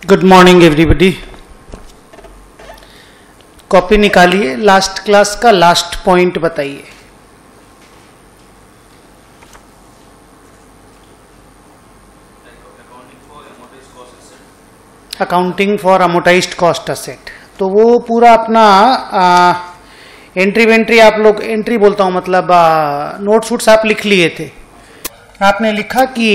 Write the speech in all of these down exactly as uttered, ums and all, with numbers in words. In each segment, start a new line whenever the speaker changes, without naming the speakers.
Good morning everybody. Copy निकालिए, last class का last point बताइए। Accounting for amortized cost asset, तो वो पूरा अपना आ, एंट्री वेंट्री आप लोग, एंट्री बोलता हूं मतलब नोट्स वोट्स आप लिख लिए थे। आपने लिखा कि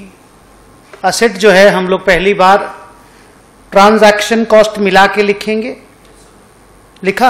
असेट जो है हम लोग पहली बार ट्रांजैक्शन कॉस्ट मिला के लिखेंगे, लिखा।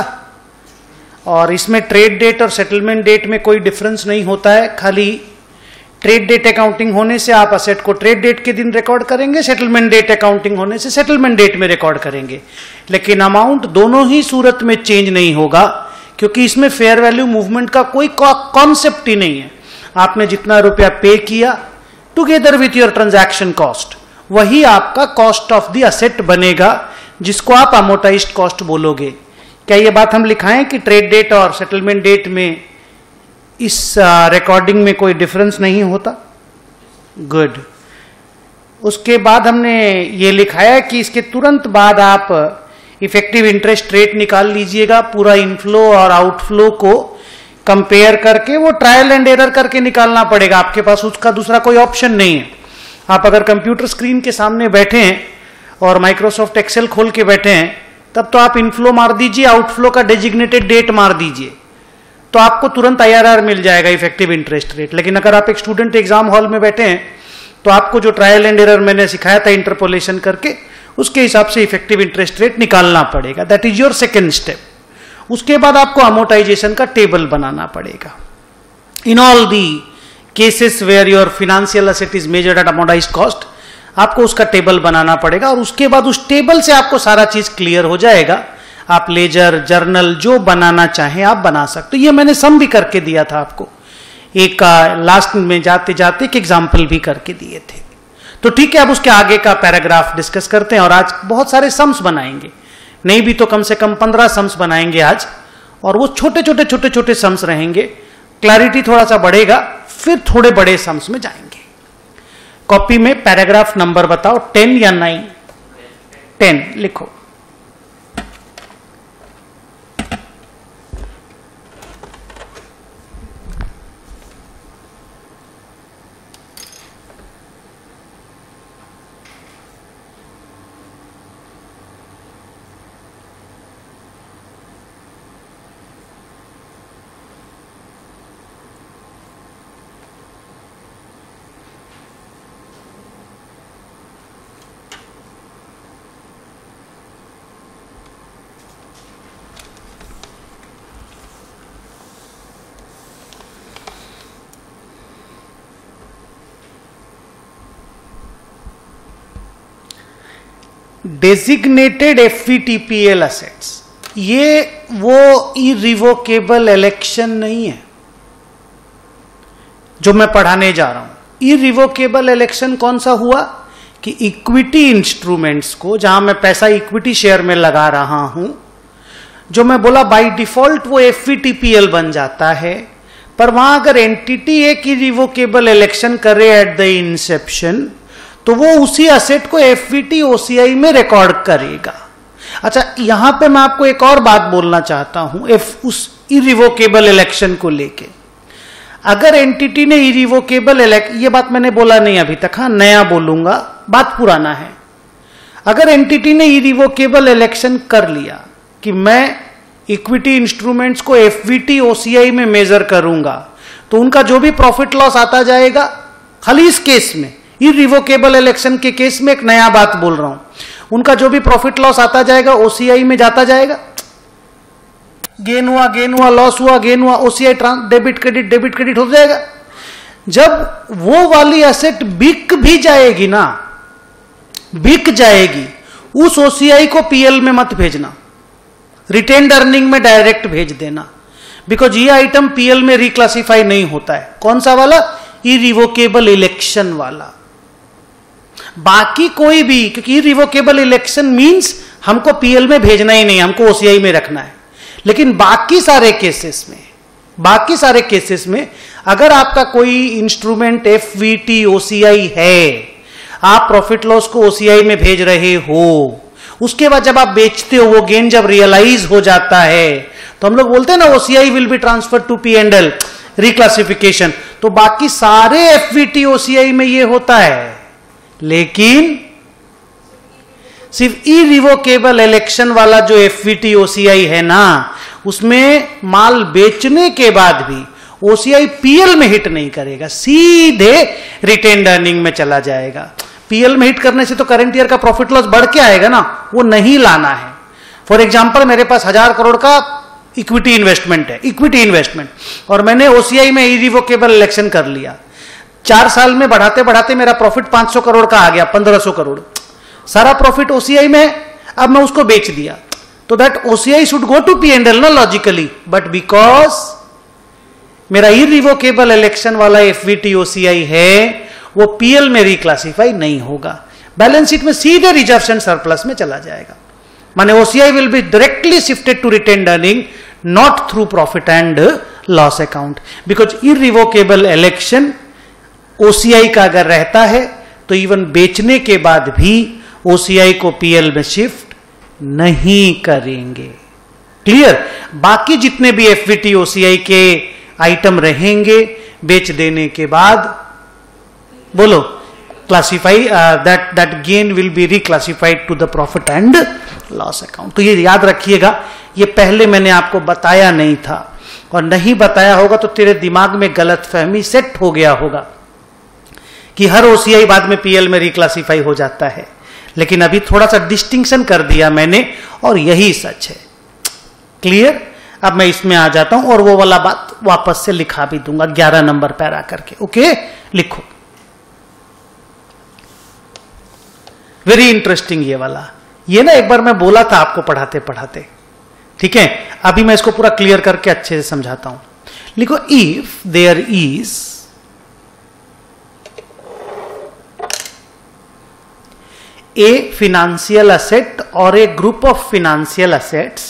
और इसमें ट्रेड डेट और सेटलमेंट डेट में कोई डिफरेंस नहीं होता है, खाली ट्रेड डेट अकाउंटिंग होने से आप असेट को ट्रेड डेट के दिन रिकॉर्ड करेंगे, सेटलमेंट डेट अकाउंटिंग होने से सेटलमेंट डेट में रिकॉर्ड करेंगे। लेकिन अमाउंट दोनों ही सूरत में चेंज नहीं होगा, क्योंकि इसमें फेयर वैल्यू मूवमेंट का कोई कॉन्सेप्ट ही नहीं है। आपने जितना रुपया पे किया together with your transaction cost, वही आपका कॉस्ट ऑफ द असेट बनेगा, जिसको आप अमोटाइज्ड कॉस्ट बोलोगे। क्या ये बात हम लिखाएं कि ट्रेड डेट और सेटलमेंट डेट में इस रिकॉर्डिंग uh, में कोई डिफरेंस नहीं होता? गुड। उसके बाद हमने ये लिखाया कि इसके तुरंत बाद आप इफेक्टिव इंटरेस्ट रेट निकाल लीजिएगा, पूरा इनफ्लो और आउटफ्लो को कंपेयर करके, वो ट्रायल एंड एरर करके निकालना पड़ेगा, आपके पास उसका दूसरा कोई ऑप्शन नहीं है। आप अगर कंप्यूटर स्क्रीन के सामने बैठे हैं और माइक्रोसॉफ्ट एक्सेल खोल के बैठे हैं, तब तो आप इनफ्लो मार दीजिए, आउटफ्लो का डेजिग्नेटेड डेट मार दीजिए, तो आपको तुरंत आईआरआर मिल जाएगा, इफेक्टिव इंटरेस्ट रेट। लेकिन अगर आप एक स्टूडेंट एग्जाम हॉल में बैठे हैं, तो आपको जो ट्रायल एंड एरर मैंने सिखाया था इंटरपोलेशन करके, उसके हिसाब से इफेक्टिव इंटरेस्ट रेट निकालना पड़ेगा। That is your second step. उसके बाद आपको अमोटाइजेशन का टेबल बनाना पड़ेगा। In all the cases where your financial asset is measured at amortised cost, आपको उसका टेबल बनाना पड़ेगा, और उसके बाद उस टेबल से आपको सारा चीज क्लियर हो जाएगा। आप लेजर, जर्नल जो बनाना चाहें आप बना सकते। तो ये मैंने सम भी करके दिया था आपको, एक लास्ट में जाते जाते एक एग्जाम्पल भी करके दिए थे। तो ठीक है, अब उसके आगे का पैराग्राफ डिस्कस करते हैं। और आज बहुत सारे सम्स बनाएंगे, नहीं भी तो कम से कम पंद्रह सम्स बनाएंगे आज, और वो छोटे छोटे छोटे छोटे सम्स रहेंगे। क्लैरिटी थोड़ा सा बढ़ेगा, फिर थोड़े बड़े सम्स में जाएंगे। कॉपी में पैराग्राफ नंबर बताओ, टेन या नाइन? टेन लिखो। डेजिग्नेटेड एफवीटीपीएल असेट्स, ये वो इरिवोकेबल इलेक्शन नहीं है जो मैं पढ़ाने जा रहा हूं। इरिवोकेबल इलेक्शन कौन सा हुआ कि इक्विटी इंस्ट्रूमेंट्स को, जहां मैं पैसा इक्विटी शेयर में लगा रहा हूं, जो मैं बोला बाय डिफॉल्ट वो एफवीटीपीएल बन जाता है, पर वहां अगर एंटिटी एक इरिवोकेबल इलेक्शन करे एट द इंसेप्शन, तो वो उसी असेट को एफवीटी ओसीआई में रिकॉर्ड करेगा। अच्छा, यहां पे मैं आपको एक और बात बोलना चाहता हूं, एफ उस इरिवोकेबल इलेक्शन को लेके। अगर एंटिटी ने इरिवोकेबल इलेक्ट, ये बात मैंने बोला नहीं अभी तक, हाँ नया बोलूंगा, बात पुराना है। अगर एंटिटी ने इरिवोकेबल इलेक्शन कर लिया कि मैं इक्विटी इंस्ट्रूमेंट्स को एफवीटी ओसीआई में मेजर करूंगा, तो उनका जो भी प्रॉफिट लॉस आता जाएगा, खाली इस केस में, इरिवोकेबल इलेक्शन के केस में एक नया बात बोल रहा हूं, उनका जो भी प्रॉफिट लॉस आता जाएगा ओसीआई में जाता जाएगा। गेन हुआ गेन हुआ, लॉस हुआ गेन हुआ, OCI debit credit debit credit हो जाएगा। जब वो वाली असेट बिक भी जाएगी ना, बिक जाएगी, उस ओसीआई को पीएल में मत भेजना, रिटेन्ड अर्निंग में डायरेक्ट भेज देना, बिकॉज ये आइटम पीएल में रिक्लासिफाई नहीं होता है। कौन सा वाला? इरिवोकेबल इलेक्शन वाला। बाकी कोई भी, क्योंकि इरिवोकेबल इलेक्शन मींस हमको पीएल में भेजना ही नहीं, हमको ओसीआई में रखना है। लेकिन बाकी सारे केसेस में, बाकी सारे केसेस में अगर आपका कोई इंस्ट्रूमेंट एफवीटी ओसीआई है, आप प्रॉफिट लॉस को ओसीआई में भेज रहे हो, उसके बाद जब आप बेचते हो वो गेन जब रियलाइज हो जाता है तो हम लोग बोलते हैं ना OCI will be transfer to P and L, reclassification. तो बाकी सारे एफवीटी ओसीआई में ये होता है, लेकिन सिर्फ इरिवोकेबल इलेक्शन वाला जो एफवीटी ओसीआई है ना, उसमें माल बेचने के बाद भी ओसीआई पीएल में हिट नहीं करेगा, सीधे रिटेन्ड अर्निंग में चला जाएगा। पीएल में हिट करने से तो करंट ईयर का प्रॉफिट लॉस बढ़ के आएगा ना, वो नहीं लाना है। फॉर एग्जांपल मेरे पास हजार करोड़ का इक्विटी इन्वेस्टमेंट है, इक्विटी इन्वेस्टमेंट, और मैंने ओसीआई में इरिवोकेबल इलेक्शन कर लिया। चार साल में बढ़ाते बढ़ाते मेरा प्रॉफिट पांच सौ करोड़ का आ गया, पंद्रह सौ करोड़, सारा प्रॉफिट ओसीआई में, अब मैं उसको बेच दिया, तो that OCI should go to P and L ना लॉजिकली, बट बिकॉज मेरा इरिवोकेबल इलेक्शन वाला एफवीटी ओसीआई है, वो पीएल में रिक्लासिफाई नहीं होगा, बैलेंस शीट में सीधे रिजर्व्स एंड सरप्लस में चला जाएगा। माने OCI will be directly shifted to retained earning, not through profit and loss account, because irrevocable election OCI का अगर रहता है तो इवन बेचने के बाद भी ओसीआई को पीएल में शिफ्ट नहीं करेंगे। क्लियर? बाकी जितने भी एफवीटी ओसीआई के आइटम रहेंगे बेच देने के बाद, बोलो, classify that that gain will be reclassified to the profit and loss account. तो ये याद रखिएगा, ये पहले मैंने आपको बताया नहीं था, और नहीं बताया होगा तो तेरे दिमाग में गलतफहमी सेट हो गया होगा कि हर ओसीआई बाद में पीएल में रिक्लासिफाई हो जाता है, लेकिन अभी थोड़ा सा डिस्टिंक्शन कर दिया मैंने, और यही सच है। क्लियर? अब मैं इसमें आ जाता हूं और वो वाला बात वापस से लिखा भी दूंगा ग्यारह नंबर पैरा करके। ओके, लिखो। वेरी इंटरेस्टिंग ये वाला, ये ना एक बार मैं बोला था आपको पढ़ाते पढ़ाते, ठीक है? अभी मैं इसको पूरा क्लियर करके अच्छे से समझाता हूं। लिखो, if there is a financial asset or a group of financial assets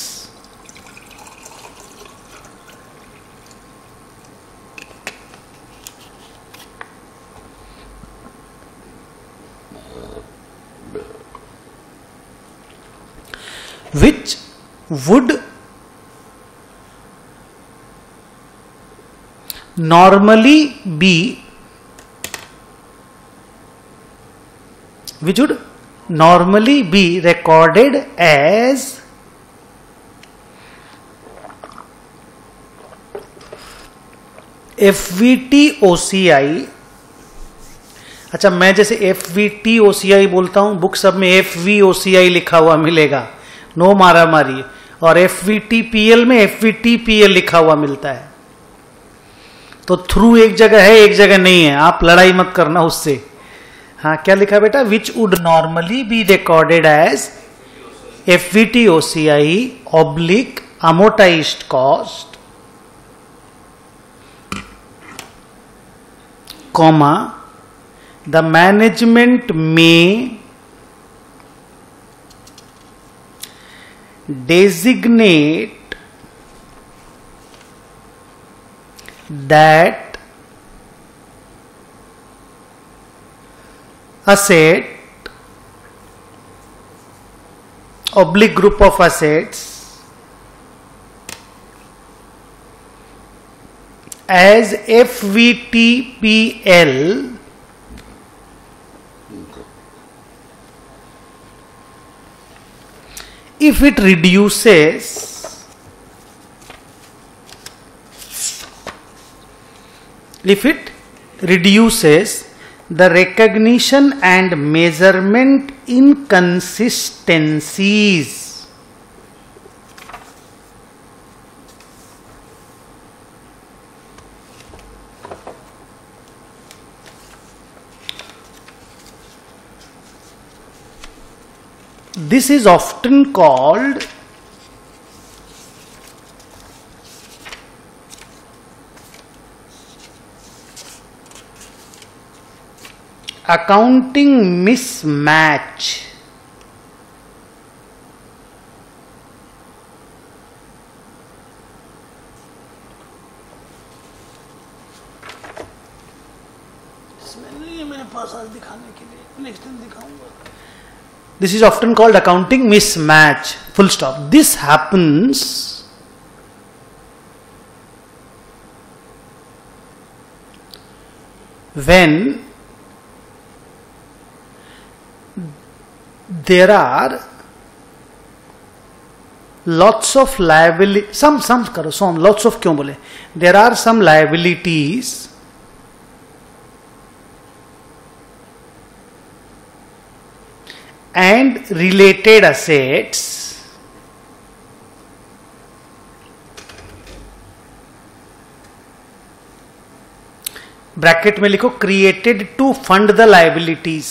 which would normally be which would normally be recorded as FVT OCI. अच्छा, मैं जैसे एफवीटी ओसीआई बोलता हूं, बुक सब में एफवी ओसीआई लिखा हुआ मिलेगा, नो मारा मारी, और एफवीटी पीएल में एफवीटी पीएल लिखा हुआ मिलता है। तो थ्रू एक जगह है, एक जगह नहीं है, आप लड़ाई मत करना उससे। हाँ, क्या लिखा बेटा? Which would normally be recorded as FVT OCI oblique amortized cost, comma the management में designate that asset oblique group of assets as F V T P L if it reduces if it reduces the recognition and measurement inconsistencies this is often called accounting mismatch. इसमें नहीं, मैं मेरे पास आज दिखाने के लिए, next दिन दिखाऊंगा। This is often called accounting mismatch, full stop. This happens when there are lots of liability, some some करो some lots of क्यों बोले, there are some liabilities and related assets bracket में लिखो created to fund the liabilities.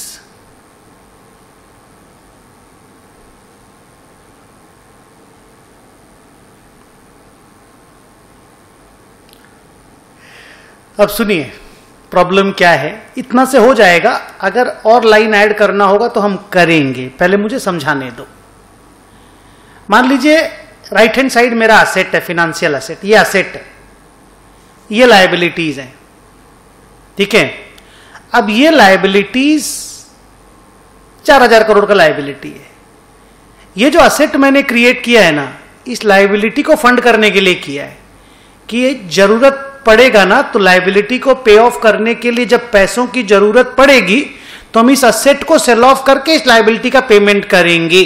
अब सुनिए problem क्या है, इतना से हो जाएगा, अगर और लाइन ऐड करना होगा तो हम करेंगे, पहले मुझे समझाने दो। मान लीजिए राइट हैंड साइड मेरा असेट है, फिनेंशियल असेट, ये असेट है, ये लाइबिलिटीज है, ठीक है। अब ये लाइबिलिटीज चार हजार करोड़ का लाइबिलिटी है। ये जो असेट मैंने क्रिएट किया है ना, इस लाइबिलिटी को फंड करने के लिए किया है कि जरूरत पड़ेगा ना, तो लाइबिलिटी को पे ऑफ करने के लिए जब पैसों की जरूरत पड़ेगी तो हम इस असेट को सेल ऑफ करके इस लाइबिलिटी का पेमेंट करेंगे।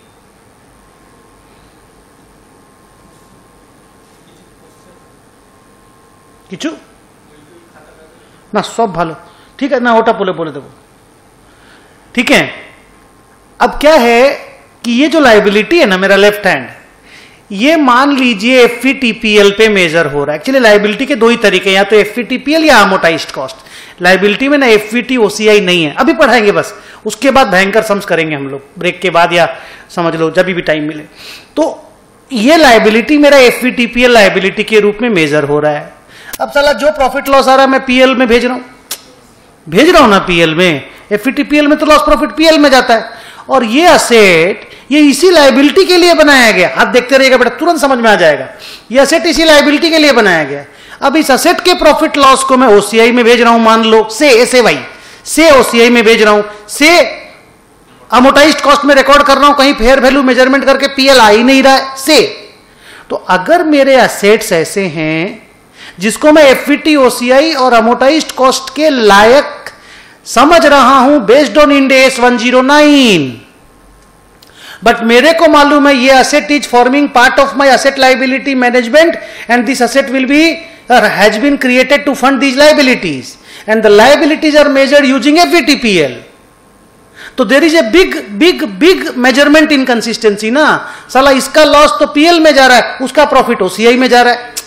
किचू ना सब भालो, ठीक है ना, ओटा बोले बोले देखो, ठीक है। अब क्या है कि ये जो लाइबिलिटी है ना मेरा लेफ्ट हैंड, ये मान लीजिए एफवीटीपीएल पे मेजर हो रहा है। एक्चुअली लाइबिलिटी के दो ही तरीके, या तो एफवीटीपीएल या अमोर्टाइज्ड कॉस्ट। लाइबिलिटी में ना एफवीटी ओसीआई नहीं है, अभी पढ़ाएंगे बस, उसके बाद भयंकर सम्स करेंगे हम लोग ब्रेक के बाद, या समझ लो जब भी टाइम मिले। तो ये लाइबिलिटी मेरा एफवीटीपीएल लाइबिलिटी के रूप में मेजर हो रहा है। अब साला जो प्रॉफिट लॉस आ रहा है मैं पीएल में भेज रहा हूं, भेज रहा हूं ना पीएल में, एफवीटीपीएल में तो लॉस प्रॉफिट पीएल में जाता है। और ये असेट ये इसी लाइबिलिटी के लिए बनाया गया, हाथ देखते रहिएगा बेटा तुरंत समझ में आ जाएगा, ये असेट इसी लाइबिलिटी के लिए बनाया गया। अब इस असेट के प्रॉफिट लॉस को मैं ओसीआई में भेज रहा हूं, मान लो से एसे वाई से ओसीआई में भेज रहा हूं, से अमोर्टाइज्ड कॉस्ट में रिकॉर्ड कर रहा हूं, कहीं फेयर वैल्यू मेजरमेंट करके पीएल आ ही नहीं रहा है से। तो अगर मेरे असेट्स ऐसे हैं जिसको मैं एफवीटी ओसीआई और अमोर्टाइज्ड कॉस्ट के लायक समझ रहा हूं based on Ind AS one zero nine, but मेरे को मालूम है ये asset is forming part of my asset liability management and this asset will be has been created to fund these liabilities and the liabilities are measured using FVTPL. तो there is a big big big measurement inconsistency ना, साला इसका loss तो PL में जा रहा है, उसका प्रॉफिट ओसीआई में जा रहा है।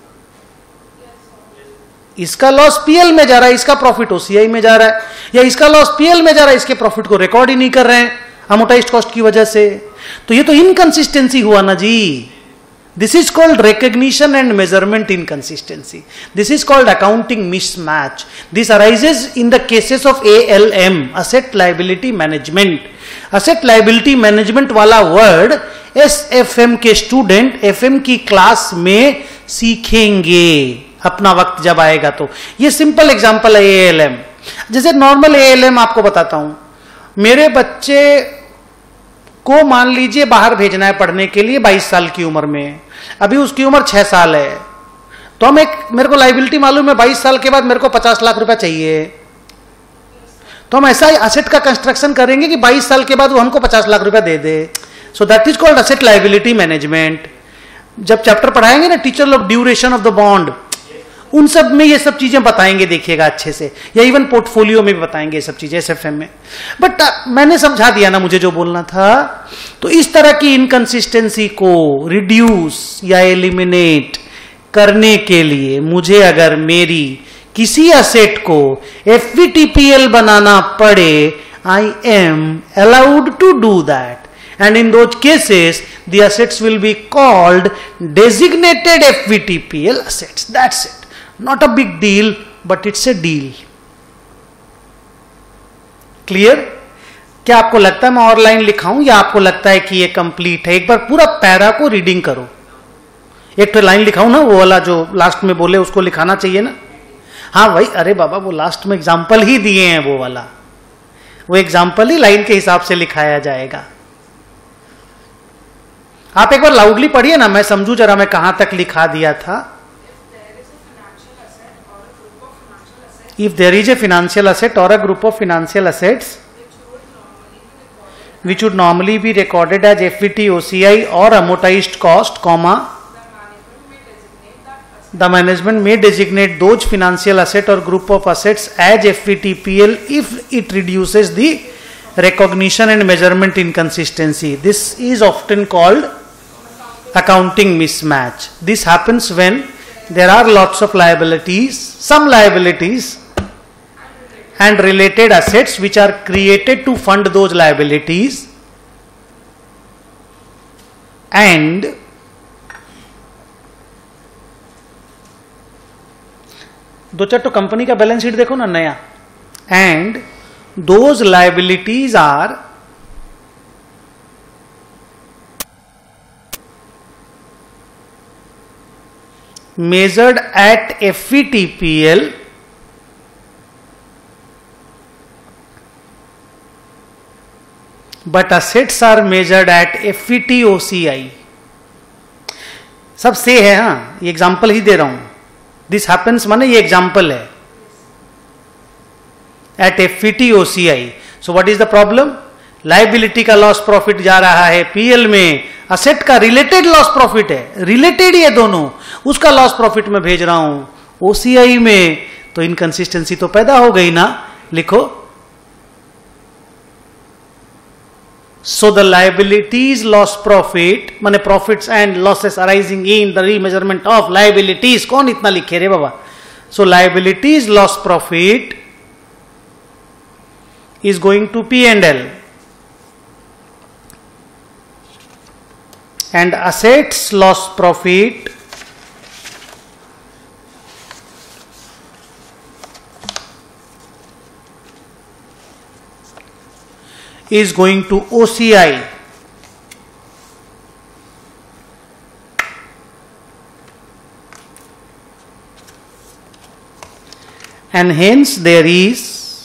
इसका लॉस पीएल में जा रहा है, इसका प्रॉफिट ओसीआई में जा रहा है, या इसका लॉस पीएल में जा रहा है, इसके प्रॉफिट को रिकॉर्ड ही नहीं कर रहे हैं अमोर्टाइज्ड कॉस्ट की वजह से। तो ये तो इनकंसिस्टेंसी हुआ ना जी। This is called recognition and measurement inconsistency, this is called accounting mismatch. This arises in the cases of ALM, asset liability management. Asset liability management वाला वर्ड एसएफएम के स्टूडेंट एफएम की क्लास में सीखेंगे अपना वक्त जब आएगा। तो ये सिंपल एग्जांपल है एएलएम। जैसे नॉर्मल एएलएम आपको बताता हूं, मेरे बच्चे को मान लीजिए बाहर भेजना है पढ़ने के लिए बाईस साल की उम्र में, अभी उसकी उम्र छह साल है, तो हम एक मेरे को लाइबिलिटी मालूम है बाईस साल के बाद मेरे को पचास लाख रुपए चाहिए, तो हम ऐसा असेट का कंस्ट्रक्शन करेंगे कि बाईस साल के बाद वो हमको पचास लाख रुपए दे दे। So that is called asset liability management. जब चैप्टर पढ़ाएंगे ना टीचर लोग ड्यूरेशन ऑफ द बॉन्ड, उन सब में ये सब चीजें बताएंगे, देखिएगा अच्छे से, या इवन पोर्टफोलियो में भी बताएंगे ये सब चीजें एसएफएम में। बट मैंने समझा दिया ना मुझे जो बोलना था। तो इस तरह की इनकंसिस्टेंसी को रिड्यूस या एलिमिनेट करने के लिए मुझे अगर मेरी किसी असेट को एफवीटीपीएल बनाना पड़े, I am allowed to do that, and in those cases the assets will be called designated F V T P L assets. That's it. Not a big deal, but it's a deal. Clear? क्या आपको लगता है मैं और line लिखाऊं या आपको लगता है कि ये कंप्लीट है? एक बार पूरा पैरा को रीडिंग करो। एक तो लाइन लिखाऊं ना, वो वाला जो लास्ट में बोले उसको लिखाना चाहिए ना। हाँ भाई, अरे बाबा वो लास्ट में एग्जाम्पल ही दिए हैं, वो वाला वो एग्जाम्पल ही लाइन के हिसाब से लिखाया जाएगा। आप एक बार लाउडली पढ़िए ना, मैं समझू जरा मैं कहां तक लिखा दिया था। If there is a financial asset or a group of financial assets which would normally be recorded as F V T O C I or amortized cost, comma, the management may designate those financial asset or group of assets as F V T P L if it reduces the recognition and measurement inconsistency. This is often called accounting mismatch. This happens when there are lots of liabilities, some liabilities and related assets which are created to fund those liabilities, and दो चार तो company का balance sheet देखो ना नया, and those liabilities are measured at F V T P L but assets are measured at F V T O C I. सब से है, हाँ ये एग्जाम्पल ही दे रहा हूं, दिस हैपेंस माने ये एग्जाम्पल है, at F V T O C I. So what is the problem? Liability का लॉस प्रॉफिट जा रहा है पीएल में, असेट का रिलेटेड लॉस प्रॉफिट है, रिलेटेड ही है दोनों, उसका लॉस प्रॉफिट में भेज रहा हूं ओसीआई में, तो इनकंसिस्टेंसी तो पैदा हो गई ना। लिखो, so the liabilities loss profit माने profits and losses arising in the remeasurement of liabilities, कौन इतना लिखे रे बाबा? so liabilities loss profit is going to P and L and assets loss profit is going to O C I. And hence there is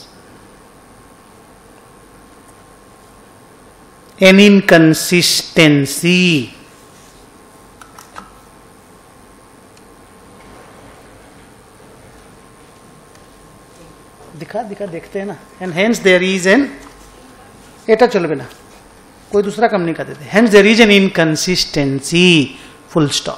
an inconsistency. दिखा दिखा देखते हैं ना, and hence there is an, এটা চলবে না, कोई दूसरा कम नहीं कर देते, hence there is an inconsistency, full stop.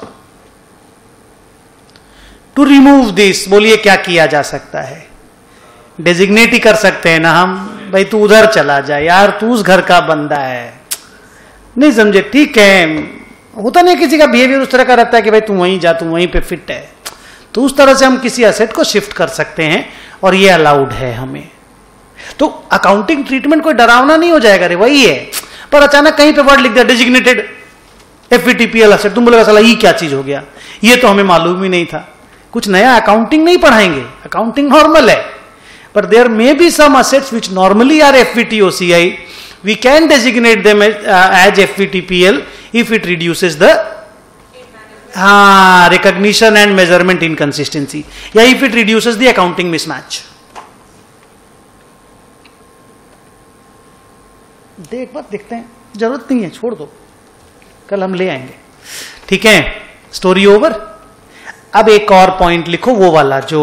To remove this, बोलिए क्या किया जा सकता है? डेजिग्नेट ही कर सकते हैं ना हम, भाई तू उधर चला जा यार, तू उस घर का बंदा है, नहीं समझे, ठीक है, होता नहीं किसी का बिहेवियर उस तरह का रहता है कि भाई तू वहीं जा, तू वहीं पे फिट है, तो उस तरह से हम किसी एसेट को शिफ्ट कर सकते हैं और ये अलाउड है हमें। तो अकाउंटिंग ट्रीटमेंट कोई डरावना नहीं हो जाएगा रे, वही है, पर अचानक कहीं पे वर्ड लिख दिया डेजिग्नेटेड एफवीटीपीएल असेट, तुम बोलेगा साला ये क्या चीज हो गया, ये तो हमें मालूम ही नहीं था। कुछ नया अकाउंटिंग नहीं पढ़ाएंगे, अकाउंटिंग नॉर्मल है, पर there may be some assets which normally are FVTOCI, we can designate them as FVTPL if it reduces the हाँ रिकॉग्निशन एंड मेजरमेंट इनकंसिस्टेंसी, या if it reduces the accounting mismatch. देख बात देखते हैं, जरूरत नहीं है, छोड़ दो, कल हम ले आएंगे, ठीक है, स्टोरी ओवर। अब एक और पॉइंट लिखो, वो वाला जो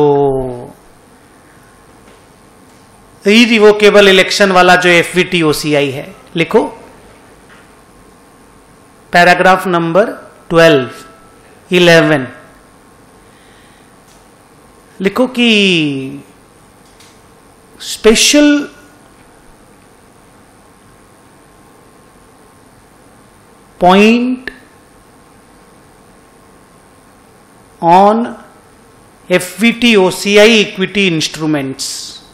इरिवोकेबल इलेक्शन वाला जो एफवीटीओसीआई है, लिखो पैराग्राफ नंबर ट्वेल्व इलेवन, लिखो कि special point on FVTOCI equity instruments.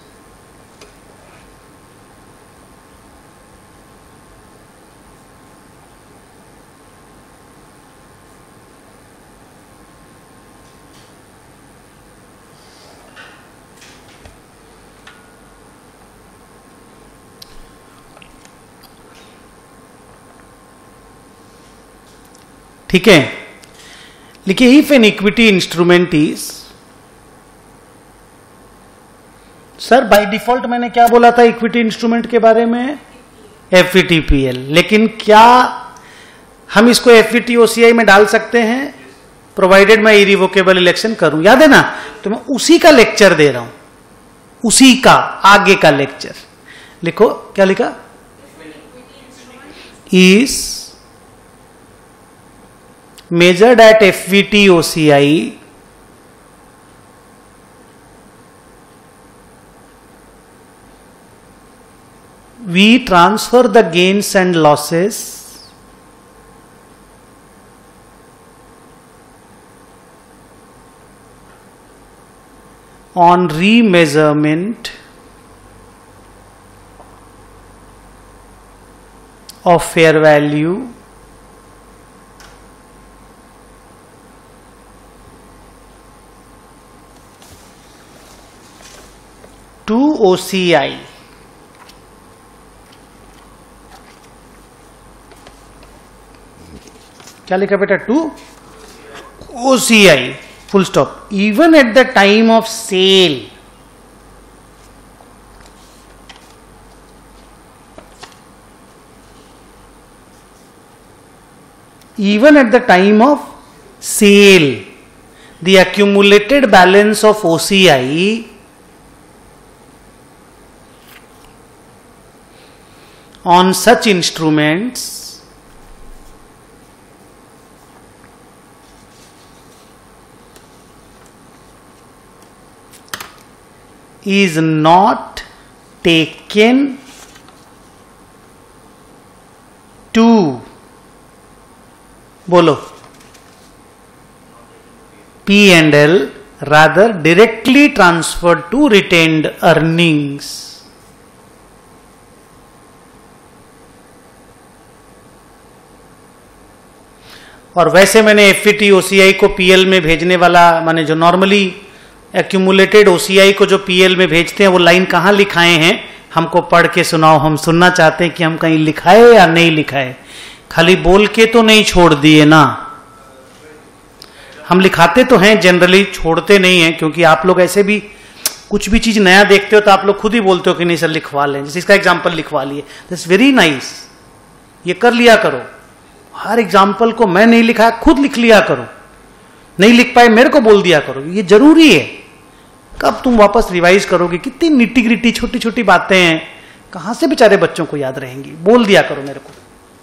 ठीक है, लिखिए if an equity instrument is sir by default मैंने क्या बोला था इक्विटी इंस्ट्रूमेंट के बारे में? एफवीटीपीएल। लेकिन क्या हम इसको एफवीटी ओसीआई में डाल सकते हैं? प्रोवाइडेड मैं इरिवोकेबल इलेक्शन करूं। याद है ना? तो मैं उसी का लेक्चर दे रहा हूं, उसी का आगे का लेक्चर। लिखो, क्या लिखा? Is measured at F V T O C I we transfer the gains and losses on remeasurement of fair value to O C I। क्या लिखा बेटा? To O C I full stop, even at the time of sale even at the time of sale the accumulated balance of O C I on such instruments is not taken to, बोलो, P and L, rather directly transferred to retained earnings। और वैसे मैंने एफवीटी OCI को PL में भेजने वाला, माने जो नॉर्मली एक्यूमुलेटेड ओसीआई को जो पीएल में भेजते हैं वो लाइन कहां लिखाए हैं? हमको पढ़ के सुनाओ, हम सुनना चाहते हैं कि हम कहीं लिखाए या नहीं लिखाए। खाली बोल के तो नहीं छोड़ दिए ना, हम लिखाते तो हैं, जनरली छोड़ते नहीं हैं, क्योंकि आप लोग ऐसे भी कुछ भी चीज नया देखते हो तो आप लोग खुद ही बोलते हो कि नहीं सर लिखवा लें। जैसे इसका एग्जाम्पल लिखवा लिए, दिस वेरी नाइस, ये कर लिया करो। हर एग्जाम्पल को मैं नहीं लिखा, खुद लिख लिया करो। नहीं लिख पाए मेरे को बोल दिया करो, ये जरूरी है। कब तुम वापस रिवाइज करोगे? कितनी निटी ग्रिटी छोटी छोटी बातें हैं, कहां से बेचारे बच्चों को याद रहेंगी? बोल दिया करो मेरे को।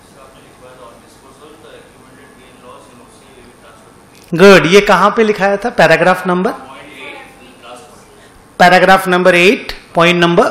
गुड, ये कहां पे लिखाया था? Paragraph number paragraph number eight, point number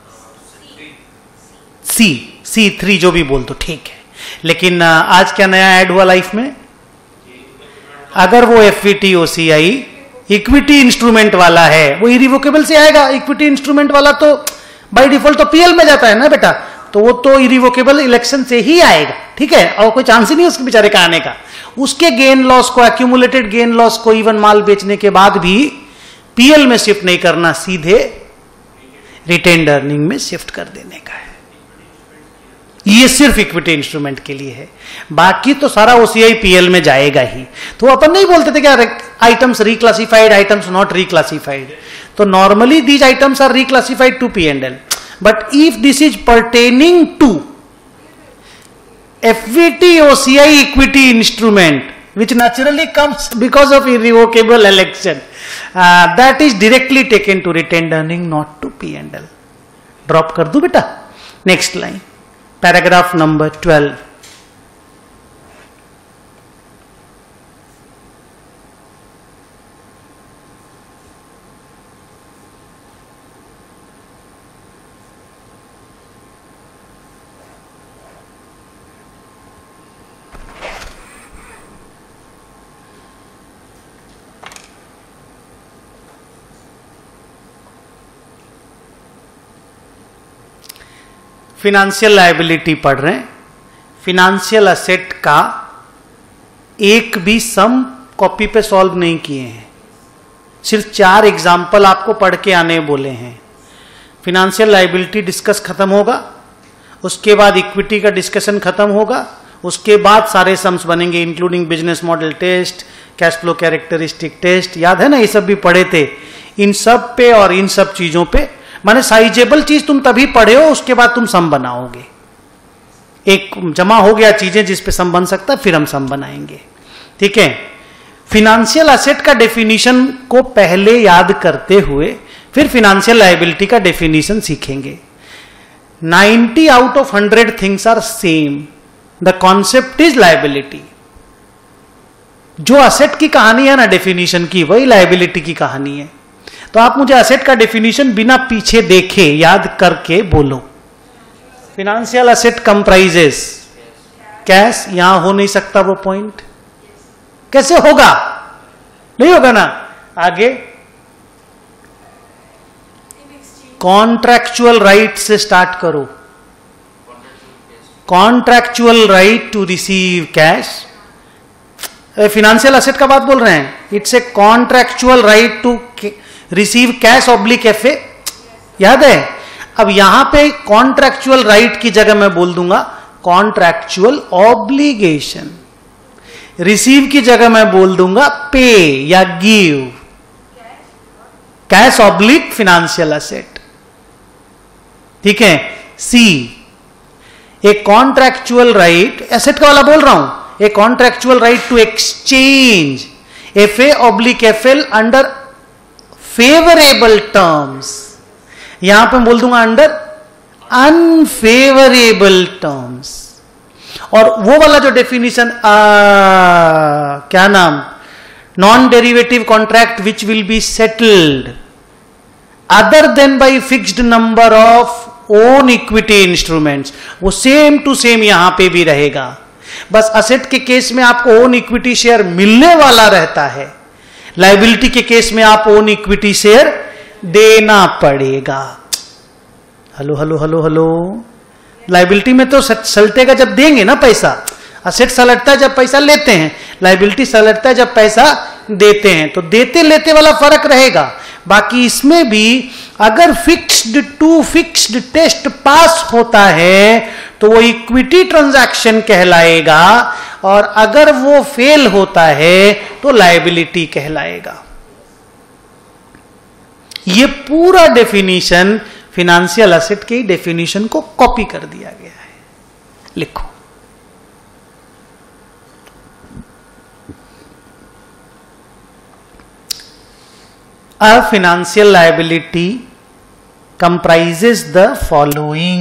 C C three, जो भी बोल दो, ठीक है। लेकिन आज क्या नया ऐड हुआ लाइफ में? अगर वो एफवीटी ओसीआई इक्विटी इंस्ट्रूमेंट वाला है, वो इरिवोकेबल से आएगा। इक्विटी इंस्ट्रूमेंट वाला तो बाय डिफॉल्ट तो पीएल में जाता है ना बेटा, तो वो तो इरिवोकेबल इलेक्शन से ही आएगा, ठीक है। और कोई चांस ही नहीं उसके बेचारे का आने का। उसके गेन लॉस को, एक्यूमुलेटेड गेन लॉस को इवन माल बेचने के बाद भी पीएल में शिफ्ट नहीं करना, सीधे रिटेन्ड अर्निंग में शिफ्ट कर देने का है। ये सिर्फ इक्विटी इंस्ट्रूमेंट के लिए है, बाकी तो सारा ओसीआई पीएल में जाएगा ही। तो अपन नहीं बोलते थे क्या items reclassified, items not reclassified. तो normally these items are reclassified to P and L, but if this is pertaining to FVT OCI equity instrument which naturally comes because of irrevocable election, uh, that is directly taken to retained earning, not to P and L. Drop कर दू बेटा। Next line, paragraph number twelve. Financial liability पढ़ रहे हैं। Financial asset का एक भी सम copy पे सॉल्व नहीं किए हैं, सिर्फ चार एग्जाम्पल आपको पढ़ के आने बोले हैं। फिनेंशियल लायबिलिटी डिस्कस खत्म होगा, उसके बाद इक्विटी का डिस्कशन खत्म होगा, उसके बाद सारे सम्स बनेंगे including business model test, cash flow characteristic test. याद है ना, ये सब भी पढ़े थे। इन सब पे और इन सब चीजों पे माने साइजेबल चीज तुम तभी पढ़े हो, उसके बाद तुम सम बनाओगे। एक जमा हो गया चीजें जिस पे सम बन सकता है, फिर हम सम बनाएंगे। ठीक है, फिनेंशियल एसेट का डेफिनेशन को पहले याद करते हुए फिर फिनेंशियल लायबिलिटी का डेफिनेशन सीखेंगे। Ninety out of hundred things are same, the concept is liability. जो असेट की कहानी है ना डेफिनेशन की, वही लायबिलिटी की कहानी है। तो आप मुझे असेट का डेफिनेशन बिना पीछे देखे याद करके बोलो। फिनेंशियल असेट कंप्राइजेस कैश, यहां हो नहीं सकता वो पॉइंट, कैसे होगा, नहीं होगा ना। आगे कॉन्ट्रैक्चुअल राइट से स्टार्ट करो। Contractual right to receive cash, financial asset का बात बोल रहे हैं। It's a contractual right to receive cash oblique F A, याद है। अब यहां पे कॉन्ट्रैक्चुअल राइट की जगह मैं बोल दूंगा कॉन्ट्रैक्चुअल ऑब्लिगेशन, रिसीव की जगह मैं बोल दूंगा पे या give, cash oblique financial asset. ठीक है। C, a contractual right, asset का वाला बोल रहा हूं, a contractual right to exchange F A oblique F L under favourable terms, यहां पे बोल दूंगा अंडर अनफेवरेबल टर्म्स। और वो वाला जो डेफिनेशन क्या नाम, non derivative contract which will be settled other than by fixed number of own equity instruments, वो सेम टू सेम यहां पे भी रहेगा। बस असेट के केस में आपको ओन इक्विटी शेयर मिलने वाला रहता है, लायबिलिटी के केस में आप ओन इक्विटी शेयर देना पड़ेगा। Hello hello hello hello, liability में तो सलटेगा जब देंगे ना पैसा, असेट सलटता है जब पैसा लेते हैं, लायबिलिटी सलटता है जब पैसा देते हैं। तो देते लेते वाला फर्क रहेगा। बाकी इसमें भी अगर fixed to fixed test pass होता है तो वो इक्विटी ट्रांजैक्शन कहलाएगा, और अगर वो फेल होता है तो लायबिलिटी कहलाएगा। ये पूरा डेफिनेशन फिनेंशियल एसेट के डेफिनेशन को कॉपी कर दिया गया है। लिखो, a financial liability comprises the following: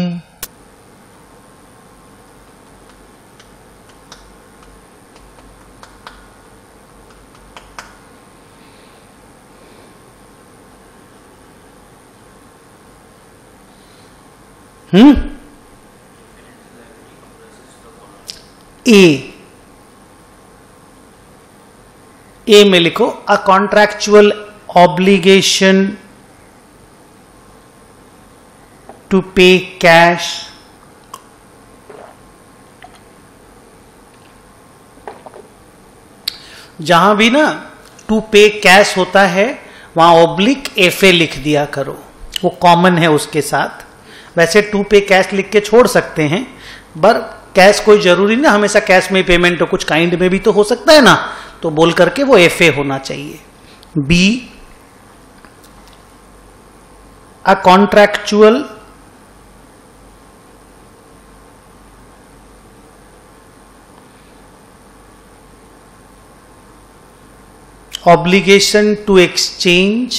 hmm A, A में लिखो a contractual obligation to pay cash जहां भी ना टू पे कैश होता है वहां ऑब्लिक एफ ए लिख दिया करो, वो कॉमन है उसके साथ। वैसे टू पे कैश लिख के छोड़ सकते हैं, पर कैश कोई जरूरी ना हमेशा कैश में पेमेंट हो, कुछ काइंड में भी तो हो सकता है ना, तो बोल करके वो एफ ए होना चाहिए। B, a contractual obligation to exchange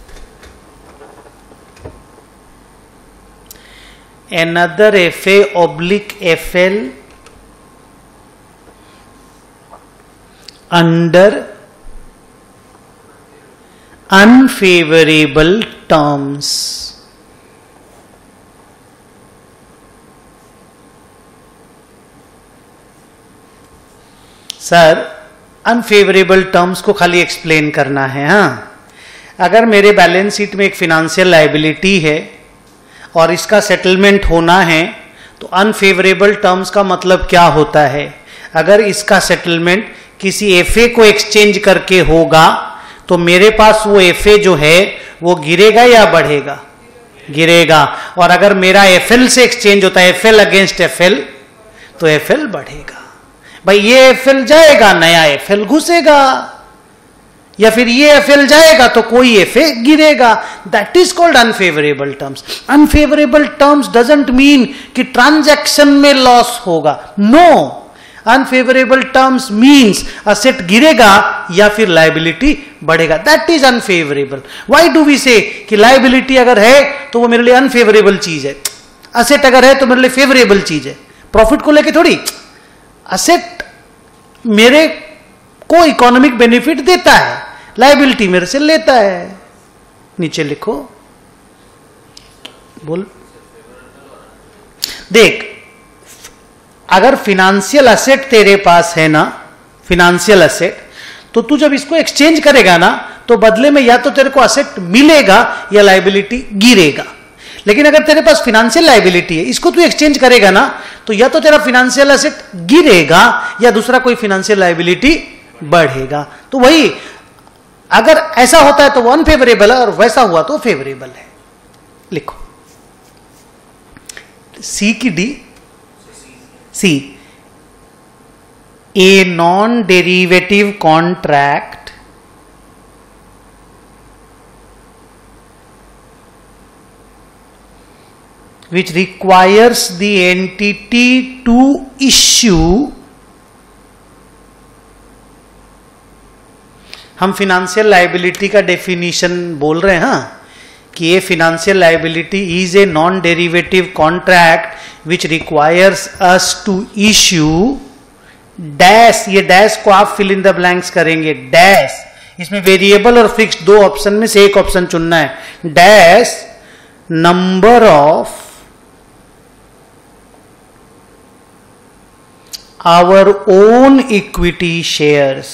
another F A oblique F L under unfavorable terms। Sir unfavourable terms को खाली एक्सप्लेन करना है। हाँ, अगर मेरे बैलेंस शीट में एक फिनेंशियल लायबिलिटी है और इसका सेटलमेंट होना है, तो अनफेवरेबल टर्म्स का मतलब क्या होता है? अगर इसका सेटलमेंट किसी एफए को एक्सचेंज करके होगा तो मेरे पास वो एफए जो है वो गिरेगा या बढ़ेगा? गिरेगा। और अगर मेरा एफएल से एक्सचेंज होता है, एफएल अगेंस्ट एफएल, तो एफएल बढ़ेगा। भाई ये एफएल जाएगा, नया एफएल घुसेगा। या फिर ये एफ एल जाएगा तो कोई एफ ए गिरेगा. That is called unfavourable terms. Unfavourable terms doesn't mean कि ट्रांजैक्शन में लॉस होगा. No, unfavourable terms means asset गिरेगा या फिर लायबिलिटी बढ़ेगा. That is unfavourable. Why do we say कि लायबिलिटी अगर है तो वो मेरे लिए अनफेवरेबल चीज है, असेट अगर है तो मेरे लिए फेवरेबल चीज है. प्रॉफिट को लेके थोड़ी. असेट मेरे को इकोनॉमिक बेनिफिट देता है, लायबिलिटी मेरे से लेता है. नीचे लिखो, बोल. देख, अगर फिनेंशियल असेट तेरे पास है ना, फिनेंशियल असेट, तो तू जब इसको एक्सचेंज करेगा ना तो बदले में या तो तेरे को असेट मिलेगा या लायबिलिटी गिरेगा. लेकिन अगर तेरे पास फिनेंशियल लायबिलिटी है, इसको तू एक्सचेंज करेगा ना तो या तो तेरा फिनेंशियल असेट गिरेगा या दूसरा कोई फिनेंशियल लायबिलिटी बढ़ेगा. तो वही, अगर ऐसा होता है तो वो अनफेवरेबल है और वैसा हुआ तो फेवरेबल है. लिखो सी की D. C, a non derivative contract which requires the entity to issue. हम फिनेंशियल लायबिलिटी का डेफिनेशन बोल रहे हैं, हाँ, कि ये financial liability is a non derivative contract which requires us to issue dash. ये डैश को आप फिल इन द ब्लैंक्स करेंगे. डैश, इसमें वेरिएबल और फिक्स्ड दो ऑप्शन में से एक ऑप्शन चुनना है. Dash number of our own equity shares.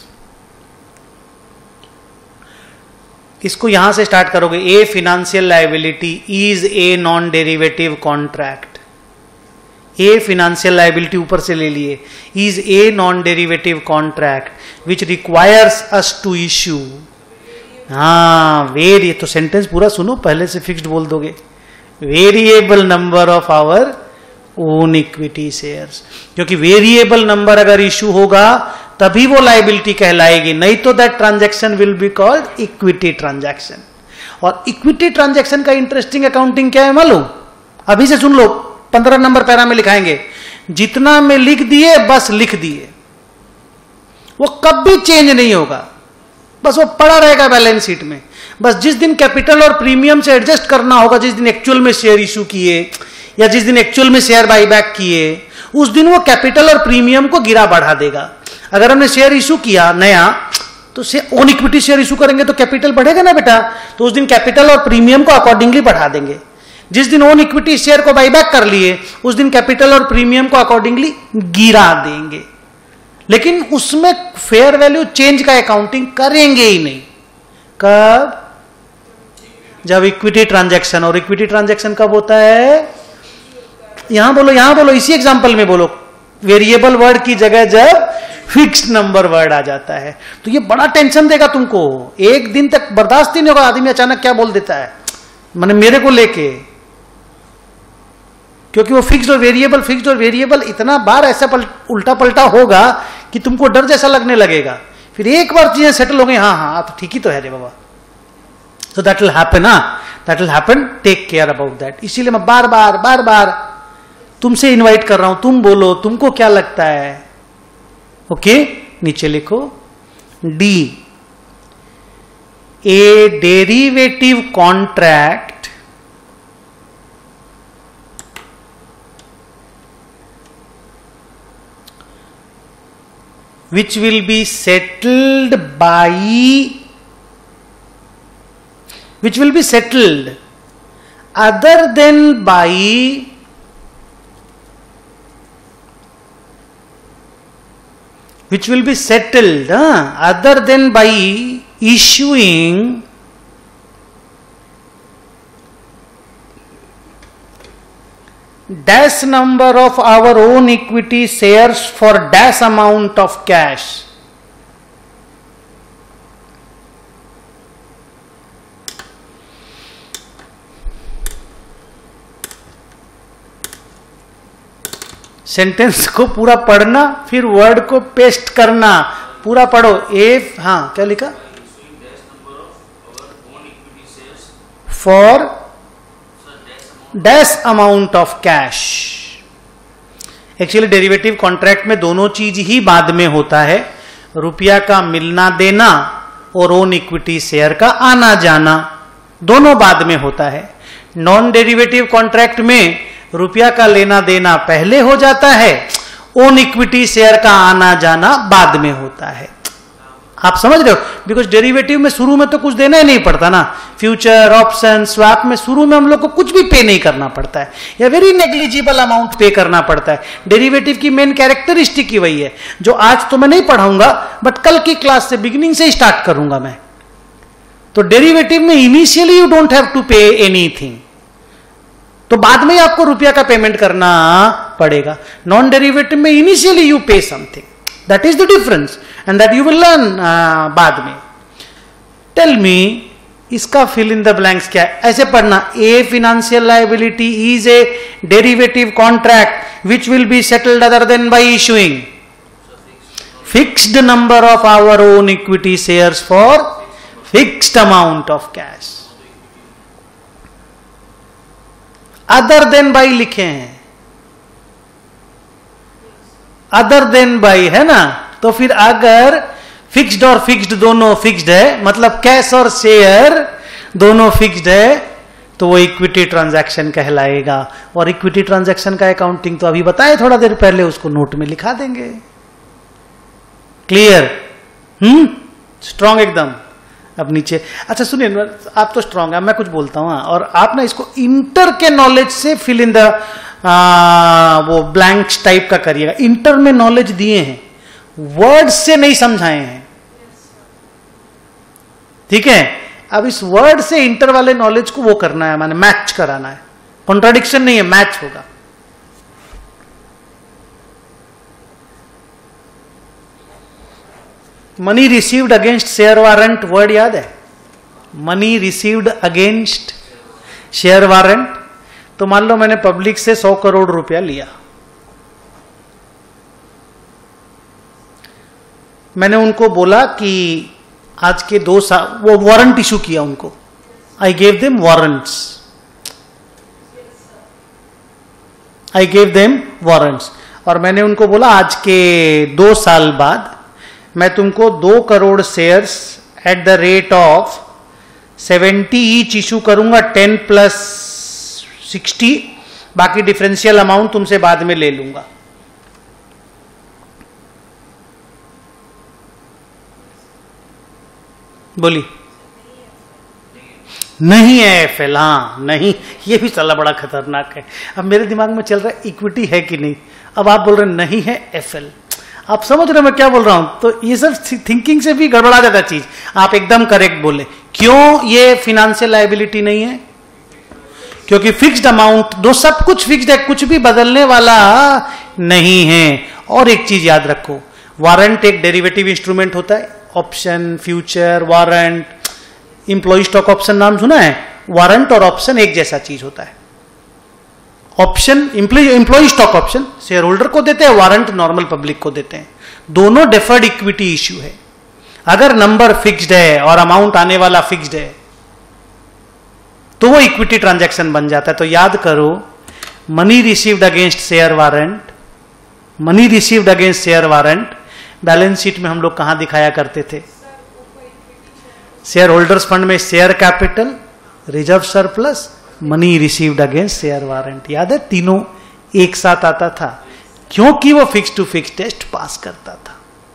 इसको यहां से स्टार्ट करोगे. A financial liability is a non derivative contract. A financial liability ऊपर से ले लिए. Is a non derivative contract which requires us to issue. हाँ, वेरी, तो सेंटेंस पूरा सुनो, पहले से फिक्स्ड बोल दोगे. Variable number of our own equity shares. क्योंकि वेरिएबल नंबर अगर इश्यू होगा तभी वो लायबिलिटी कहलाएगी, नहीं तो that transaction will be called equity transaction. और इक्विटी ट्रांजैक्शन का इंटरेस्टिंग अकाउंटिंग क्या है मालूम? अभी से सुन लो, पंद्रह नंबर पैरा में लिखाएंगे. जितना में लिख दिए बस लिख दिए, वो कभी चेंज नहीं होगा, बस वो पड़ा रहेगा बैलेंस शीट में. बस जिस दिन कैपिटल और प्रीमियम से एडजस्ट करना होगा, जिस दिन एक्चुअल में शेयर इशू किए या जिस दिन एक्चुअल में शेयर बाईबैक किए, उस दिन वो कैपिटल और प्रीमियम को गिरा बढ़ा देगा. अगर हमने शेयर इशू किया नया तो ओन इक्विटी शेयर इशू करेंगे तो कैपिटल बढ़ेगा ना बेटा, तो उस दिन कैपिटल और प्रीमियम को अकॉर्डिंगली बढ़ा देंगे. जिस दिन ओन इक्विटी शेयर को बाईबैक कर लिए उस दिन कैपिटल और प्रीमियम को अकॉर्डिंगली गिरा देंगे. लेकिन उसमें फेयर वैल्यू चेंज का अकाउंटिंग करेंगे ही नहीं. कब? जब इक्विटी ट्रांजैक्शन. और इक्विटी ट्रांजैक्शन कब होता है? यहां बोलो, यहां बोलो, इसी एग्जांपल में बोलो. वेरिएबल वर्ड की जगह जब फिक्स्ड नंबर वर्ड आ जाता है तो ये बड़ा टेंशन देगा तुमको. एक दिन तक बर्दाश्त ही नहीं होगा. आदमी अचानक क्या बोल देता है, माने मेरे को लेके, क्योंकि वो फिक्स्ड और वेरिएबल, फिक्स्ड और वेरिएबल इतना बार ऐसा पल, उल्टा पलटा होगा कि तुमको डर जैसा लगने लगेगा. फिर एक बार चीजें सेटल हो गई, हाँ हाँ तो ठीक ही तो है रे बाबा. So that will happen. हाँ, that will happen. Take care about that. इसीलिए मैं बार बार बार बार तुमसे इनवाइट कर रहा हूं, तुम बोलो तुमको क्या लगता है. Okay okay? नीचे लिखो D. A derivative contract which will be settled by which will be settled other than by which will be settled uh, other than by issuing dash number of our own equity shares for dash amount of cash. Sentence को पूरा पढ़ना, फिर word को paste करना. पूरा पढ़ो. ए, हाँ क्या लिखा? For dash amount of cash. Actually derivative contract में दोनों चीज ही बाद में होता है, रुपया का मिलना देना और ओन इक्विटी शेयर का आना जाना दोनों बाद में होता है। नॉन डेरिवेटिव कॉन्ट्रैक्ट में रुपया का लेना देना पहले हो जाता है, ओन इक्विटी शेयर का आना जाना बाद में होता है। आप समझ रहे हो? बिकॉज डेरिवेटिव में शुरू में तो कुछ देना ही नहीं पड़ता ना, फ्यूचर ऑप्शन स्वैप में शुरू में हम लोग को कुछ भी पे नहीं करना पड़ता है या वेरी नेग्लिजिबल अमाउंट पे करना पड़ता है। डेरिवेटिव की मेन कैरेक्टरिस्टिक ही वही है, जो आज तो मैं नहीं पढ़ाऊंगा बट कल की क्लास से बिगिनिंग से स्टार्ट करूंगा मैं। तो डेरिवेटिव में initially you don't have to pay anything, तो बाद में आपको रुपया का पेमेंट करना पड़ेगा। नॉन डेरिवेटिव में initially you pay something, that is the difference and that you will learn बाद में। टेल मी, इसका फिल इन द ब्लैंक्स क्या है? ऐसे पढ़ना, a financial liability is a derivative contract which will be settled other than by issuing fixed number of our own equity shares for fixed amount of cash. Other than by लिखे हैं, other than by है ना, तो फिर अगर fixed और fixed दोनों fixed है, मतलब कैश और शेयर दोनों फिक्स्ड है, तो वो इक्विटी ट्रांजैक्शन कहलाएगा। और इक्विटी ट्रांजैक्शन का अकाउंटिंग तो अभी बताए थोड़ा देर पहले, उसको नोट में लिखा देंगे। क्लियर? हम्म स्ट्रांग एकदम। अब नीचे, अच्छा सुनिए, आप तो स्ट्रांग है, मैं कुछ बोलता हूं, और आप ना इसको इंटर के नॉलेज से फिल इन द वो ब्लैंक्स टाइप का करिएगा। इंटर में नॉलेज दिए हैं, वर्ड से नहीं समझाए हैं, ठीक है? अब इस वर्ड से इंटर वाले नॉलेज को वो करना है, माने मैच कराना है। कॉन्ट्राडिक्शन नहीं है, मैच होगा। Money received against share warrant, word याद है? Money received against share warrant. तो मान लो मैंने पब्लिक से सौ करोड़ रुपया लिया, मैंने उनको बोला कि आज के दो साल, वो वारंट इशू किया उनको, I gave them warrants, I gave them warrants, और मैंने उनको बोला आज के दो साल बाद मैं तुमको दो crore shares at the rate of seventy each issue करूंगा, टेन प्लस सिक्सटी, बाकी डिफरेंशियल अमाउंट तुमसे बाद में ले लूंगा। बोली नहीं है एफएल, हाँ नहीं, ये भी चला बड़ा खतरनाक है। अब मेरे दिमाग में चल रहा है इक्विटी है कि नहीं, अब आप बोल रहे नहीं है एफएल। आप समझ रहे हो मैं क्या बोल रहा हूं? तो ये सब थिंकिंग से भी गड़बड़ा जाता चीज। आप एकदम करेक्ट बोले। क्यों ये फिनेंशियल लायबिलिटी नहीं है? क्योंकि फिक्स्ड अमाउंट, दो सब कुछ फिक्स्ड है, कुछ भी बदलने वाला नहीं है। और एक चीज याद रखो, वारंट एक डेरिवेटिव इंस्ट्रूमेंट होता है। Option, future, warrant, employee stock option नाम सुना है? वारंट और ऑप्शन एक जैसा चीज होता है। Option employee stock option shareholder को देते हैं, वारंट नॉर्मल पब्लिक को देते हैं। दोनों डेफर्ड इक्विटी इश्यू है। अगर नंबर फिक्स्ड है और अमाउंट आने वाला फिक्स्ड है तो वो इक्विटी ट्रांजैक्शन बन जाता है। तो याद करो, money received against share warrant, money received against share warrant balance sheet में हम लोग कहां दिखाया करते थे? शेयर होल्डर्स फंड में share capital, reserve surplus, money received against share warrant. याद है? तीनों एक साथ आता था क्योंकि वो fix to fix test pass करता था।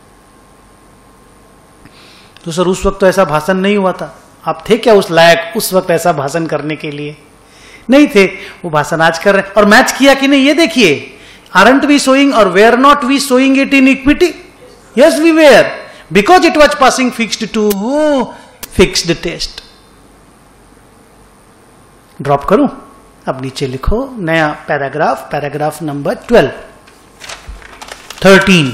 तो सर उस वक्त तो ऐसा भाषण नहीं हुआ था। आप थे क्या उस लायक उस वक्त ऐसा भाषण करने के लिए? नहीं थे। वो भाषण आज कर रहे हैं। और मैच किया कि नहीं ये देखिए। आरंट वी शोइंग और were not we showing it in equity? Yes we were, because it was passing fixed to fixed test. Drop करूं? अब नीचे लिखो नया paragraph, paragraph number twelve, thirteen.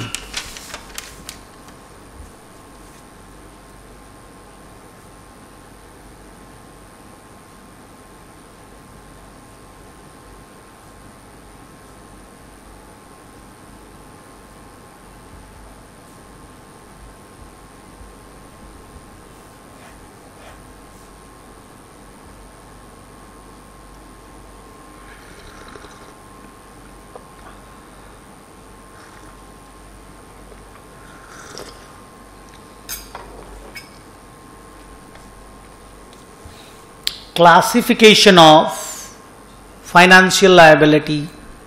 Classification of financial liability.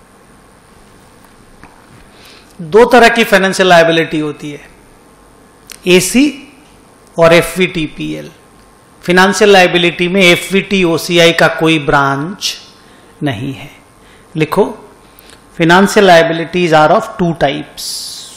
दो तरह की financial liability होती है, एसी और एफवीटीपीएल। फाइनेंशियल लायबिलिटी में एफवीटी ओसीआई का कोई ब्रांच नहीं है। लिखो, financial liabilities are of two types.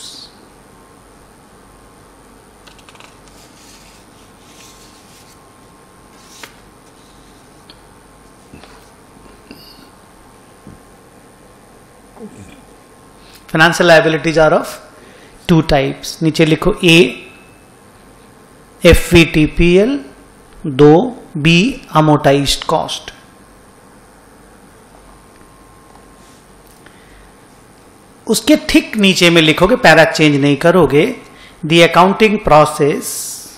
Financial liabilities are of two types. नीचे लिखो, ए एफवीटीपीएल, दो बी अमोर्टाइज्ड कॉस्ट। उसके ठीक नीचे में लिखोगे, पैरा चेंज नहीं करोगे, the accounting process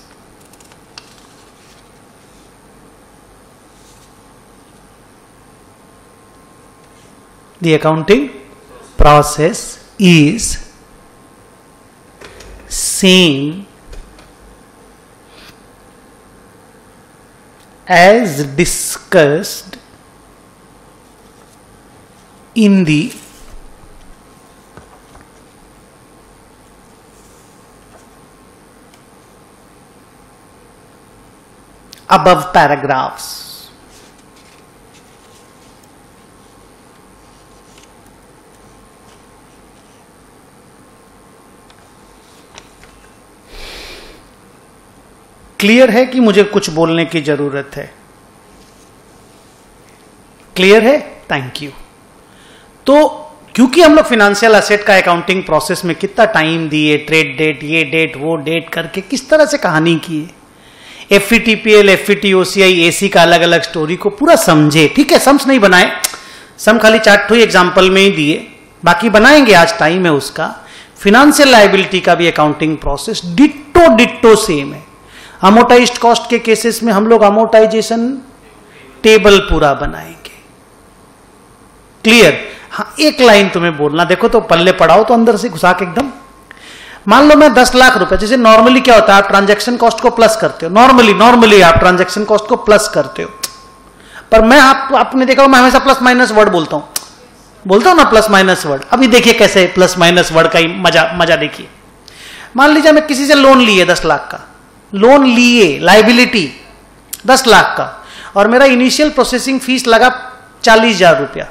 the accounting process is same as discussed in the above paragraphs. Clear है कि मुझे कुछ बोलने की जरूरत है? क्लियर है? Thank you. तो क्योंकि हम लोग फाइनेंशियल एसेट का अकाउंटिंग प्रोसेस में कितना टाइम दिए, ट्रेड डेट, ये डेट, वो डेट करके किस तरह से कहानी की है, एफईटीपीएल, एफईटीओसीआई, एसी का अलग अलग स्टोरी को पूरा समझे। ठीक है, सम्स नहीं बनाए, सम खाली चार ठो एग्जाम्पल में ही दिए, बाकी बनाएंगे, आज टाइम है उसका। फाइनेंशियल लायबिलिटी का भी accounting process ditto ditto same है। अमोर्टाइज्ड कॉस्ट के केसेस में हम लोग अमोर्टाइजेशन टेबल पूरा बनाएंगे। क्लियर? हाँ, एक लाइन तुम्हें बोलना, देखो तो पल्ले पड़ाओ तो अंदर से घुसा के एकदम। मान लो मैं दस लाख रुपए, जैसे नॉर्मली क्या होता है, आप ट्रांजैक्शन कॉस्ट को प्लस करते हो, नॉर्मली नॉर्मली आप ट्रांजैक्शन कॉस्ट को प्लस करते हो, पर मैं आप आपने देखा मैं हमेशा प्लस माइनस वर्ड बोलता हूं, बोलता हूं ना प्लस माइनस वर्ड। अभी देखिए कैसे प्लस माइनस वर्ड का ही मजा मजा देखिए। मान लीजिए मैं किसी से लोन लिए दस लाख का, लोन लिए, लाइबिलिटी दस लाख का, और मेरा इनिशियल प्रोसेसिंग फीस लगा चालीस हजार रुपया,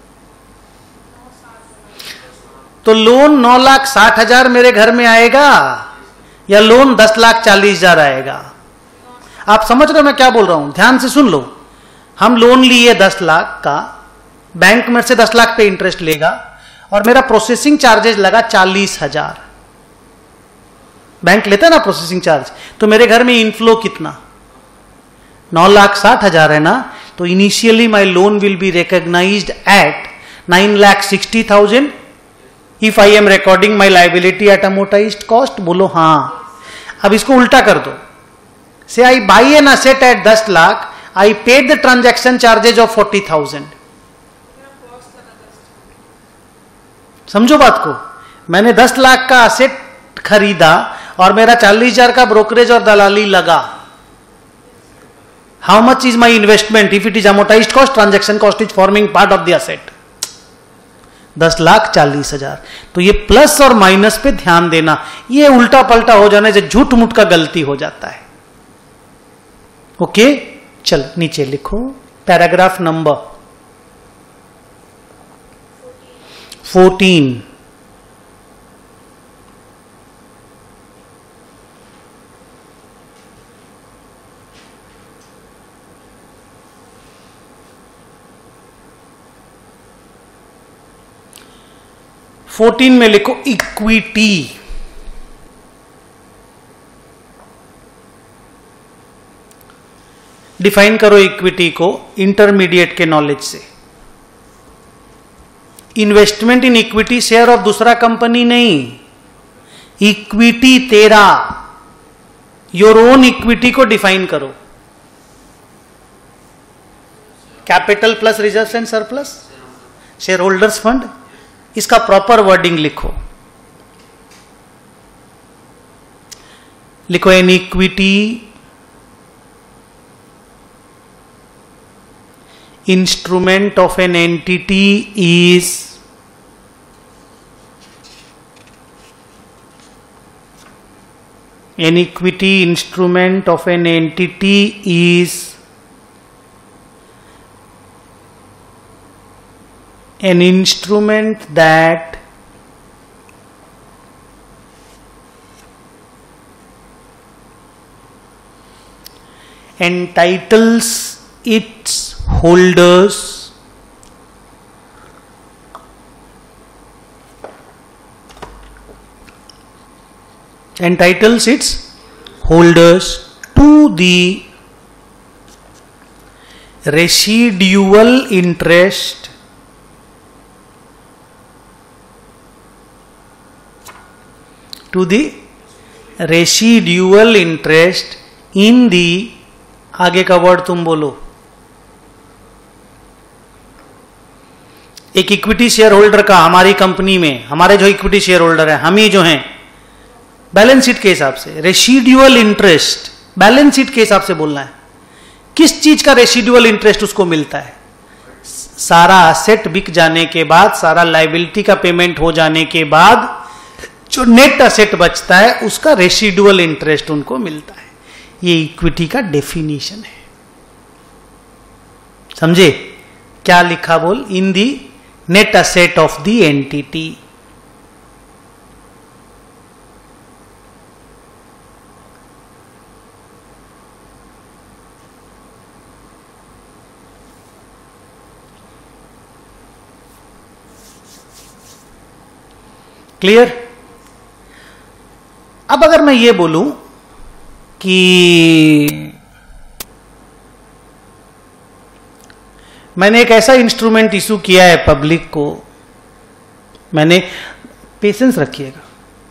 तो लोन नौ लाख साठ हजार मेरे घर में आएगा या लोन दस लाख चालीस हजार आएगा? आप समझ रहे हो मैं क्या बोल रहा हूं? ध्यान से सुन लो। हम लोन लिए दस लाख का, बैंक में से दस लाख पे इंटरेस्ट लेगा, और मेरा प्रोसेसिंग चार्जेस लगा चालीस हजार। बैंक लेता है ना प्रोसेसिंग चार्ज, तो मेरे घर में इनफ्लो कितना? नौ लाख साठ हजार है ना, तो initially my loan will be recognised at nine lakh sixty thousand if I am recording my liability at amortised cost. बोलो हाँ। अब इसको उल्टा कर दो, say I buy an asset at दस lakh, I paid the transaction charges of forty thousand. समझो बात को, मैंने दस लाख का असेट खरीदा और मेरा चालीस हजार का ब्रोकरेज और दलाली लगा। How much is my investment? If it is amortised cost, transaction cost is forming part of the asset. दस लाख चालीस हजार। तो ये प्लस और माइनस पे ध्यान देना, ये उल्टा पलटा हो जाने से झूठ मूठ का गलती हो जाता है। ओके, चल नीचे लिखो पैराग्राफ नंबर फोर्टीन। फोर्टीन में लिखो इक्विटी। डिफाइन करो इक्विटी को इंटरमीडिएट के नॉलेज से। Investment in equity, share of दूसरा कंपनी नहीं, इक्विटी तेरा, योर ओन इक्विटी को डिफाइन करो। Capital plus reserve and surplus, shareholders fund, इसका प्रॉपर वर्डिंग लिखो। लिखो an equity instrument of an entity is an equity instrument of an entity is an instrument that entitles its holders entitles its holders to the residual interest to the residual interest in the आगे का word तुम बोलो। एक equity share holder का हमारी company में, हमारे जो इक्विटी शेयर होल्डर है, हम ही जो हैं, बैलेंस शीट के हिसाब से रेसिडुअल इंटरेस्ट, बैलेंस शीट के हिसाब से बोलना है, किस चीज का रेसिडुअल इंटरेस्ट उसको मिलता है? सारा असेट बिक जाने के बाद, सारा लायबिलिटी का पेमेंट हो जाने के बाद जो नेट असेट बचता है उसका रेसिडुअल इंटरेस्ट उनको मिलता है। ये इक्विटी का डेफिनेशन है। समझे क्या लिखा? बोल, in the net asset of the entity. Clear? अब अगर मैं ये बोलूं कि मैंने एक ऐसा इंस्ट्रूमेंट इशू किया है पब्लिक को, मैंने, पेशेंस रखिएगा,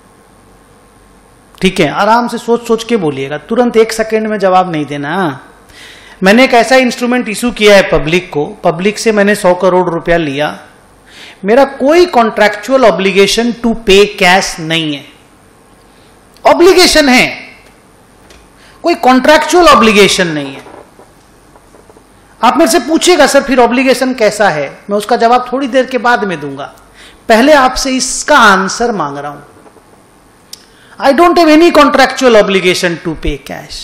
ठीक है, आराम से सोच सोच के बोलिएगा, तुरंत एक सेकेंड में जवाब नहीं देना। मैंने एक ऐसा इंस्ट्रूमेंट इशू किया है पब्लिक को, पब्लिक से मैंने सौ करोड़ रुपया लिया, मेरा कोई contractual obligation to pay cash नहीं है। ऑब्लिगेशन है, कोई कॉन्ट्रैक्चुअल ऑब्लिगेशन नहीं है। आप मेरे से पूछिएगा सर फिर ऑब्लिगेशन कैसा है, मैं उसका जवाब थोड़ी देर के बाद में दूंगा, पहले आपसे इसका आंसर मांग रहा हूं। I don't have any contractual obligation to pay cash.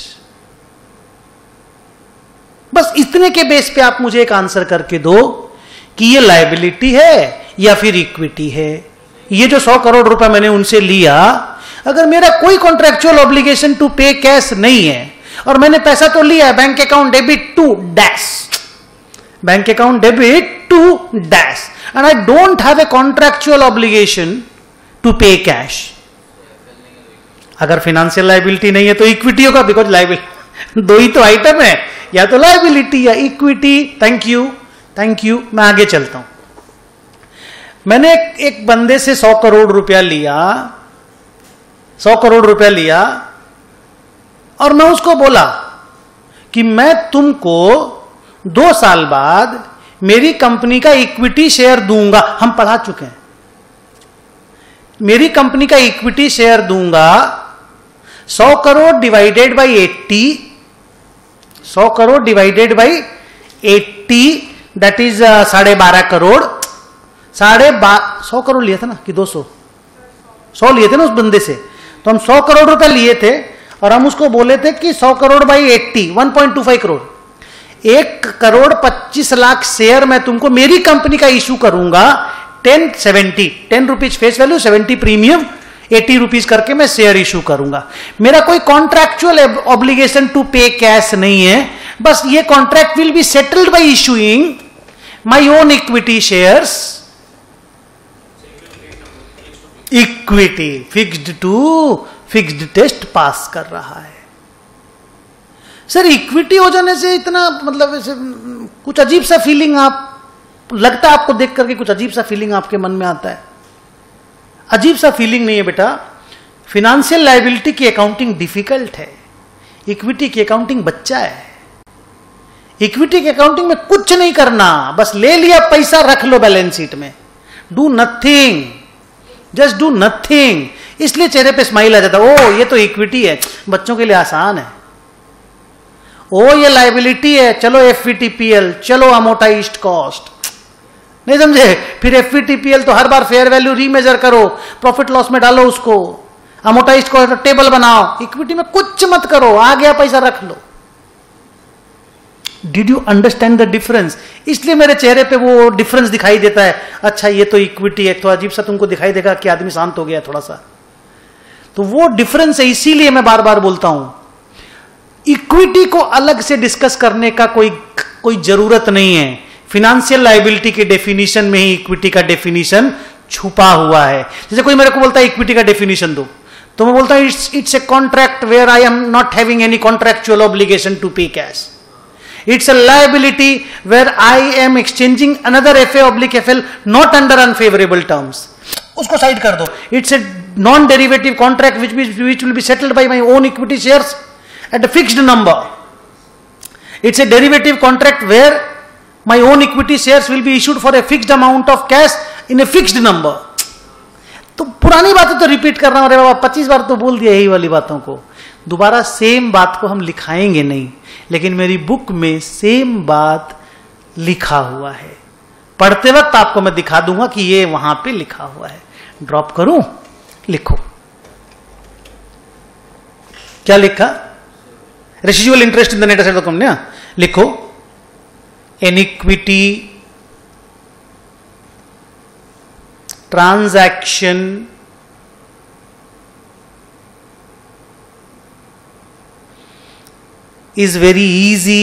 बस इतने के बेस पे आप मुझे एक आंसर करके दो कि ये लायबिलिटी है या फिर इक्विटी है। ये जो सौ करोड़ रुपए मैंने उनसे लिया, अगर मेरा कोई contractual obligation to pay cash नहीं है और मैंने पैसा तो लिया है, bank account debit to dash, bank account debit to dash, and I don't have a contractual obligation to pay cash. अगर फाइनेंशियल लायबिलिटी नहीं है तो इक्विटी होगा, बिकॉज लायबिलिटी दो ही तो आइटम है, या तो लायबिलिटी या equity. Thank you, thank you. मैं आगे चलता हूं। मैंने एक, एक बंदे से सौ करोड़ रुपया लिया, सौ करोड़ रुपया लिया, और मैं उसको बोला कि मैं तुमको दो साल बाद मेरी कंपनी का इक्विटी शेयर दूंगा। हम पढ़ा चुके हैं, मेरी कंपनी का इक्विटी शेयर दूंगा, सौ करोड़ डिवाइडेड बाई एट्टी, सौ crore divided by eighty, that is साढ़े बारह करोड़। साढ़े बा सौ करोड़ लिए थे ना कि दो सौ सौ लिए थे ना उस बंदे से, तो हम सौ करोड़ रुपए लिए थे और हम उसको बोले थे कि सौ crore by eighty, one point two five crore, एक करोड़ पच्चीस लाख शेयर मैं तुमको मेरी कंपनी का इशू करूंगा, ten seventy, ten rupees face value, seventy premium, eighty rupees करके मैं शेयर इशू करूंगा। मेरा कोई contractual obligation to pay cash नहीं है, बस ये contract will be settled by issuing my own equity shares, equity fixed to fixed test pass कर रहा है। सर इक्विटी हो जाने से इतना मतलब ऐसे कुछ अजीब सा फीलिंग, आप लगता है आपको देख करके कुछ अजीब सा फीलिंग आपके मन में आता है? अजीब सा फीलिंग नहीं है बेटा। फिनेंशियल लायबिलिटी की अकाउंटिंग डिफिकल्ट है, इक्विटी की अकाउंटिंग बच्चा है। इक्विटी की अकाउंटिंग में कुछ नहीं करना, बस ले लिया पैसा, रख लो बैलेंस शीट में, do nothing, just do nothing. इसलिए चेहरे पे स्माइल आ जाता है, ओ ये तो इक्विटी है, बच्चों के लिए आसान है। ओ ये लाइबिलिटी है, चलो एफवीटीपीएल, चलो अमोर्टाइज्ड कॉस्ट, नहीं समझे? फिर एफवीटीपीएल तो हर बार फेयर वैल्यू रीमेजर करो, प्रॉफिट लॉस में डालो उसको, अमोर्टाइज्ड कॉस्ट टेबल बनाओ, इक्विटी में कुछ मत करो, आ गया पैसा रख लो। Did you understand the difference? इसलिए मेरे चेहरे पे वो डिफरेंस दिखाई देता है। अच्छा ये तो इक्विटी है, तो अजीब सा तुमको दिखाई देगा कि आदमी शांत हो गया थोड़ा सा, तो वो डिफरेंस है। इसीलिए मैं बार बार बोलता हूं इक्विटी को अलग से डिस्कस करने का कोई कोई जरूरत नहीं है। फिनेंशियल लायबिलिटी के डेफिनेशन में ही इक्विटी का डेफिनेशन छुपा हुआ है। जैसे कोई मेरे को बोलता है इक्विटी का डेफिनेशन दो, तो मैं बोलता हूं it's it's a contract where I am not having any contractual obligation to pay cash. It's a liability where I am exchanging another F A oblique F L not under unfavorable terms. उसको side कर दो। It's a non-derivative contract which which which will be settled by my own equity shares at a fixed number. It's a derivative contract where my own equity shares will be issued for a fixed amount of cash in a fixed number. तो पुरानी बातें तो repeat कर रहा हूं, अरे बाबा पच्चीस बार तो बोल दिया यही वाली बातों को। दोबारा सेम बात को हम लिखाएंगे नहीं, लेकिन मेरी बुक में सेम बात लिखा हुआ है। पढ़ते वक्त आपको मैं दिखा दूंगा कि ये वहां पे लिखा हुआ है। ड्रॉप करूं? लिखो क्या लिखा? Residual interest in the net asset of the company. लिखो an equity transaction is very easy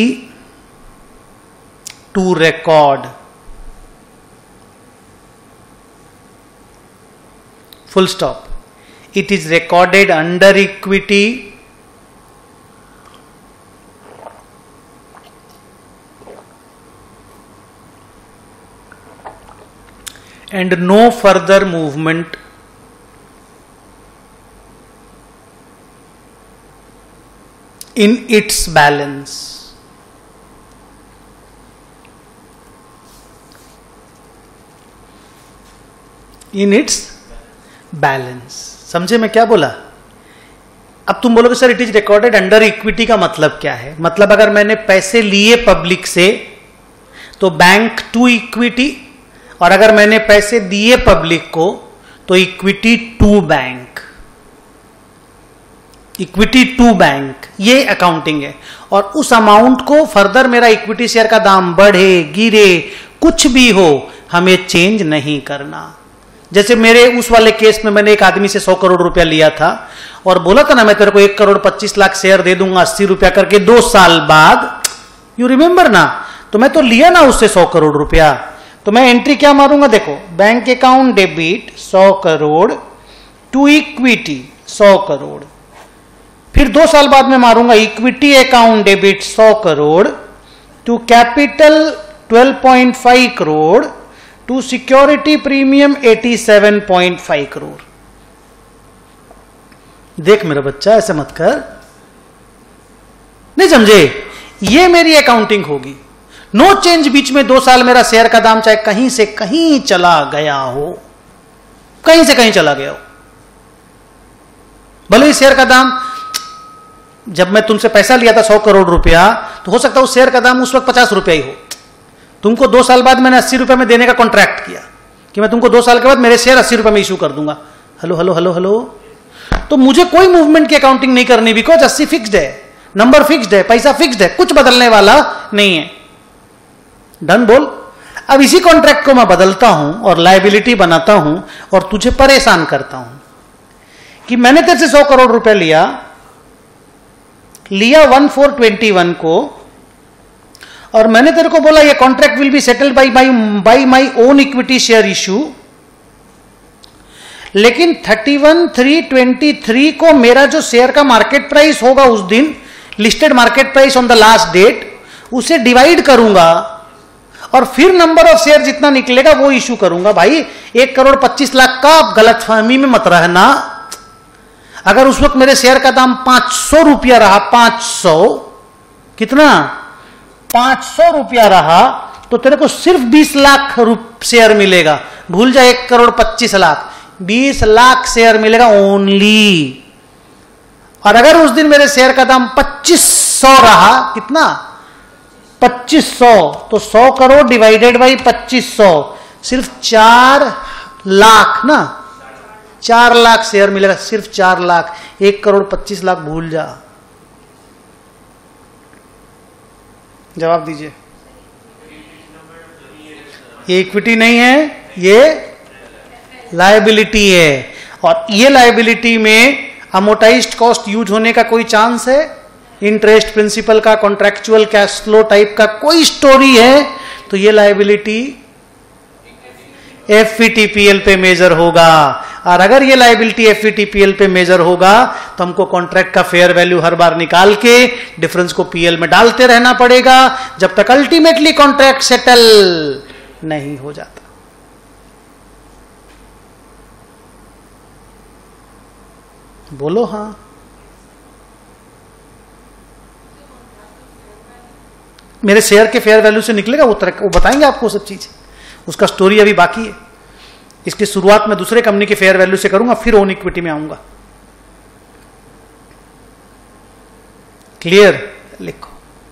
to record. Full stop. It is recorded under equity and no further movement in its balance. In its balance. समझे मैं क्या बोला? अब तुम बोलोगे sir it is recorded under equity का मतलब क्या है? मतलब अगर मैंने पैसे लिए पब्लिक से तो बैंक टू इक्विटी, और अगर मैंने पैसे दिए पब्लिक को तो equity to bank. Equity to bank, ये अकाउंटिंग है। और उस अमाउंट को फर्दर मेरा इक्विटी शेयर का दाम बढ़े गिरे कुछ भी हो, हमें चेंज नहीं करना। जैसे मेरे उस वाले केस में मैंने एक आदमी से सौ करोड़ रुपया लिया था और बोला था ना मैं तेरे को एक करोड़ पच्चीस लाख शेयर दे दूंगा अस्सी रुपया करके दो साल बाद, यू रिमेंबर ना? तो मैं तो लिया ना उससे सौ करोड़ रुपया, तो मैं एंट्री क्या मारूंगा? देखो बैंक अकाउंट डेबिट सौ करोड़ टू इक्विटी सौ करोड़, फिर दो साल बाद में मारूंगा इक्विटी अकाउंट डेबिट सौ crore to capital twelve point five crore to security premium सत्तासी पॉइंट फाइव करोड़। देख मेरा बच्चा ऐसे मत कर, नहीं समझे? ये मेरी अकाउंटिंग होगी। नो चेंज बीच में दो साल मेरा शेयर का दाम चाहे कहीं से कहीं चला गया हो, कहीं से कहीं चला गया हो, भले ही शेयर का दाम, जब मैं तुमसे पैसा लिया था सौ करोड़ रुपया तो हो सकता है उस शेयर का दाम उस वक्त पचास रुपया ही हो। तुमको दो साल बाद मैंने अस्सी रुपए में देने का कॉन्ट्रैक्ट किया कि मैं तुमको दो साल के बाद मेरे शेयर अस्सी रुपए में इशू कर दूंगा। हेलो हेलो हेलो हेलो, तो मुझे कोई मूवमेंट की अकाउंटिंग नहीं करनी, बिकॉज अस्सी फिक्स्ड है, नंबर फिक्स्ड है, पैसा फिक्स्ड है, कुछ बदलने वाला नहीं है। डन बोल। अब इसी कॉन्ट्रैक्ट को मैं बदलता हूं और लायबिलिटी बनाता हूं और तुझे परेशान करता हूं कि मैंने तेरे से सौ करोड़ रुपया लिया लिया वन फोर ट्वेंटी वन को, और मैंने तेरे को बोला ये contract will be settled by by by my own equity share issue, लेकिन thirty one three twenty three को मेरा जो शेयर का मार्केट प्राइस होगा उस दिन, listed market price on the last date, उसे डिवाइड करूंगा और फिर नंबर ऑफ शेयर जितना निकलेगा वो इशू करूंगा। भाई एक करोड़ पच्चीस लाख का गलतफहमी में मत रहना। अगर उस वक्त मेरे शेयर का दाम पांच सौ रुपया रहा, पांच सौ कितना पांच सौ रुपया रहा, तो तेरे को सिर्फ बीस लाख शेयर मिलेगा। भूल जा एक करोड़ पच्चीस लाख, बीस लाख शेयर मिलेगा ओनली। और अगर उस दिन मेरे शेयर का दाम पच्चीस सौ रहा, कितना, पच्चीस सौ, तो सौ करोड़ डिवाइडेड बाई पच्चीस सौ, सिर्फ चार लाख ना, चार लाख शेयर मिलेगा, सिर्फ चार लाख, एक करोड़ पच्चीस लाख भूल जा। जवाब दीजिए। ये इक्विटी नहीं है, ये लायबिलिटी है, और ये लायबिलिटी में अमोर्टाइज्ड कॉस्ट यूज होने का कोई चांस है? इंटरेस्ट, प्रिंसिपल का, कॉन्ट्रैक्चुअल कैश फ्लो टाइप का कोई स्टोरी है तो ये लायबिलिटी एफवीटीपीएल पे मेजर होगा। और अगर ये लायबिलिटी एफवीटीपीएल पे मेजर होगा तो हमको कॉन्ट्रैक्ट का फेयर वैल्यू हर बार निकाल के डिफरेंस को पीएल में डालते रहना पड़ेगा जब तक अल्टीमेटली कॉन्ट्रैक्ट सेटल नहीं हो जाता। बोलो हाँ। मेरे शेयर के फेयर वैल्यू से निकलेगा वो तरह, वो बताएंगे आपको सब चीज, उसका स्टोरी अभी बाकी है। इसकी शुरुआत मैं दूसरे कंपनी के फेयर वैल्यू से करूंगा, फिर ओन इक्विटी में आऊंगा। क्लियर? लिखो।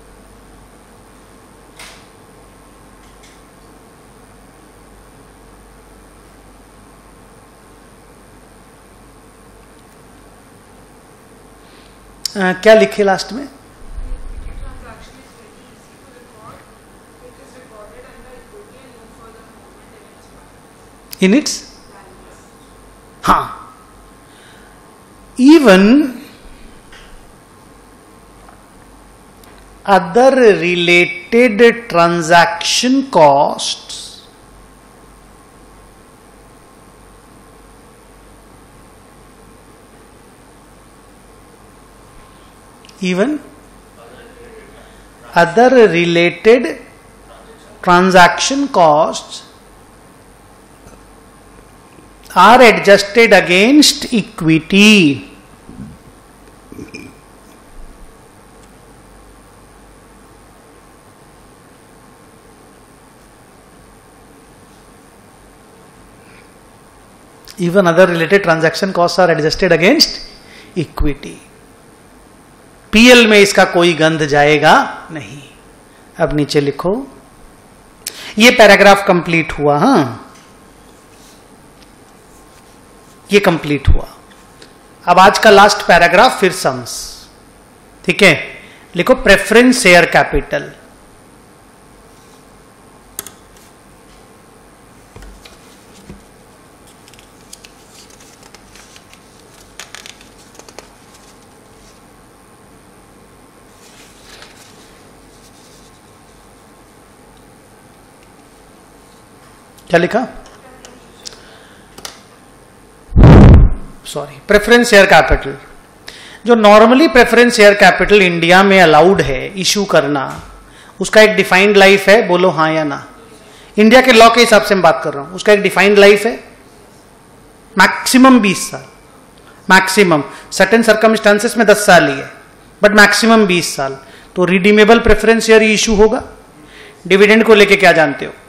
आ, क्या लिखे लास्ट में? In its, हाँ, even other related transaction costs even other related transaction costs are adjusted against equity. Even other related transaction costs are adjusted against equity. PL में इसका कोई गंध जाएगा नहीं। अब नीचे लिखो। ये पैराग्राफ कंप्लीट हुआ। हाँ, ये कंप्लीट हुआ। अब आज का लास्ट पैराग्राफ फिर सम्स। ठीक है, लिखो प्रेफरेंस शेयर कैपिटल। क्या लिखा? Sorry, preference share capital. जो normally preference share capital India में अलाउड है इशू करना, उसका एक डिफाइंड लाइफ है। बोलो हाँ या ना। इंडिया के लॉ के हिसाब से मैं बात कर रहा हूं। उसका एक डिफाइंड लाइफ है, मैक्सिमम बीस साल। मैक्सिमम, सर्टेन सर्कमस्टांसेस में दस साल ही है, बट मैक्सिमम बीस साल। तो रिडीमेबल प्रेफरेंस शेयर इशू होगा। डिविडेंड को लेके क्या जानते हो?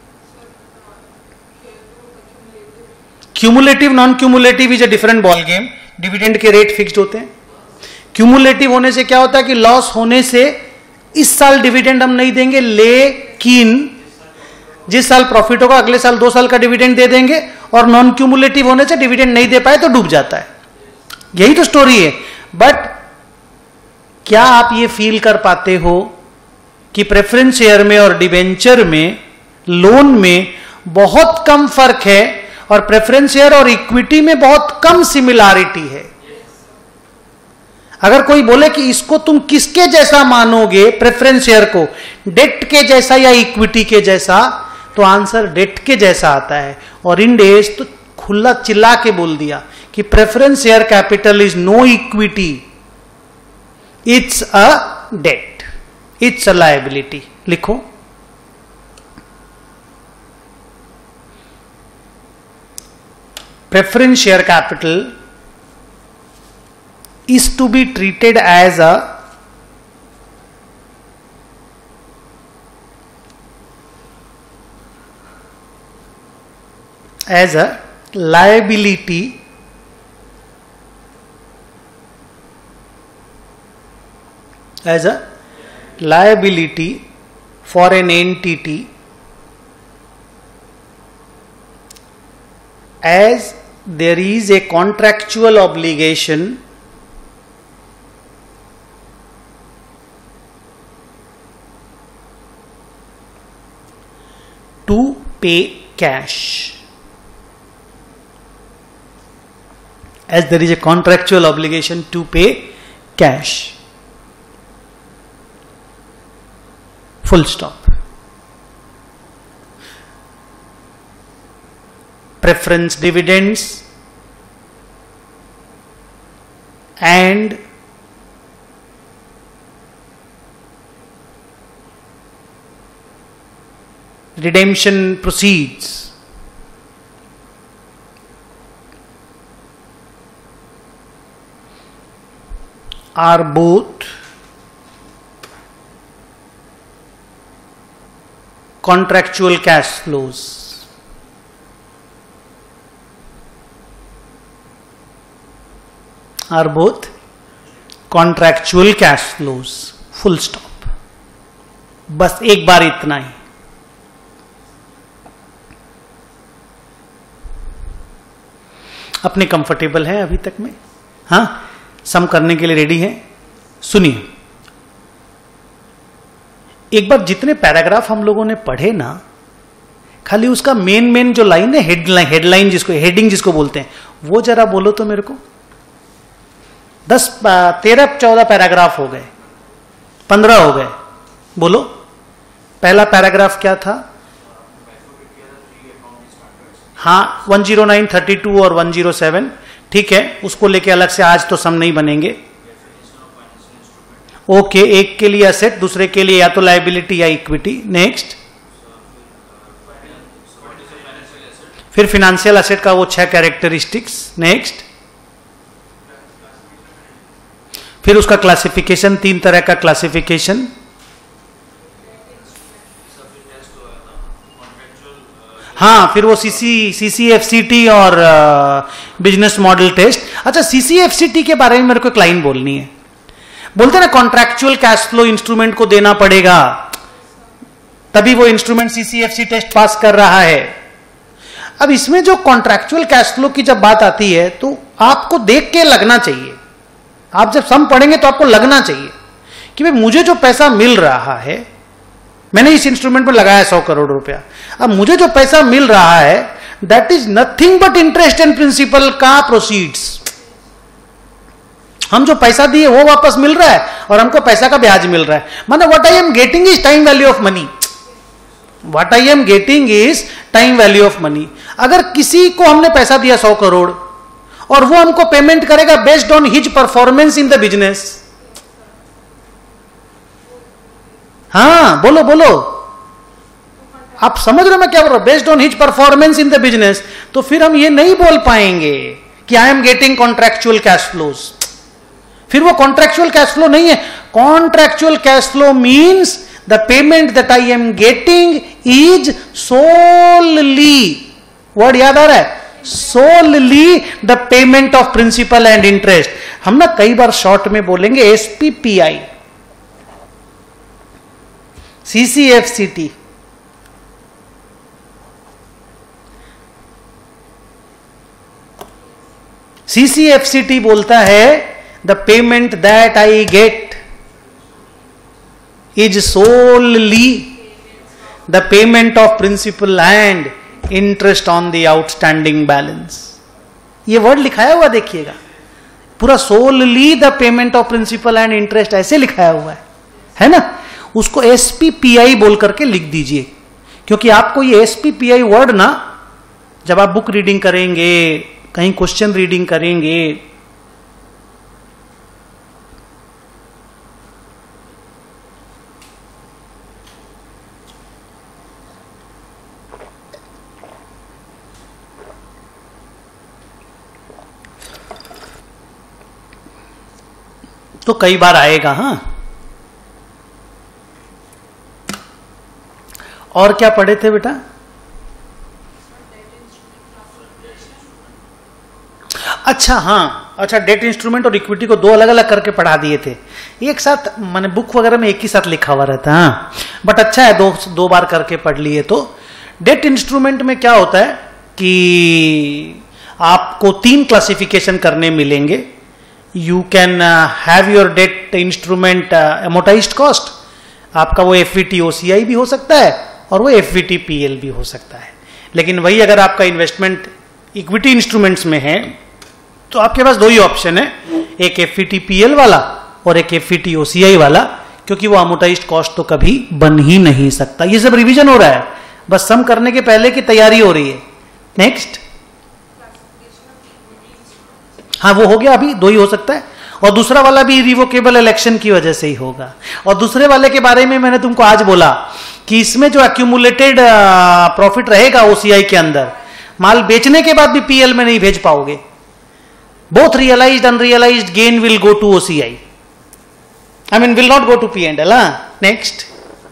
Cumulative, non cumulative is a different ball game. Dividend के रेट फिक्स्ड होते हैं। क्यूमुलेटिव होने से क्या होता है कि लॉस होने से इस साल डिविडेंड हम नहीं देंगे, लेकिन जिस साल प्रॉफिट होगा अगले साल दो साल का डिविडेंड दे देंगे। और नॉन क्यूमुलेटिव होने से डिविडेंड नहीं दे पाए तो डूब जाता है। यही तो स्टोरी है। बट क्या आप ये फील कर पाते हो कि प्रेफरेंस शेयर में और डिवेंचर में, लोन में बहुत कम फर्क है और प्रेफरेंस शेयर और इक्विटी में बहुत कम सिमिलैरिटी है? अगर कोई बोले कि इसको तुम किसके जैसा मानोगे, प्रेफरेंस शेयर को, डेट के जैसा या इक्विटी के जैसा, तो आंसर डेट के जैसा आता है। और इन डेज तो खुला चिल्ला के बोल दिया कि preference share capital is no equity, it's a debt, it's a liability. लिखो। Preference share capital is to be treated as a as a liability as a liability for an entity as there is a contractual obligation to pay cash. As there is a contractual obligation to pay cash. Full stop. Preference dividends and redemption proceeds are both contractual cash flows. Are both contractual cash flows. Full stop. बस एक बार इतना ही. अपने comfortable हैं अभी तक में? हाँ, सम करने के लिए रेडी हैं? सुनिए, एक बार जितने पैराग्राफ हम लोगों ने पढ़े ना, खाली उसका मेन मेन जो लाइन है, हेडलाइन हेडलाइन जिसको हेडिंग जिसको बोलते हैं, वो जरा बोलो तो मेरे को. दस तेरह चौदह पैराग्राफ हो गए, पंद्रह हो गए. बोलो, पहला पैराग्राफ क्या था? हाँ, one zero nine, thirty two और वन जीरो सेवन. ठीक है, उसको लेके अलग से आज तो सम नहीं बनेंगे. ओके, एक के लिए असेट, दूसरे के लिए या तो लायबिलिटी या इक्विटी. नेक्स्ट, फिर फिनेंशियल एसेट का वो छह कैरेक्टरिस्टिक्स. नेक्स्ट, फिर उसका क्लासिफिकेशन, तीन तरह का क्लासिफिकेशन. हाँ, फिर वो सीसी सीसीएफसीटी और बिजनेस मॉडल टेस्ट. अच्छा, सीसीएफसीटी के बारे में मेरे को एक लाइन बोलनी है. बोलते ना कॉन्ट्रैक्चुअल कैश फ्लो इंस्ट्रूमेंट को देना पड़ेगा, तभी वो इंस्ट्रूमेंट सीसीएफसी टेस्ट पास कर रहा है. अब इसमें जो कॉन्ट्रैक्चुअल कैश फ्लो की जब बात आती है तो आपको देख के लगना चाहिए. आप जब सम पढ़ेंगे तो आपको लगना चाहिए कि भाई मुझे जो पैसा मिल रहा है, मैंने इस इंस्ट्रूमेंट में लगाया सौ करोड़ रुपया, अब मुझे जो पैसा मिल रहा है that is nothing but interest and principal का प्रोसीड्स. हम जो पैसा दिए वो वापस मिल रहा है और हमको पैसा का ब्याज मिल रहा है. मतलब what I am getting is time value of money. What I am getting is time value of money. अगर किसी को हमने पैसा दिया सौ करोड़ और वो हमको पेमेंट करेगा based on his performance in the business. हाँ, बोलो बोलो, आप समझ रहे हो मैं क्या बोल रहा हूं? Based on his performance in the business. तो फिर हम ये नहीं बोल पाएंगे कि I am getting contractual cash flows. फिर वो कॉन्ट्रैक्चुअल कैश फ्लो नहीं है. Contractual cash flow means the payment that I am getting is solely, word याद आ रहा है, solely the payment of principal and interest. हम ना कई बार शॉर्ट में बोलेंगे एसपीपीआई, सीसीएफसीटी. सीसीएफसीटी बोलता है the payment that I get is solely the payment of principal and interest on the outstanding balance. ये वर्ड लिखाया हुआ देखिएगा, पूरा solely the payment of principal and interest ऐसे लिखाया हुआ है, है ना. उसको एसपीपीआई बोल करके लिख दीजिए, क्योंकि आपको ये एसपीपीआई वर्ड ना जब आप बुक रीडिंग करेंगे, कहीं क्वेश्चन रीडिंग करेंगे, तो कई बार आएगा. हाँ, और क्या पढ़े थे बेटा? अच्छा, हाँ, अच्छा, डेट इंस्ट्रूमेंट और इक्विटी को दो अलग अलग करके पढ़ा दिए थे, एक साथ मैंने बुक वगैरह में एक ही साथ लिखा हुआ रहता है, हाँ बट अच्छा है दो दो बार करके पढ़ लिए। तो डेट इंस्ट्रूमेंट में क्या होता है कि आपको तीन क्लासिफिकेशन करने मिलेंगे। You can have your debt instrument amortised cost, आपका वो एफवीटी ओसीआई भी हो सकता है और वो एफवीटी पीएल भी हो सकता है। लेकिन वही अगर आपका इन्वेस्टमेंट इक्विटी इंस्ट्रूमेंट्स में है तो आपके पास दो ही ऑप्शन है, एक एफवीटी पीएल वाला और एक एफवीटी ओसीआई वाला, क्योंकि वो अमोटाइज्ड कॉस्ट तो कभी बन ही नहीं सकता। ये सब रिवीजन हो रहा है, बस सम करने के पहले की तैयारी हो रही है। नेक्स्ट, हाँ वो हो गया, अभी दो ही हो सकता है, और दूसरा वाला भी रिवोकेबल इलेक्शन की वजह से ही होगा। और दूसरे वाले के बारे में मैंने तुमको आज बोला कि इसमें जो एक्यूमुलेटेड प्रॉफिट रहेगा ओसीआई के अंदर, माल बेचने के बाद भी पीएल में नहीं भेज पाओगे। Both realised unrealised gain will go to OCI, I mean will not go to P and L. Next,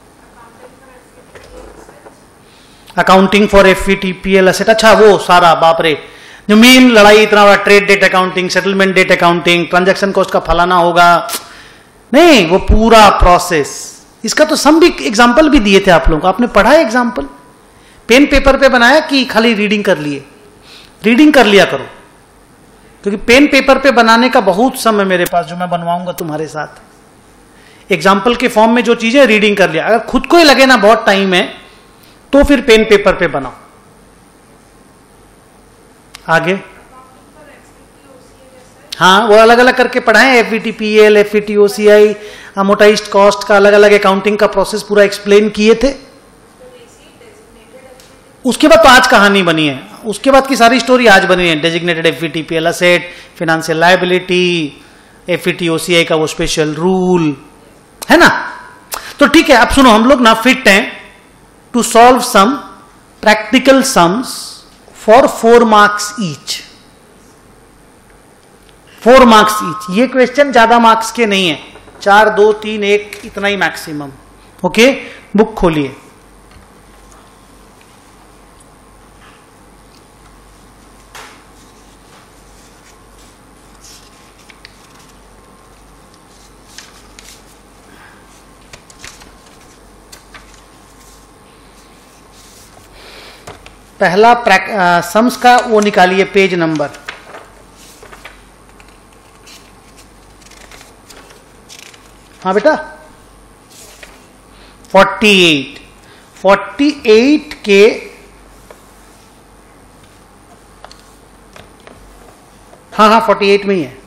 accounting for FVT PL asset, अच्छा वो सारा बाप रे जो मेन लड़ाई इतना बड़ा, trade date accounting, settlement date accounting, transaction cost का फलाना होगा, नहीं वो पूरा प्रोसेस। इसका तो सम भी एग्जांपल भी दिए थे आप लोगों को, आपने पढ़ा है एग्जांपल, पेन पेपर पे बनाया कि खाली रीडिंग कर लिए? रीडिंग कर लिया करो, क्योंकि पेन पेपर पे बनाने का बहुत समय मेरे पास जो मैं बनवाऊंगा तुम्हारे साथ। एग्जाम्पल के फॉर्म में जो चीजें रीडिंग कर लिया, अगर खुद को ही लगे ना बहुत टाइम है तो फिर पेन पेपर पे बनाओ। आगे, हाँ वो अलग अलग करके पढ़ाए, FVT PL, FVT OCI, amortised cost का अलग अलग अकाउंटिंग का प्रोसेस पूरा एक्सप्लेन किए थे। उसके बाद तो आज कहानी बनी है, उसके बाद की सारी स्टोरी आज बनी है। Designated FVT PL asset, financial liability, FVT OCI का वो स्पेशल रूल है ना। तो ठीक है, अब सुनो, हम लोग ना फिट हैं to solve some practical sums for four marks each. Four marks each, ये क्वेश्चन ज्यादा मार्क्स के नहीं है, चार, दो, तीन, एक, इतना ही मैक्सिमम। ओके, बुक खोलिए। पहला सम्स का वो निकालिए, पेज नंबर हाँ बेटा अड़तालीस, अड़तालीस के हाँ हाँ अड़तालीस में ही है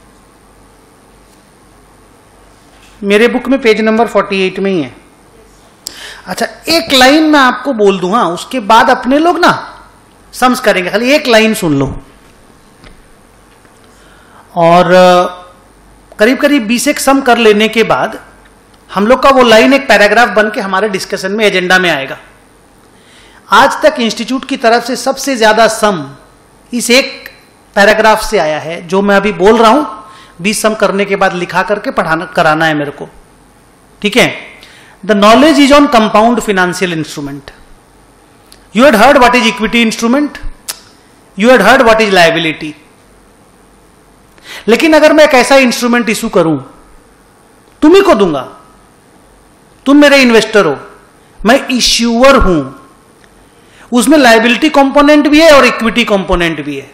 मेरे बुक में, पेज नंबर अड़तालीस में ही है। अच्छा, एक लाइन मैं आपको बोल दूं, हाँ उसके बाद अपने लोग ना सम्स करेंगे, खाली एक लाइन सुन लो। और करीब करीब बीस एक सम कर लेने के बाद हम लोग का वो लाइन एक पैराग्राफ बन के हमारे डिस्कशन में, एजेंडा में आएगा। आज तक इंस्टीट्यूट की तरफ से सबसे ज्यादा सम इस एक पैराग्राफ से आया है, जो मैं अभी बोल रहा हूं। बीस सम करने के बाद लिखा करके पढ़ाना कराना है मेरे को, ठीक है। The knowledge is on compound financial instrument. You had heard what is equity instrument? You had heard what is liability. लेकिन अगर मैं एक ऐसा इंस्ट्रूमेंट इशू करूं, तुम ही को दूंगा, तुम मेरे इन्वेस्टर हो, मैं इश्यूअर हूं, उसमें लायबिलिटी कंपोनेंट भी है और इक्विटी कंपोनेंट भी है।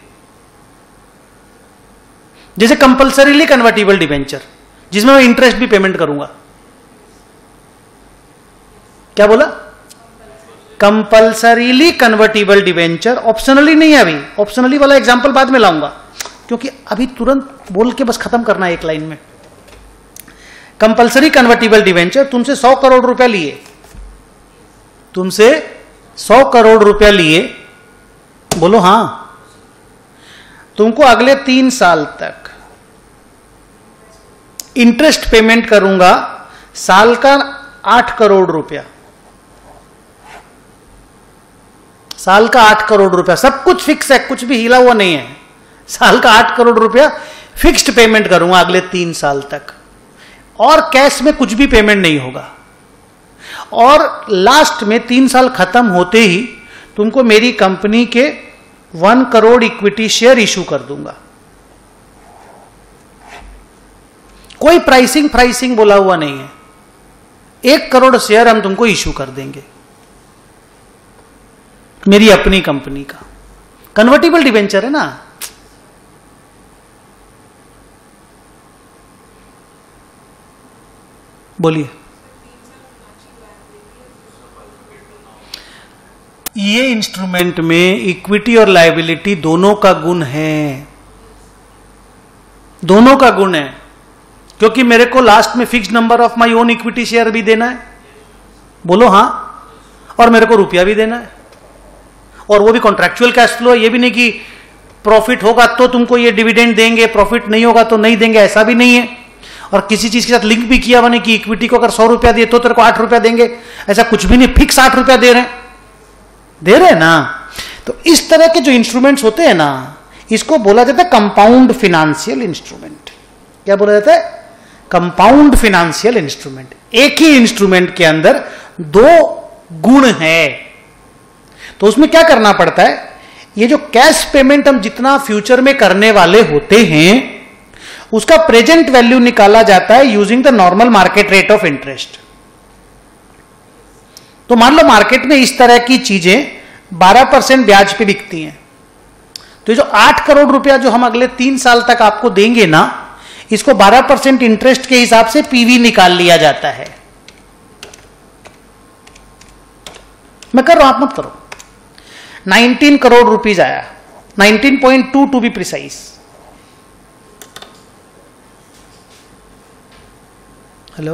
जैसे कंपल्सरीली कन्वर्टिबल डिबेंचर, जिसमें मैं इंटरेस्ट भी पेमेंट करूंगा। क्या बोला? कंपल्सरीली कन्वर्टिबल डिबेंचर, ऑप्शनली नहीं है। अभी ऑप्शनली वाला एग्जांपल बाद में लाऊंगा, क्योंकि अभी तुरंत बोल के बस खत्म करना है एक लाइन में। कंपल्सरी कन्वर्टिबल डिबेंचर, तुमसे सौ करोड़ रुपया लिए, तुमसे सौ करोड़ रुपया लिए, बोलो हाँ, तुमको अगले तीन साल तक इंटरेस्ट पेमेंट करूंगा, साल का आठ करोड़ रुपया, साल का आठ करोड़ रुपया, सब कुछ फिक्स है, कुछ भी हिला हुआ नहीं है। साल का आठ करोड़ रुपया फिक्स्ड पेमेंट करूंगा अगले तीन साल तक, और कैश में कुछ भी पेमेंट नहीं होगा। और लास्ट में तीन साल खत्म होते ही तुमको मेरी कंपनी के one crore equity share issue कर दूंगा। कोई प्राइसिंग प्राइसिंग बोला हुआ नहीं है। एक करोड़ शेयर हम तुमको इशू कर देंगे मेरी अपनी कंपनी का। कन्वर्टिबल डिवेंचर है ना। बोलिए। ये इंस्ट्रूमेंट में इक्विटी और लायबिलिटी दोनों का गुण है, दोनों का गुण है, क्योंकि मेरे को लास्ट में fix number of my own equity share भी देना है, बोलो हाँ, और मेरे को रुपया भी देना है, और वो भी कॉन्ट्रैक्चुअल कैश फ्लो है। ये भी नहीं कि प्रॉफिट होगा तो तुमको ये डिविडेंड देंगे, प्रॉफिट नहीं होगा तो नहीं देंगे, ऐसा भी नहीं है। और किसी चीज के साथ लिंक भी किया मैंने कि इक्विटी को अगर सौ रुपया दिए तो तेरे को आठ रुपया देंगे, ऐसा कुछ भी नहीं, फिक्स आठ रुपया दे रहे हैं, दे रहे हैं ना। तो इस तरह के जो इंस्ट्रूमेंट्स होते हैं ना, इसको बोला जाता है कंपाउंड फिनेंशियल इंस्ट्रूमेंट। क्या बोला जाता है? Compound financial instrument. एक ही इंस्ट्रूमेंट के अंदर दो गुण है, तो उसमें क्या करना पड़ता है, ये जो कैश पेमेंट हम जितना फ्यूचर में करने वाले होते हैं उसका प्रेजेंट वैल्यू निकाला जाता है using the normal market rate of interest. तो मान लो मार्केट में इस तरह की चीजें बारह परसेंट ब्याज पे बिकती हैं, तो जो आठ करोड़ रुपया जो हम अगले तीन साल तक आपको देंगे ना, इसको बारह परसेंट इंटरेस्ट के हिसाब से पीवी निकाल लिया जाता है। मैं कर रहा हूं, आप मत करो। नाइनटीन करोड़ रुपीज आया, nineteen point two to be precise. Hello,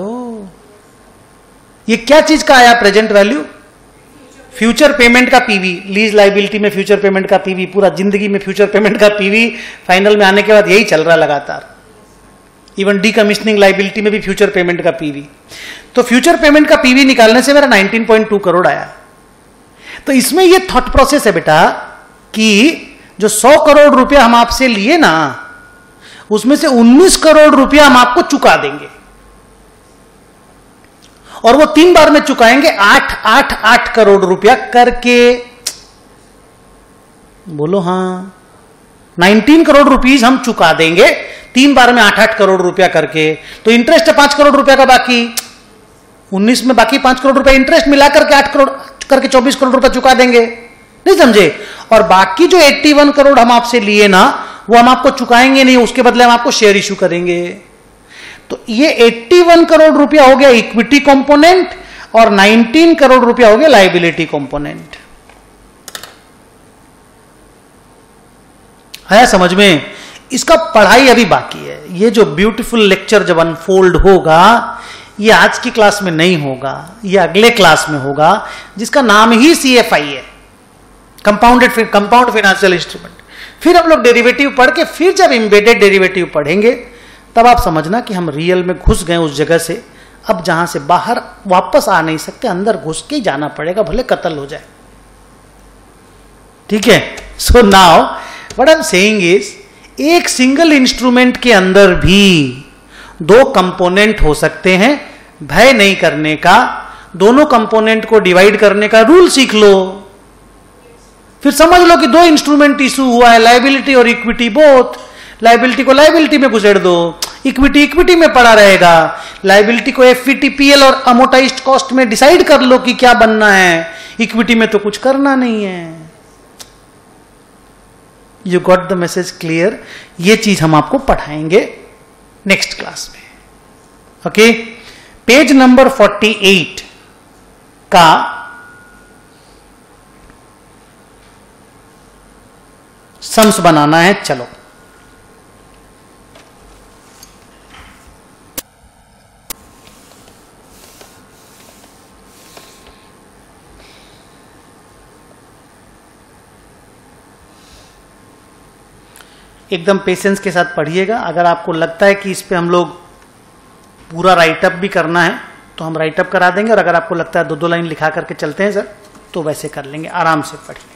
ये क्या चीज का आया प्रेजेंट वैल्यू? फ्यूचर पेमेंट का पीवी। लीज लाइबिलिटी में फ्यूचर पेमेंट का पीवी, पूरा जिंदगी में फ्यूचर पेमेंट का पीवी, फाइनल में आने के बाद यही चल रहा लगातार। इवन डीकमिशनिंग लाइबिलिटी में भी फ्यूचर पेमेंट का पीवी। तो फ्यूचर पेमेंट का पीवी निकालने से मेरा नाइनटीन पॉइंट टू करोड़ आया। तो इसमें यह थॉट प्रोसेस है बेटा कि जो सौ करोड़ रुपया हम आपसे लिए ना, उसमें से उन्नीस करोड़ रुपया हम आपको चुका देंगे, और वो तीन बार में चुकाएंगे, आठ आठ आठ करोड़ रुपया करके। बोलो हाँ, नाइनटीन करोड़ रुपीस हम चुका देंगे तीन बार में आठ आठ करोड़ रुपया करके। तो इंटरेस्ट है पांच करोड़ रुपया का बाकी, उन्नीस में बाकी पांच करोड़ रुपया इंटरेस्ट मिला करके आठ करोड़ करके चौबीस करोड़ रुपया चुका देंगे, नहीं समझे? और बाकी जो इक्यासी करोड़ हम आपसे लिए ना, वो हम आपको चुकाएंगे नहीं, उसके बदले हम आपको शेयर इशू करेंगे। तो ये इक्यासी करोड़ रुपया हो गया इक्विटी कंपोनेंट, और उन्नीस करोड़ रुपया हो गया लायबिलिटी कंपोनेंट। आया समझ में? इसका पढ़ाई अभी बाकी है। ये जो ब्यूटीफुल लेक्चर जब अनफोल्ड होगा, ये आज की क्लास में नहीं होगा, ये अगले क्लास में होगा, जिसका नाम ही सीएफआई है, कंपाउंडेड कंपाउंड फाइनेंशियल इंस्ट्रूमेंट। फिर हम लोग डेरिवेटिव पढ़ के फिर जब एम्बेडेड डेरिवेटिव पढ़ेंगे, तब आप समझना कि हम रियल में घुस गए उस जगह से, अब जहां से बाहर वापस आ नहीं सकते, अंदर घुस के ही जाना पड़ेगा, भले कत्ल हो जाए। ठीक है? So now what I am saying is, एक सिंगल इंस्ट्रूमेंट के अंदर भी दो कंपोनेंट हो सकते हैं। भय नहीं करने का, दोनों कंपोनेंट को डिवाइड करने का रूल सीख लो। फिर समझ लो कि दो इंस्ट्रूमेंट इशू हुआ है, लायबिलिटी और इक्विटी बोथ। लायबिलिटी को लायबिलिटी में घुसेड़ दो, इक्विटी इक्विटी में पड़ा रहेगा। लायबिलिटी को एफवीटीपीएल और अमोर्टाइज्ड कॉस्ट में डिसाइड कर लो कि क्या बनना है, इक्विटी में तो कुछ करना नहीं है। You got the message clear? ये चीज हम आपको पढ़ाएंगे नेक्स्ट क्लास में। Okay, page number forty eight का सम्स बनाना है। चलो, एकदम पेशेंस के साथ पढ़िएगा। अगर आपको लगता है कि इस पे हम लोग पूरा राइटअप भी करना है तो हम राइटअप करा देंगे, और अगर आपको लगता है दो दो लाइन लिखा करके चलते हैं सर, तो वैसे कर लेंगे। आराम से पढ़िए।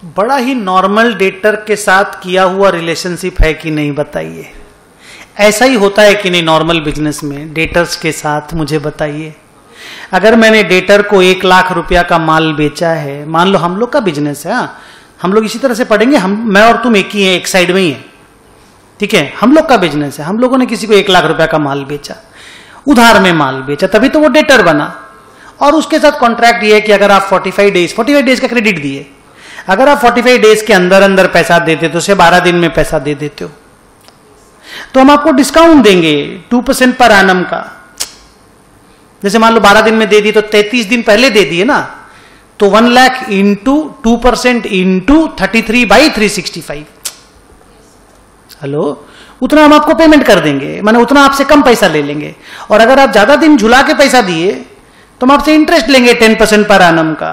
बड़ा ही नॉर्मल डेटर के साथ किया हुआ रिलेशनशिप है कि नहीं बताइए। ऐसा ही होता है कि नहीं नॉर्मल बिजनेस में डेटर्स के साथ, मुझे बताइए। अगर मैंने डेटर को एक लाख रुपया का माल बेचा है, मान लो हम लोग का बिजनेस है, हाँ? हम लोग इसी तरह से पढ़ेंगे, हम मैं और तुम एक ही हैं, एक साइड में ही है, ठीक है। हम लोग का बिजनेस है, हम लोगों ने किसी को एक लाख रुपया का माल बेचा, उधार में माल बेचा, तभी तो वो डेटर बना। और उसके साथ कॉन्ट्रैक्ट ये है कि अगर आप पैंतालीस डेज पैंतालीस डेज का क्रेडिट दिए, अगर आप पैंतालीस डेज के अंदर अंदर पैसा देते तो उसे बारह दिन में पैसा दे देते हो, तो हम आपको डिस्काउंट देंगे टू परसेंट पर एनम का। जैसे मान लो बारह दिन में दे दी तो तैतीस दिन पहले दे दिए ना, तो one lakh into two percent into thirty three by three sixty five, hello, उतना हम आपको पेमेंट कर देंगे, माने उतना आपसे कम पैसा ले लेंगे। और अगर आप ज्यादा दिन झुला के पैसा दिए तो हम आपसे इंटरेस्ट लेंगे टेन परसेंट पर एनम का।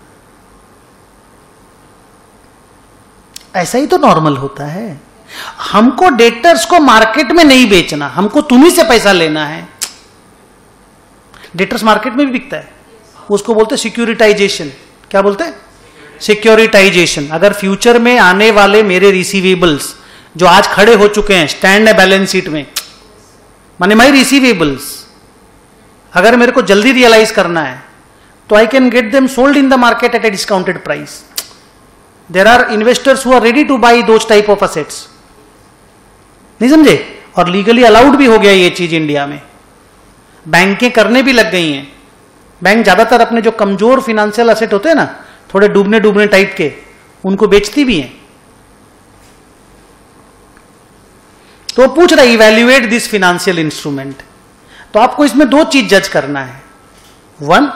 ऐसा ही तो नॉर्मल होता है। हमको डेटर्स को मार्केट में नहीं बेचना, हमको तुम्ही से पैसा लेना है। डेटर्स मार्केट में भी बिकता है, उसको बोलते हैं सिक्योरिटाइजेशन। क्या बोलते हैं? सिक्योरिटाइजेशन। अगर फ्यूचर में आने वाले मेरे रिसीवेबल्स जो आज खड़े हो चुके हैं, स्टैंड है बैलेंस शीट में, माने माई रिसीवेबल्स, अगर मेरे को जल्दी रियलाइज करना है तो I can get them sold in the market at a discounted price. There are investors who are ready to buy those type of assets. नहीं समझे? और लीगली अलाउड भी हो गया ये चीज इंडिया में, बैंकें करने भी लग गई हैं। बैंक ज्यादातर अपने जो कमजोर फिनेंशियल असेट होते हैं ना, थोड़े डूबने डूबने टाइप के, उनको बेचती भी हैं। तो पूछ रहा है इवैल्यूएट दिस फिनेंशियल इंस्ट्रूमेंट। तो आपको इसमें दो चीज जज करना है, one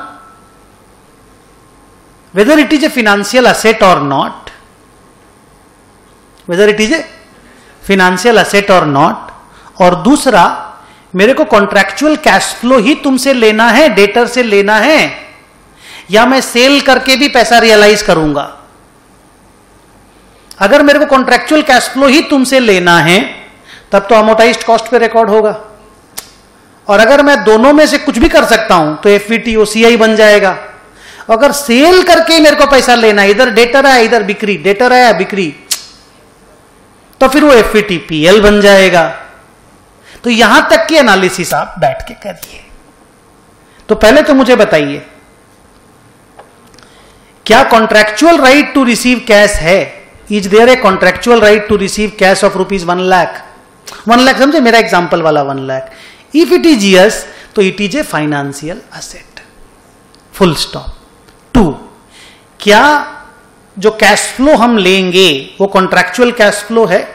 whether it is a financial asset और not, whether it is a financial asset और नॉट, और दूसरा मेरे को कॉन्ट्रैक्चुअल कैश फ्लो ही तुमसे लेना है, डेटर से लेना है, या मैं सेल करके भी पैसा रियलाइज करूंगा। अगर मेरे को कॉन्ट्रैक्चुअल कैश फ्लो ही तुमसे लेना है तब तो अमोर्टाइज्ड कॉस्ट पे रिकॉर्ड होगा, और अगर मैं दोनों में से कुछ भी कर सकता हूं तो एफवीटी ओसीआई बन जाएगा। अगर सेल करके मेरे को पैसा लेना है, इधर डेटर है इधर बिक्री, डेटर है बिक्री, तो फिर वो एफवीटी पीएल बन जाएगा। तो यहां तक की एनालिसिस आप बैठ के करिए। तो पहले तो मुझे बताइए, क्या contractual right to receive cash है? Is there a contractual right to receive cash of rupees one lakh? One lakh समझे, मेरा एग्जांपल वाला one lakh. If it is yes तो it is a financial asset, full stop. Two, क्या जो cash flow हम लेंगे वो कॉन्ट्रैक्चुअल कैश फ्लो है?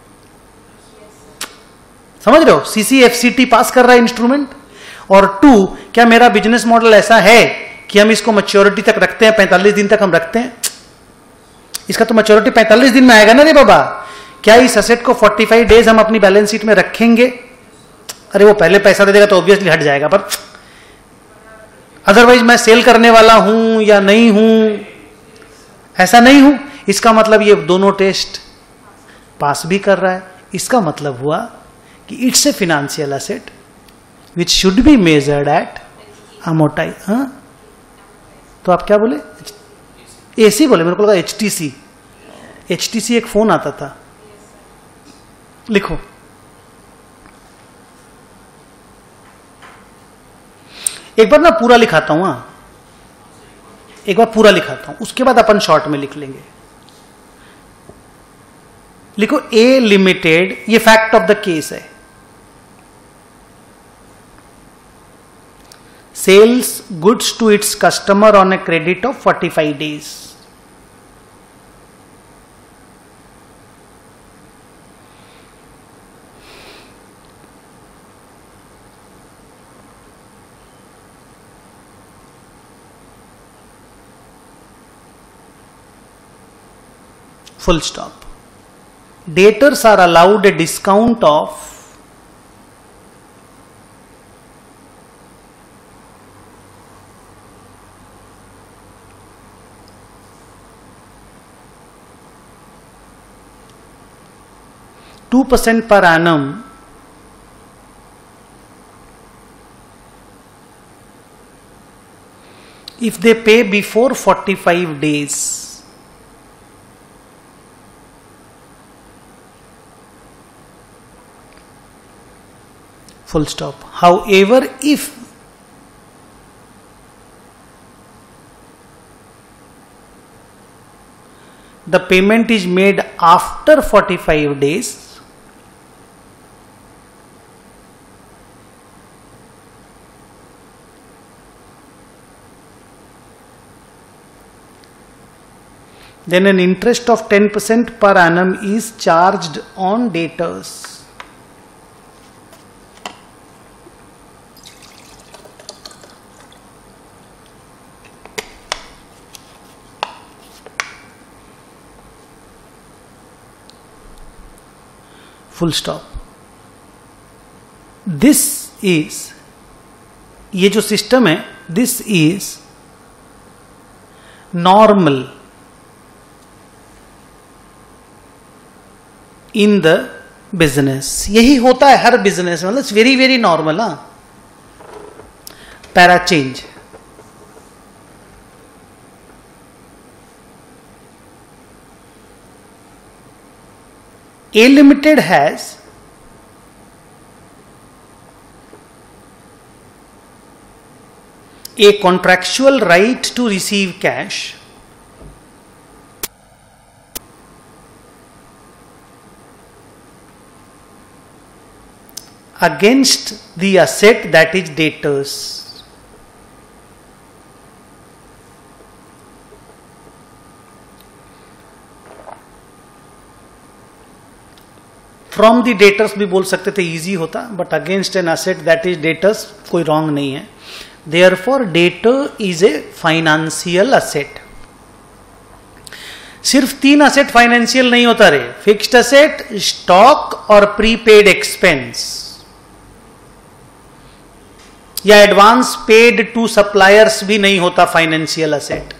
समझ रहे हो? सीसीएफसीटी पास कर रहा है इंस्ट्रूमेंट। और टू, क्या मेरा बिजनेस मॉडल ऐसा है कि हम इसको मैच्योरिटी तक रखते हैं, पैंतालीस दिन तक हम रखते हैं? इसका तो मैच्योरिटी पैंतालीस दिन में आएगा ना रे बाबा। क्या इस असेट को पैंतालीस डेज हम अपनी बैलेंस शीट में रखेंगे? अरे वो पहले पैसा दे देगा तो ऑब्वियसली हट जाएगा, पर अदरवाइज मैं सेल करने वाला हूं या नहीं हूं, ऐसा नहीं हूं, इसका मतलब ये दोनों टेस्ट पास भी कर रहा है। इसका मतलब हुआ कि it's a financial asset which should be measured at amortised. हाँ, तो आप क्या बोले? एसी बोले? मेरे को लगा एचटीसी। एचटीसी एक फोन आता था। लिखो, एक बार ना पूरा लिखाता हूं। हाँ, एक बार पूरा लिखाता हूं, उसके बाद अपन शॉर्ट में लिख लेंगे। लिखो, ए लिमिटेड, ये फैक्ट ऑफ द केस है, sells goods to its customer on a credit of forty five days. Full stop. Debtors are allowed a discount of two percent per annum if they pay before forty-five days. full stop. However, if the payment is made after forty-five days, then an interest of ten percent per annum is charged on debtors. Full stop. This is, ये जो system है, this is normal in the business. यही होता है हर business में, मतलब very very normal. हाँ, para change. A Limited has a contractual right to receive cash against the asset that is debtors. From the debtors भी बोल सकते थे, इजी होता, but against an asset that is debtors कोई wrong नहीं है. Therefore debtor is a financial asset. सिर्फ तीन असेट फाइनेंशियल नहीं होता रे, फिक्स्ड असेट, स्टॉक और प्रीपेड एक्सपेंस या एडवांस पेड टू सप्लायर्स भी नहीं होता फाइनेंशियल असेट.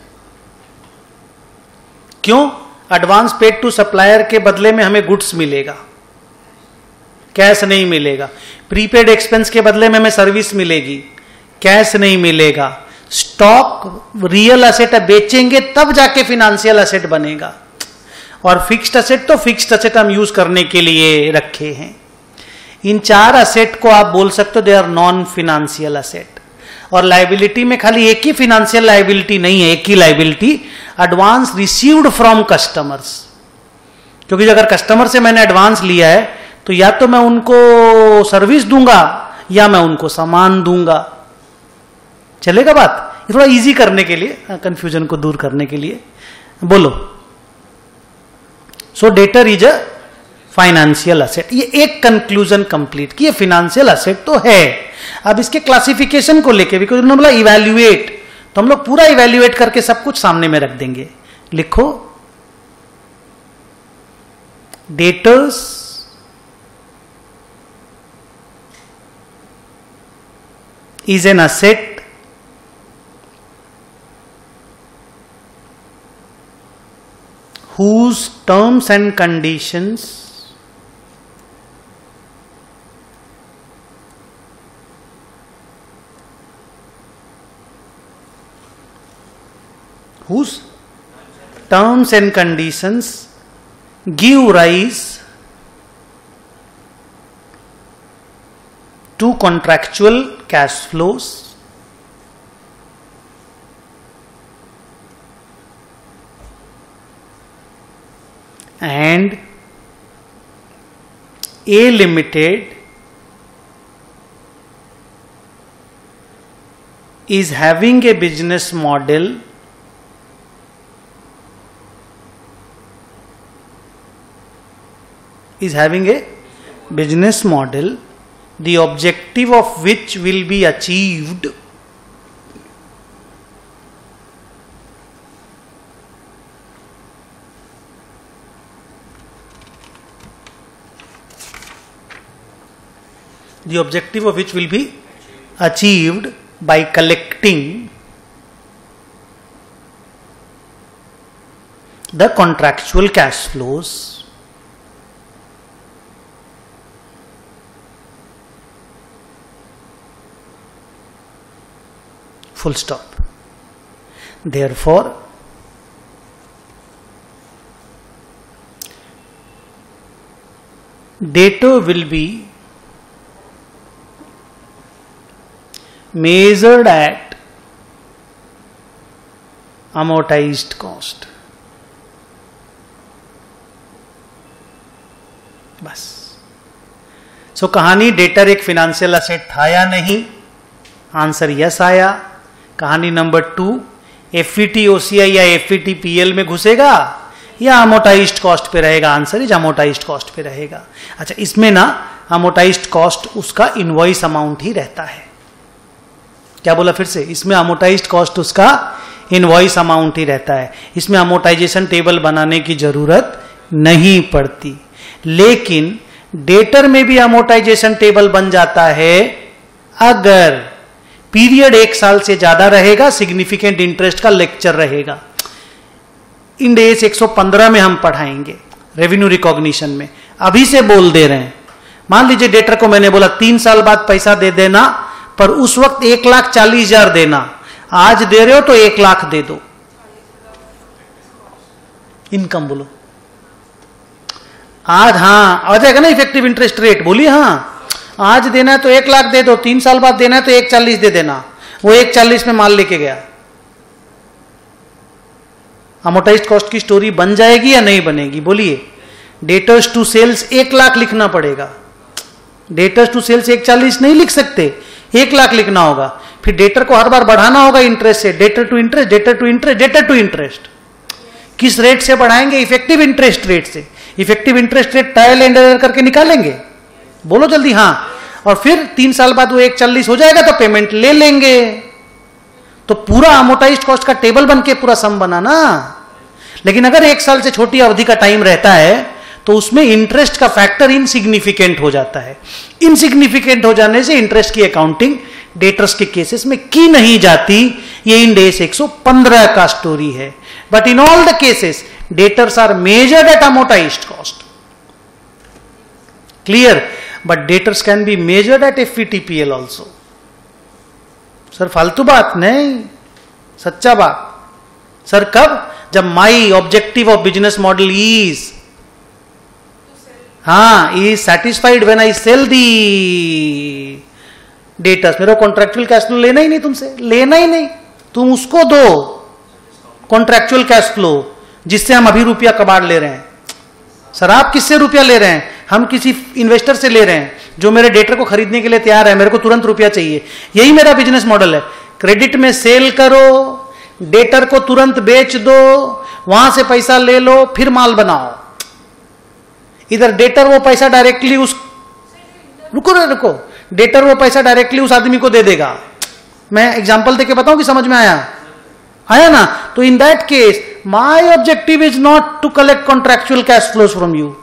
क्यों? एडवांस पेड टू सप्लायर के बदले में हमें गुड्स मिलेगा, कैश नहीं मिलेगा. प्रीपेड एक्सपेंस के बदले में हमें सर्विस मिलेगी, कैश नहीं मिलेगा. स्टॉक रियल असेट है, बेचेंगे तब जाके फिनेंशियल असेट बनेगा. और फिक्स्ड असेट तो फिक्स्ड असेट हम यूज करने के लिए रखे हैं. इन चार असेट को आप बोल सकते हो they are non financial asset. और लाइबिलिटी में खाली एक ही फिनेंशियल लाइबिलिटी नहीं है, एक ही liability, advance received from customers. क्योंकि अगर कस्टमर से मैंने एडवांस लिया है तो या तो मैं उनको सर्विस दूंगा या मैं उनको सामान दूंगा. चलेगा बात? ये थोड़ा इजी करने के लिए, कंफ्यूजन को दूर करने के लिए. बोलो. So debtor is a financial asset. ये एक कंक्लूजन कंप्लीट कि ये फाइनेंशियल असेट तो है. अब इसके क्लासिफिकेशन को लेके, बिकॉज उन्होंने बोला इवैल्यूएट, तो हम लोग पूरा इवैल्यूएट करके सब कुछ सामने में रख देंगे. लिखो, debtors is an asset whose terms and conditions whose terms and conditions give rise to contractual cash flows and A Limited is having a business model is having a business model the objective of which will be achieved the objective of which will be achieved by collecting the contractual cash flows full stop. Therefore, debtor will be measured at amortized cost. बस. So so, कहानी debtor एक financial asset था या नहीं? Answer yes आया. कहानी नंबर two, FVT OCI या एफईटी पीएल में घुसेगा या अमोटाइज्ड कॉस्ट पे रहेगा? आंसर इज अमोटाइज्ड कॉस्ट पे रहेगा. अच्छा, इसमें ना अमोटाइज्ड कॉस्ट उसका इनवॉइस अमाउंट ही रहता है. क्या बोला फिर से? इसमें अमोटाइज्ड कॉस्ट उसका इनवॉइस अमाउंट ही रहता है. इसमें अमोटाइजेशन टेबल बनाने की जरूरत नहीं पड़ती. लेकिन डेटर में भी अमोटाइजेशन टेबल बन जाता है अगर पीरियड एक साल से ज्यादा रहेगा, सिग्निफिकेंट इंटरेस्ट का लेक्चर रहेगा. इंड एस एक सौ पंद्रह में हम पढ़ाएंगे रेवेन्यू रिकॉग्निशन में. अभी से बोल दे रहे हैं. मान लीजिए डेटर को मैंने बोला तीन साल बाद पैसा दे देना, पर उस वक्त एक लाख चालीस हजार देना. आज दे रहे हो तो एक लाख दे दो. इनकम बोलो आज. हाँ आ जाएगा ना इफेक्टिव इंटरेस्ट रेट. बोलिए हाँ. आज देना है तो एक लाख दे दो, तीन साल बाद देना है तो एक चालीस दे देना. वो एक चालीस में माल लेके गया. अमोटाइज्ड कॉस्ट की स्टोरी बन जाएगी या नहीं बनेगी? बोलिए. डेटर्स टू सेल्स एक लाख लिखना पड़ेगा. डेटर्स टू सेल्स एक चालीस नहीं लिख सकते, एक लाख लिखना होगा. फिर डेटर को हर बार बढ़ाना होगा इंटरेस्ट से. Debtor to interest, debtor to interest, debtor to interest. किस रेट से बढ़ाएंगे? इफेक्टिव इंटरेस्ट रेट से. Effective interest rate trial and error करके निकालेंगे. बोलो जल्दी. हाँ. और फिर तीन साल बाद वो एक चालीस हो जाएगा तो पेमेंट ले लेंगे. तो पूरा अमोटाइज्ड कॉस्ट का टेबल बन के पूरा सम बना ना. लेकिन अगर एक साल से छोटी अवधि का टाइम रहता है तो उसमें इंटरेस्ट का फैक्टर इनसिग्निफिकेंट हो जाता है. इनसिग्निफिकेंट हो जाने से इंटरेस्ट की अकाउंटिंग डेटर्स के केसेस में की नहीं जाती. ये इंड एस एक सौ पंद्रह का स्टोरी है. But in all the cases debtors are measured at amortised cost. Clear? But debtors can be measured at FVTPL also. Sir फालतू बात नहीं, सच्चा बात. सर कब? जब my objective of business model is हाँ is satisfied when I sell the debtors. मेरे को कॉन्ट्रेक्चुअल कैश फ्लो लेना ही नहीं तुमसे, लेना ही नहीं. तुम उसको दो कॉन्ट्रेक्चुअल कैश फ्लो जिससे हम अभी रुपया कबाड़ ले रहे हैं. सर आप किससे रुपया ले रहे हैं? हम किसी इन्वेस्टर से ले रहे हैं जो मेरे डेटर को खरीदने के लिए तैयार है. मेरे को तुरंत रुपया चाहिए. यही मेरा बिजनेस मॉडल है. क्रेडिट में सेल करो, डेटर को तुरंत बेच दो, वहां से पैसा ले लो, फिर माल बनाओ. इधर डेटर वो पैसा डायरेक्टली उस रुको रे रुको डेटर वो पैसा डायरेक्टली उस आदमी को दे देगा. मैं एग्जांपल देके बताऊं कि समझ में आया? आया ना? तो in that case my objective is not to collect contractual cash flows from you.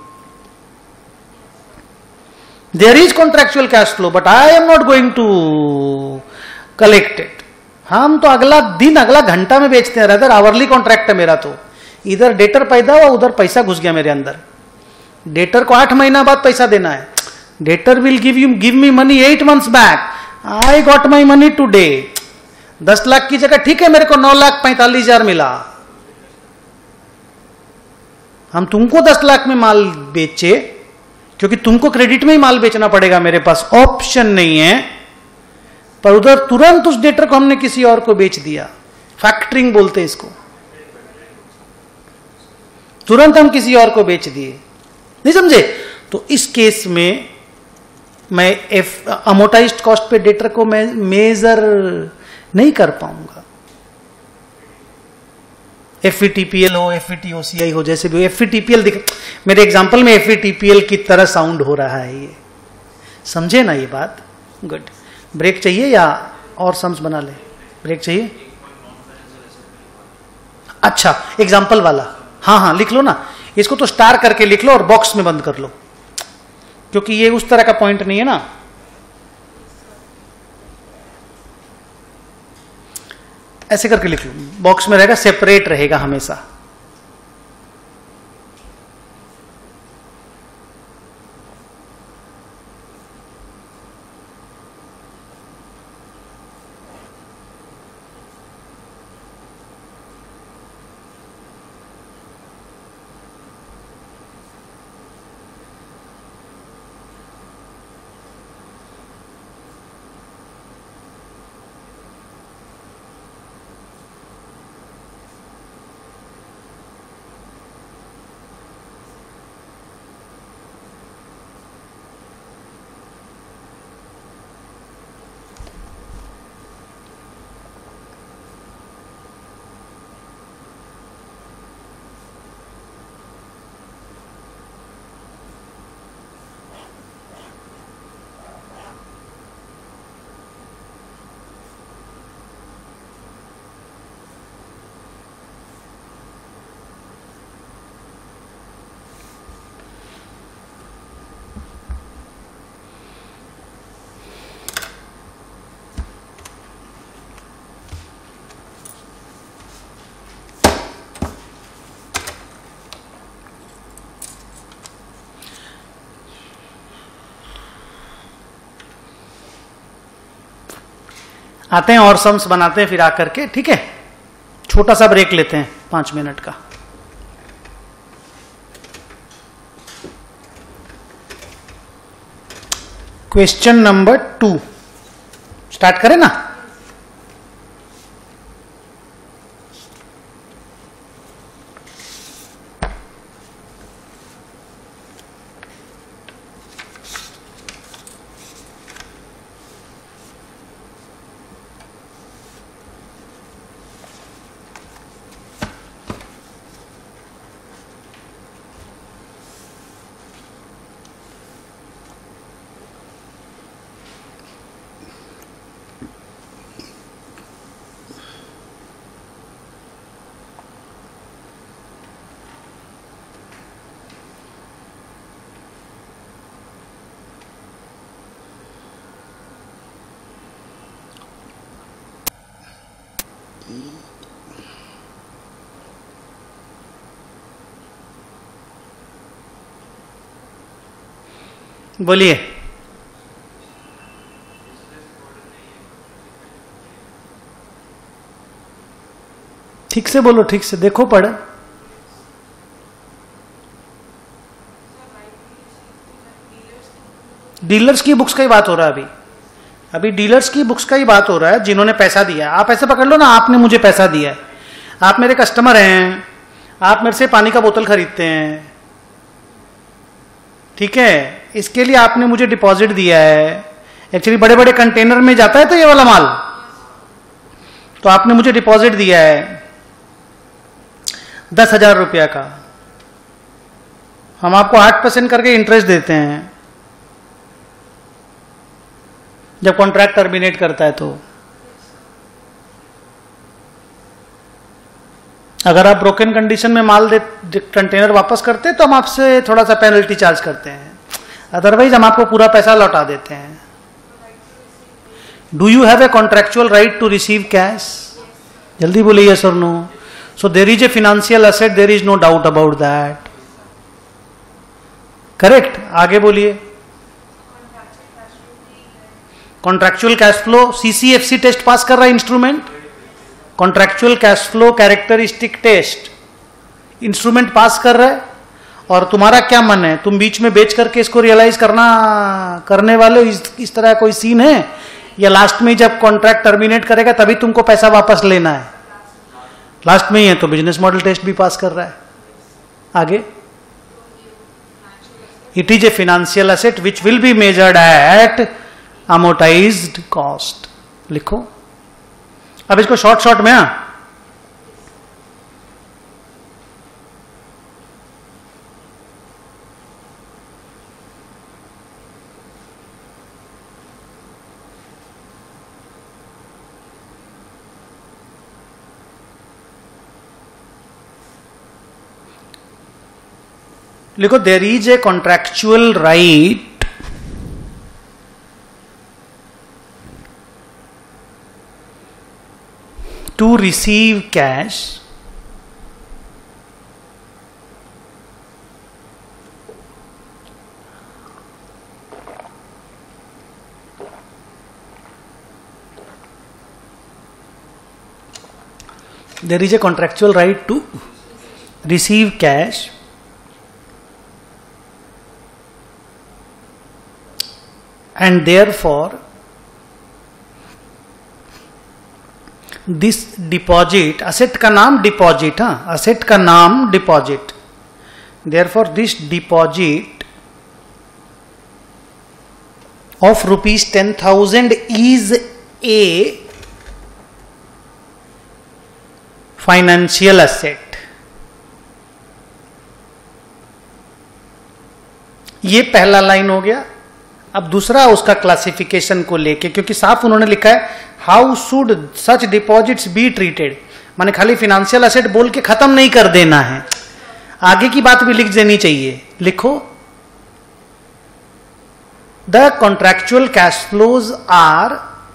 There is contractual cash flow but I am not going to collect it. हम तो अगला दिन अगला घंटा में बेचते हैं. अदर आवरली कॉन्ट्रैक्ट है मेरा. तो इधर डेटर पैदा हुआ, उधर पैसा घुस गया मेरे अंदर. डेटर को आठ महीना बाद पैसा देना है. Debtor will give you give me money eight months back. I got my money today. दस लाख की जगह ठीक है मेरे को नौ लाख पैंतालीस हजार मिला. हम तुमको दस लाख में माल बेचे क्योंकि तुमको क्रेडिट में ही माल बेचना पड़ेगा. मेरे पास ऑप्शन नहीं है. पर उधर तुरंत उस डेटर को हमने किसी और को बेच दिया. फैक्टरिंग बोलते हैं इसको. तुरंत हम किसी और को बेच दिए. नहीं समझे? तो इस केस में मैं एफ अमोटाइज्ड कॉस्ट पे डेटर को मैं मेजर नहीं कर पाऊंगा. एफईटीपीएल हो, एफईटीओसीआई हो, जैसे भी एफईटीपीएल दिख मेरे एग्जांपल में एफईटीपीएल की तरह साउंड हो रहा है. ये समझे ना ये बात? गुड. ब्रेक चाहिए या और सम्स बना ले? ब्रेक चाहिए? अच्छा एग्जांपल वाला. हाँ हाँ लिख लो ना. इसको तो स्टार करके लिख लो और बॉक्स में बंद कर लो क्योंकि ये उस तरह का पॉइंट नहीं है ना. ऐसे करके लिख लो. बॉक्स में रहेगा, सेपरेट रहेगा हमेशा. आते हैं और सम्स बनाते हैं फिर आकर के, ठीक है। छोटा सा ब्रेक लेते हैं पांच मिनट का। क्वेश्चन नंबर टू स्टार्ट करें ना। बोलिए। ठीक से बोलो, ठीक से देखो पढ़। डीलर्स की बुक्स का ही बात हो रहा है अभी अभी डीलर्स की बुक्स का ही बात हो रहा है, जिन्होंने पैसा दिया है। आप ऐसे पकड़ लो ना, आपने मुझे पैसा दिया है, आप मेरे कस्टमर हैं, आप मेरे से पानी का बोतल खरीदते हैं, ठीक है। इसके लिए आपने मुझे डिपॉजिट दिया है। एक्चुअली बड़े बड़े कंटेनर में जाता है तो ये वाला माल, तो आपने मुझे डिपॉजिट दिया है दस हजार रुपया का, हम आपको आठ परसेंट करके इंटरेस्ट देते हैं जब कॉन्ट्रैक्ट टर्मिनेट करता है। तो अगर आप ब्रोकन कंडीशन में माल दे कंटेनर वापस करते हैं तो हम आपसे थोड़ा सा पेनल्टी चार्ज करते हैं, अदरवाइज हम आपको पूरा पैसा लौटा देते हैं। Do you have a contractual right to receive cash? जल्दी बोलिए यस और no. So there is a financial asset, there is no doubt about that, correct. आगे बोलिए। Contractual cash flow, CCFC test pass कर रहा है instrument. Contractual cash flow characteristic test instrument pass कर रहा है। और तुम्हारा क्या मन है, तुम बीच में बेच करके इसको रियलाइज करना करने वाले इस, इस तरह कोई सीन है, या लास्ट में जब कॉन्ट्रैक्ट टर्मिनेट करेगा तभी तुमको पैसा वापस लेना है? लास्ट में ही है तो बिजनेस मॉडल टेस्ट भी पास कर रहा है। आगे, it is a financial asset which will be measured at amortised cost. लिखो अब इसको शॉर्ट शॉर्ट में। हाँ, लिखो there is a contractual right to receive cash there is a contractual right to receive cash and therefore this deposit, asset का नाम deposit, हाँ, asset का नाम deposit, therefore this deposit of rupees ten thousand is a financial asset. ये पहला line हो गया। अब दूसरा उसका क्लासिफिकेशन को लेके, क्योंकि साफ उन्होंने लिखा है how should such deposits be treated, माने खाली फाइनेंशियल एसेट बोल के खत्म नहीं कर देना है, आगे की बात भी लिख देनी चाहिए। लिखो the contractual cash flows are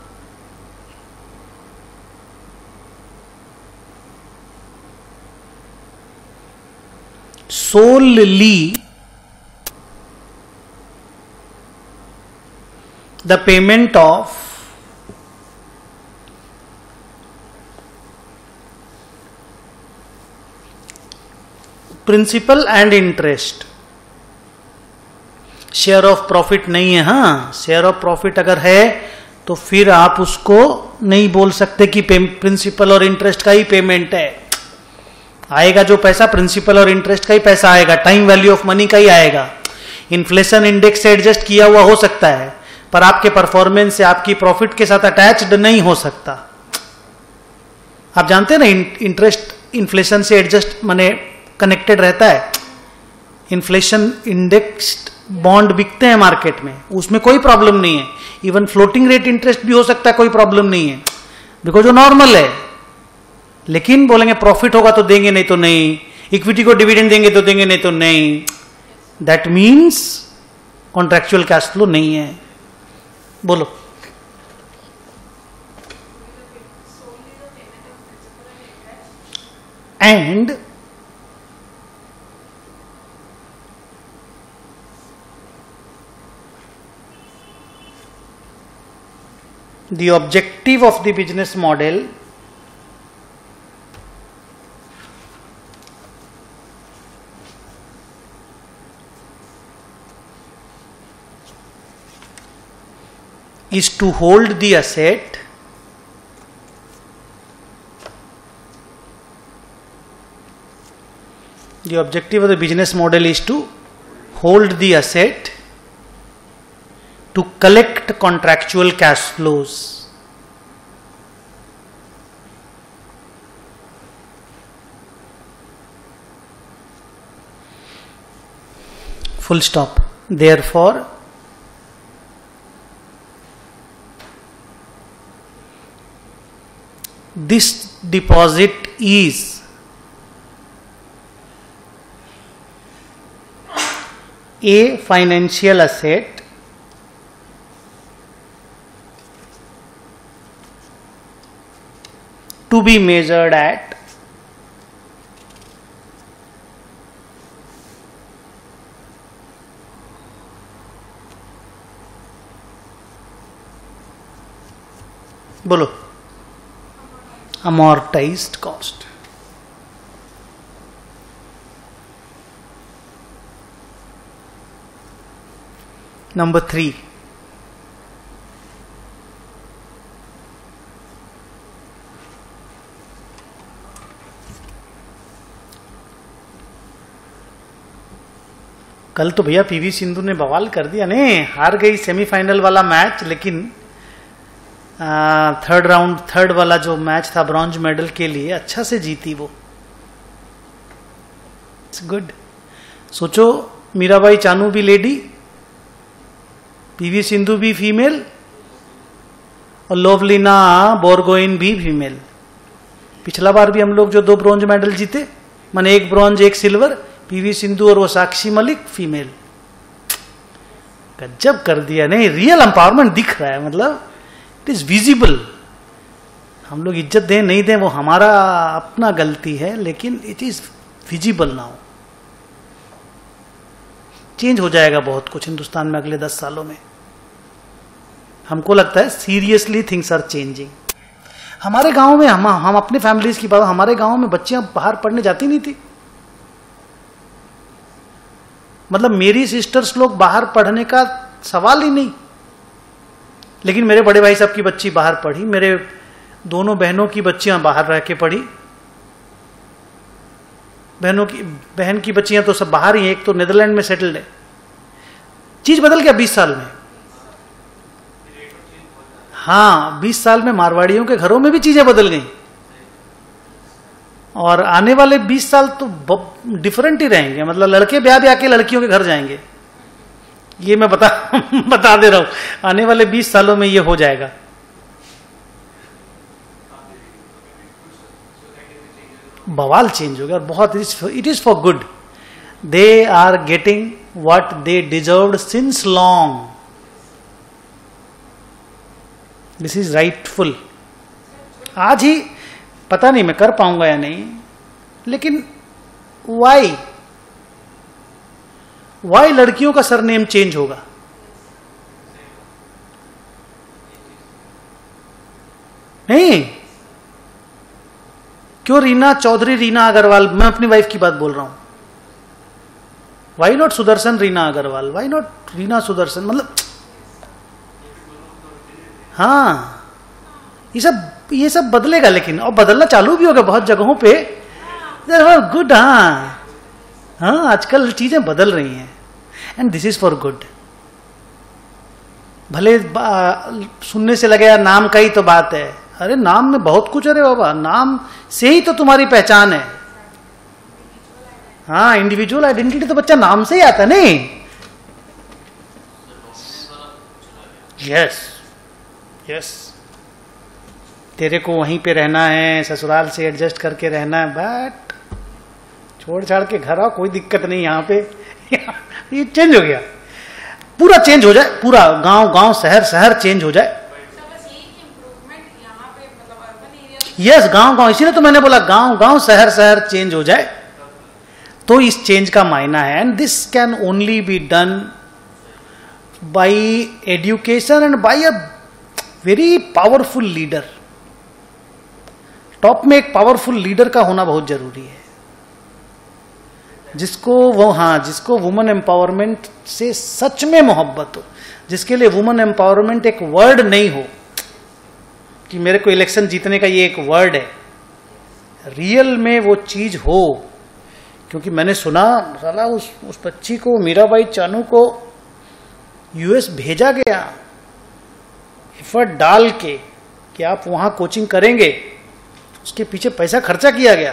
solely the payment of principal and interest, share of profit नहीं है। हाँ, शेयर ऑफ प्रॉफिट अगर है तो फिर आप उसको नहीं बोल सकते कि प्रिंसिपल और इंटरेस्ट का ही पेमेंट है। आएगा जो पैसा प्रिंसिपल और इंटरेस्ट का ही पैसा आएगा, टाइम वैल्यू ऑफ मनी का ही आएगा। इन्फ्लेशन इंडेक्स से एडजस्ट किया हुआ हो सकता है, पर आपके परफॉर्मेंस से आपकी प्रॉफिट के साथ अटैच्ड नहीं हो सकता। आप जानते हैं ना, इंटरेस्ट इन्फ्लेशन से एडजस्ट माने कनेक्टेड रहता है। इन्फ्लेशन इंडेक्स्ड बॉन्ड बिकते हैं मार्केट में, उसमें कोई प्रॉब्लम नहीं है। इवन फ्लोटिंग रेट इंटरेस्ट भी हो सकता है, कोई प्रॉब्लम नहीं है, बिकॉज वो नॉर्मल है। लेकिन बोलेंगे प्रॉफिट होगा तो देंगे, नहीं तो नहीं। इक्विटी को डिविडेंड देंगे तो देंगे, नहीं तो नहीं। That means contractual cash flow नहीं है। बोलो। And the objective of the business model is to hold the asset the objective of the business model is to hold the asset to collect contractual cash flows. Full stop. Therefore, this deposit is a financial asset to be measured at बोलो amortized cost. Number three, कल तो भैया PV Sindhu ने बवाल कर दिया नहीं, हार गई सेमीफाइनल वाला मैच, लेकिन थर्ड राउंड थर्ड वाला जो मैच था ब्रॉन्ज मेडल के लिए अच्छा से जीती वो। It's good. सोचो, मीराबाई चानू भी लेडी, पीवी सिंधु भी फीमेल और लोवलिना बोरगोइन भी फीमेल। पिछला बार भी हम लोग जो दो ब्रॉन्ज मेडल जीते, माने एक ब्रॉन्ज एक सिल्वर, पीवी सिंधु और वो साक्षी मलिक फीमेल। गजब कर दिया नहीं, रियल एम्पावरमेंट दिख रहा है, मतलब इट इज विजिबल। हम लोग इज्जत दें नहीं दें वो हमारा अपना गलती है, लेकिन it is visible now. Change हो जाएगा बहुत कुछ हिंदुस्तान में अगले दस सालों में। हमको लगता है सीरियसली थिंग्स आर चेंजिंग। हमारे गांव में, हम हम अपने फैमिलीज की बात, हमारे गांव में बच्चियां बाहर पढ़ने जाती नहीं थी। मतलब मेरी सिस्टर्स लोग बाहर पढ़ने का सवाल ही नहीं, लेकिन मेरे बड़े भाई साहब की बच्ची बाहर पढ़ी, मेरे दोनों बहनों की बच्चियां बाहर रह के पढ़ी। बहनों की बहन की बच्चियां तो सब बाहर ही हैं, एक तो नीदरलैंड में सेटल्ड है। चीज बदल गया बीस साल में। हाँ, बीस साल में मारवाड़ियों के घरों में भी चीजें बदल गई, और आने वाले बीस साल तो डिफरेंट ही रहेंगे। मतलब लड़के ब्याह ब्याह के लड़कियों के घर जाएंगे, ये मैं बता बता दे रहा हूं। आने वाले बीस सालों में ये हो जाएगा। बवाल चेंज हो गया, और बहुत it is for good. They are getting what they deserved since long. This is rightful. आज ही पता नहीं मैं कर पाऊंगा या नहीं, लेकिन वाई वाई लड़कियों का सरनेम चेंज होगा? नहीं, क्यों रीना चौधरी, रीना अग्रवाल? मैं अपनी वाइफ की बात बोल रहा हूं। Why not Sudarshan Reena Agarwal, why not Reena Sudarshan, मतलब हाँ ये सब ये सब बदलेगा, लेकिन और बदलना चालू भी होगा बहुत जगहों पे। गुड, हाँ हाँ आजकल चीजें बदल रही हैं and this is for good. भले सुनने से लगे यार नाम का ही तो बात है, अरे नाम में बहुत कुछ, अरे बाबा नाम से ही तो तुम्हारी पहचान है। हाँ इंडिविजुअल आइडेंटिटी तो बच्चा नाम से ही आता है नहीं। यस यस, तेरे को वहीं पे रहना है, ससुराल से एडजस्ट करके रहना है, बट छोड़ छाड़ के घर आओ, कोई दिक्कत नहीं यहाँ पे। ये चेंज हो गया, पूरा चेंज हो जाए, पूरा गांव गांव शहर शहर चेंज हो जाए। यस गांव गांव, इसीलिए तो मैंने बोला गांव गांव शहर शहर चेंज हो जाए, तो इस चेंज का मायना है। And this can only be done by education and by a very powerful leader. Top में एक पावरफुल लीडर का होना बहुत जरूरी है, जिसको वो हाँ जिसको वुमेन एम्पावरमेंट से सच में मोहब्बत हो, जिसके लिए वुमेन एम्पावरमेंट एक वर्ड नहीं हो कि मेरे को इलेक्शन जीतने का ये एक वर्ड है, रियल में वो चीज हो। क्योंकि मैंने सुना साला उस उस बच्ची को, मीराबाई चानू को यूएस भेजा गया एफर्ट डाल के कि आप वहां कोचिंग करेंगे, उसके पीछे पैसा खर्चा किया गया।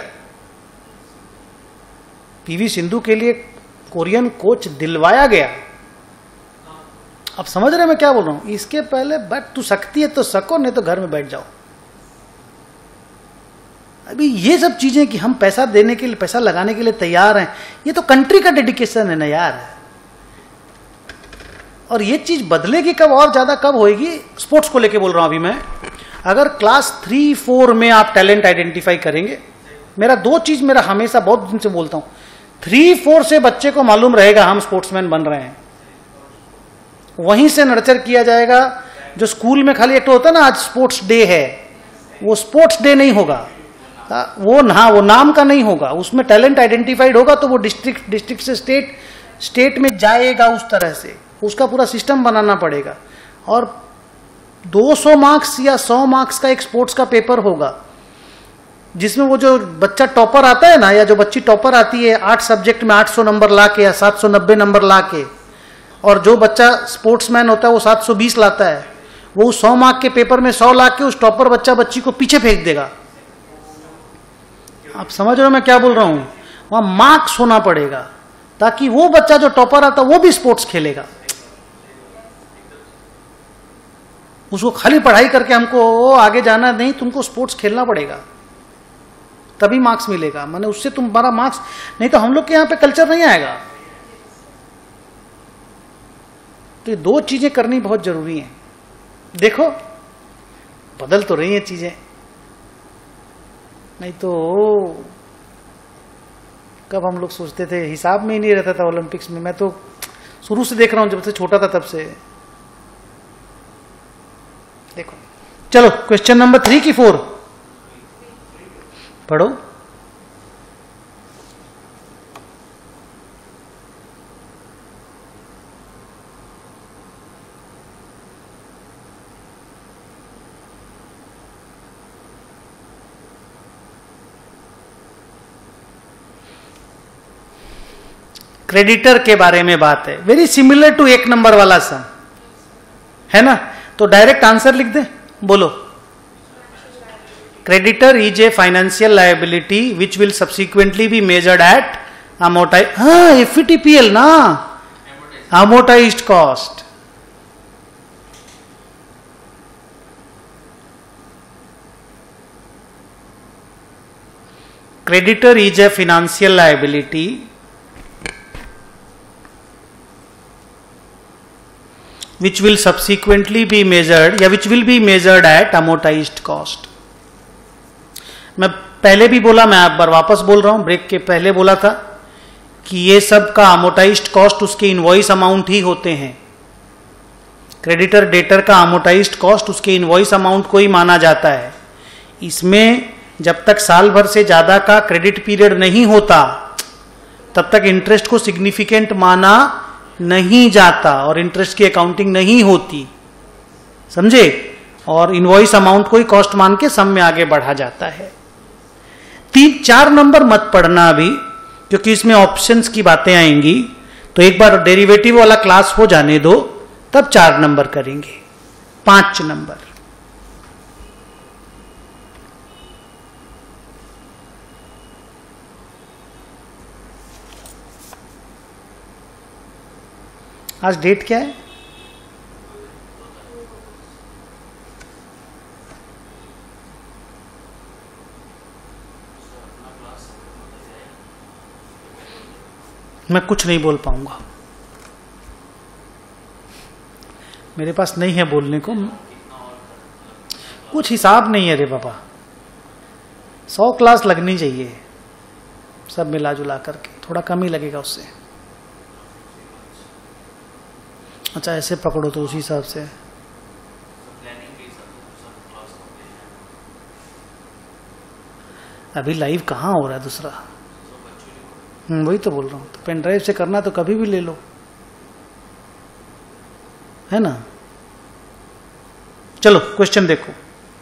पीवी सिंधु के लिए कोरियन कोच दिलवाया गया। आप समझ रहे मैं क्या बोल रहा हूं? इसके पहले बट तू सकती है तो सको, नहीं तो घर में बैठ जाओ। अभी ये सब चीजें कि हम पैसा देने के लिए, पैसा लगाने के लिए तैयार हैं, ये तो कंट्री का डेडिकेशन है ना यार। और ये चीज बदलेगी कब और ज्यादा कब होएगी? स्पोर्ट्स को लेके बोल रहा हूं अभी मैं। अगर क्लास थ्री फोर में आप टैलेंट आइडेंटिफाई करेंगे, मेरा दो चीज मेरा हमेशा बहुत दिन से बोलता हूं, थ्री फोर से बच्चे को मालूम रहेगा हम स्पोर्ट्समैन बन रहे हैं, वहीं से नर्चर किया जाएगा। जो स्कूल में खाली एक तो होता है ना आज स्पोर्ट्स डे है, वो स्पोर्ट्स डे नहीं होगा, वो ना वो नाम का नहीं होगा, उसमें टैलेंट आइडेंटिफाइड होगा तो वो डिस्ट्रिक्ट डिस्ट्रिक्ट से स्टेट, स्टेट में जाएगा। उस तरह से उसका पूरा सिस्टम बनाना पड़ेगा। और दो सौ मार्क्स या सौ मार्क्स का एक स्पोर्ट्स का पेपर होगा, जिसमें वो जो बच्चा टॉपर आता है ना, या जो बच्ची टॉपर आती है आठ सब्जेक्ट में आठ सौ नंबर ला के या सात सौ नब्बे नंबर ला के, और जो बच्चा स्पोर्ट्समैन होता है वो सात सौ बीस लाता है, वो सौ मार्क के पेपर में सौ ला के उस टॉपर बच्चा बच्ची को पीछे फेंक देगा। आप समझ रहे हो मैं क्या बोल रहा हूं? वहां मार्क्स होना पड़ेगा ताकि वो बच्चा जो टॉपर आता वो भी स्पोर्ट्स खेलेगा। उसको खाली पढ़ाई करके हमको आगे जाना नहीं, तुमको स्पोर्ट्स खेलना पड़ेगा, तभी मार्क्स मिलेगा। माने उससे तुम्हारा मार्क्स, नहीं तो हम लोग के यहां पे कल्चर नहीं आएगा। तो ये दो चीजें करनी बहुत जरूरी हैं। देखो बदल तो रही हैं चीजें, नहीं तो कब हम लोग सोचते थे, हिसाब में ही नहीं रहता था ओलंपिक्स में। मैं तो शुरू से देख रहा हूं, जब से छोटा था तब से। देखो चलो क्वेश्चन नंबर थ्री की फोर पढ़ो। क्रेडिटर के बारे में बात है, वेरी सिमिलर टू एक नंबर वाला सम है ना। तो डायरेक्ट आंसर लिख दे, बोलो। Creditor is a financial liability which will subsequently be measured at amortize, हाँ एफईटीपीएल ना, amortised cost. Creditor is a financial liability which will subsequently be measured या which will be measured at amortized cost। मैं पहले भी बोला, मैं एक बार वापस बोल रहा हूं, ब्रेक के पहले बोला था कि ये सब का amortized cost उसके इनवॉइस अमाउंट ही होते हैं। क्रेडिटर डेटर का amortized cost उसके इनवॉइस अमाउंट को ही माना जाता है। इसमें जब तक साल भर से ज्यादा का क्रेडिट पीरियड नहीं होता तब तक इंटरेस्ट को सिग्निफिकेंट माना नहीं जाता और इंटरेस्ट की अकाउंटिंग नहीं होती, समझे? और इनवॉइस अमाउंट को ही कॉस्ट मान के सम में आगे बढ़ा जाता है। तीन चार नंबर मत पढ़ना अभी, क्योंकि इसमें ऑप्शंस की बातें आएंगी, तो एक बार डेरिवेटिव वाला क्लास हो जाने दो, तब चार नंबर करेंगे। पांच नंबर आज डेट क्या है? मैं कुछ नहीं बोल पाऊंगा, मेरे पास नहीं है बोलने को, कुछ हिसाब नहीं है रे बाबा। सौ क्लास लगनी चाहिए सब मिला जुला करके, थोड़ा कम ही लगेगा उससे। अच्छा ऐसे पकड़ो तो उसी हिसाब से। अभी लाइव कहाँ हो रहा है दूसरा? हम्म वही तो बोल रहा हूँ, तो पेन ड्राइव से करना तो कभी भी ले लो, है ना? चलो क्वेश्चन देखो।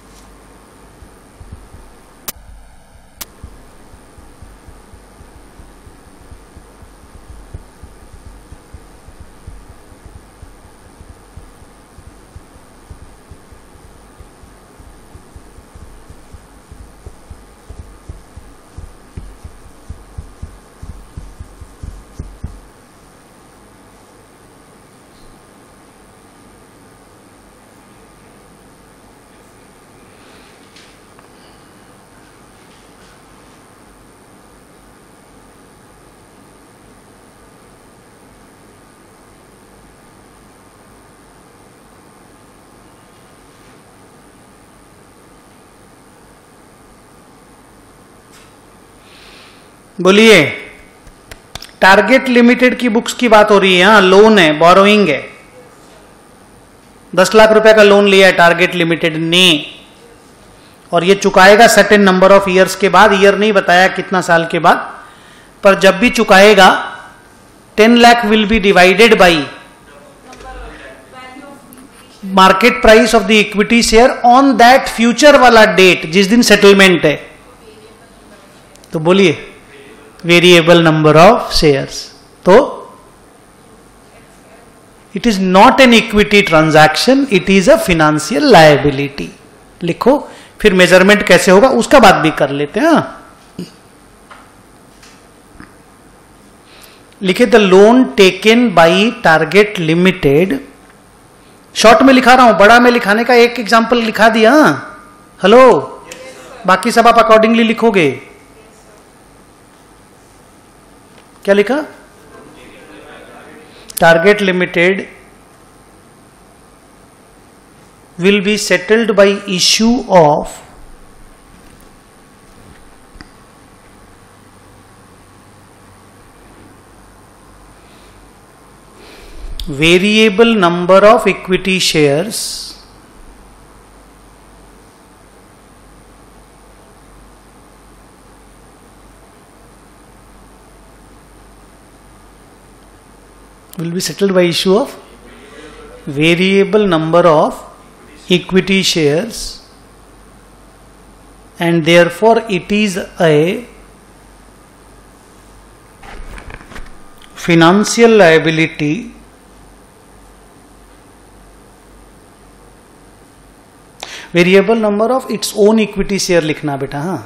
बोलिए, टारगेट लिमिटेड की बुक्स की बात हो रही है। हाँ, लोन है, बोरोइंग है, दस लाख रुपए का लोन लिया है टारगेट लिमिटेड ने, और ये चुकाएगा सर्टेन नंबर ऑफ ईयर्स के बाद। ईयर नहीं बताया कितना साल के बाद, पर जब भी चुकाएगा ten lakh will be divided by market price of the equity share on that future वाला डेट, जिस दिन सेटलमेंट है। तो बोलिए, वेरिएबल नंबर ऑफ शेयर्स। तो it is not an equity transaction, it is a financial liability. लिखो, फिर measurement कैसे होगा उसका बात भी कर लेते हैं। लिखे, the loan taken by target limited. Short में लिखा रहा हूं, बड़ा में लिखाने का एक एग्जांपल लिखा दिया। हेलो, बाकी सब आप अकॉर्डिंगली लिखोगे। क्या लिखा? Target limited will be settled by issue of variable number of equity shares will be settled by issue of variable number of equity shares, and therefore it is a financial liability variable number of its own equity share लिखना बेटा। हाँ,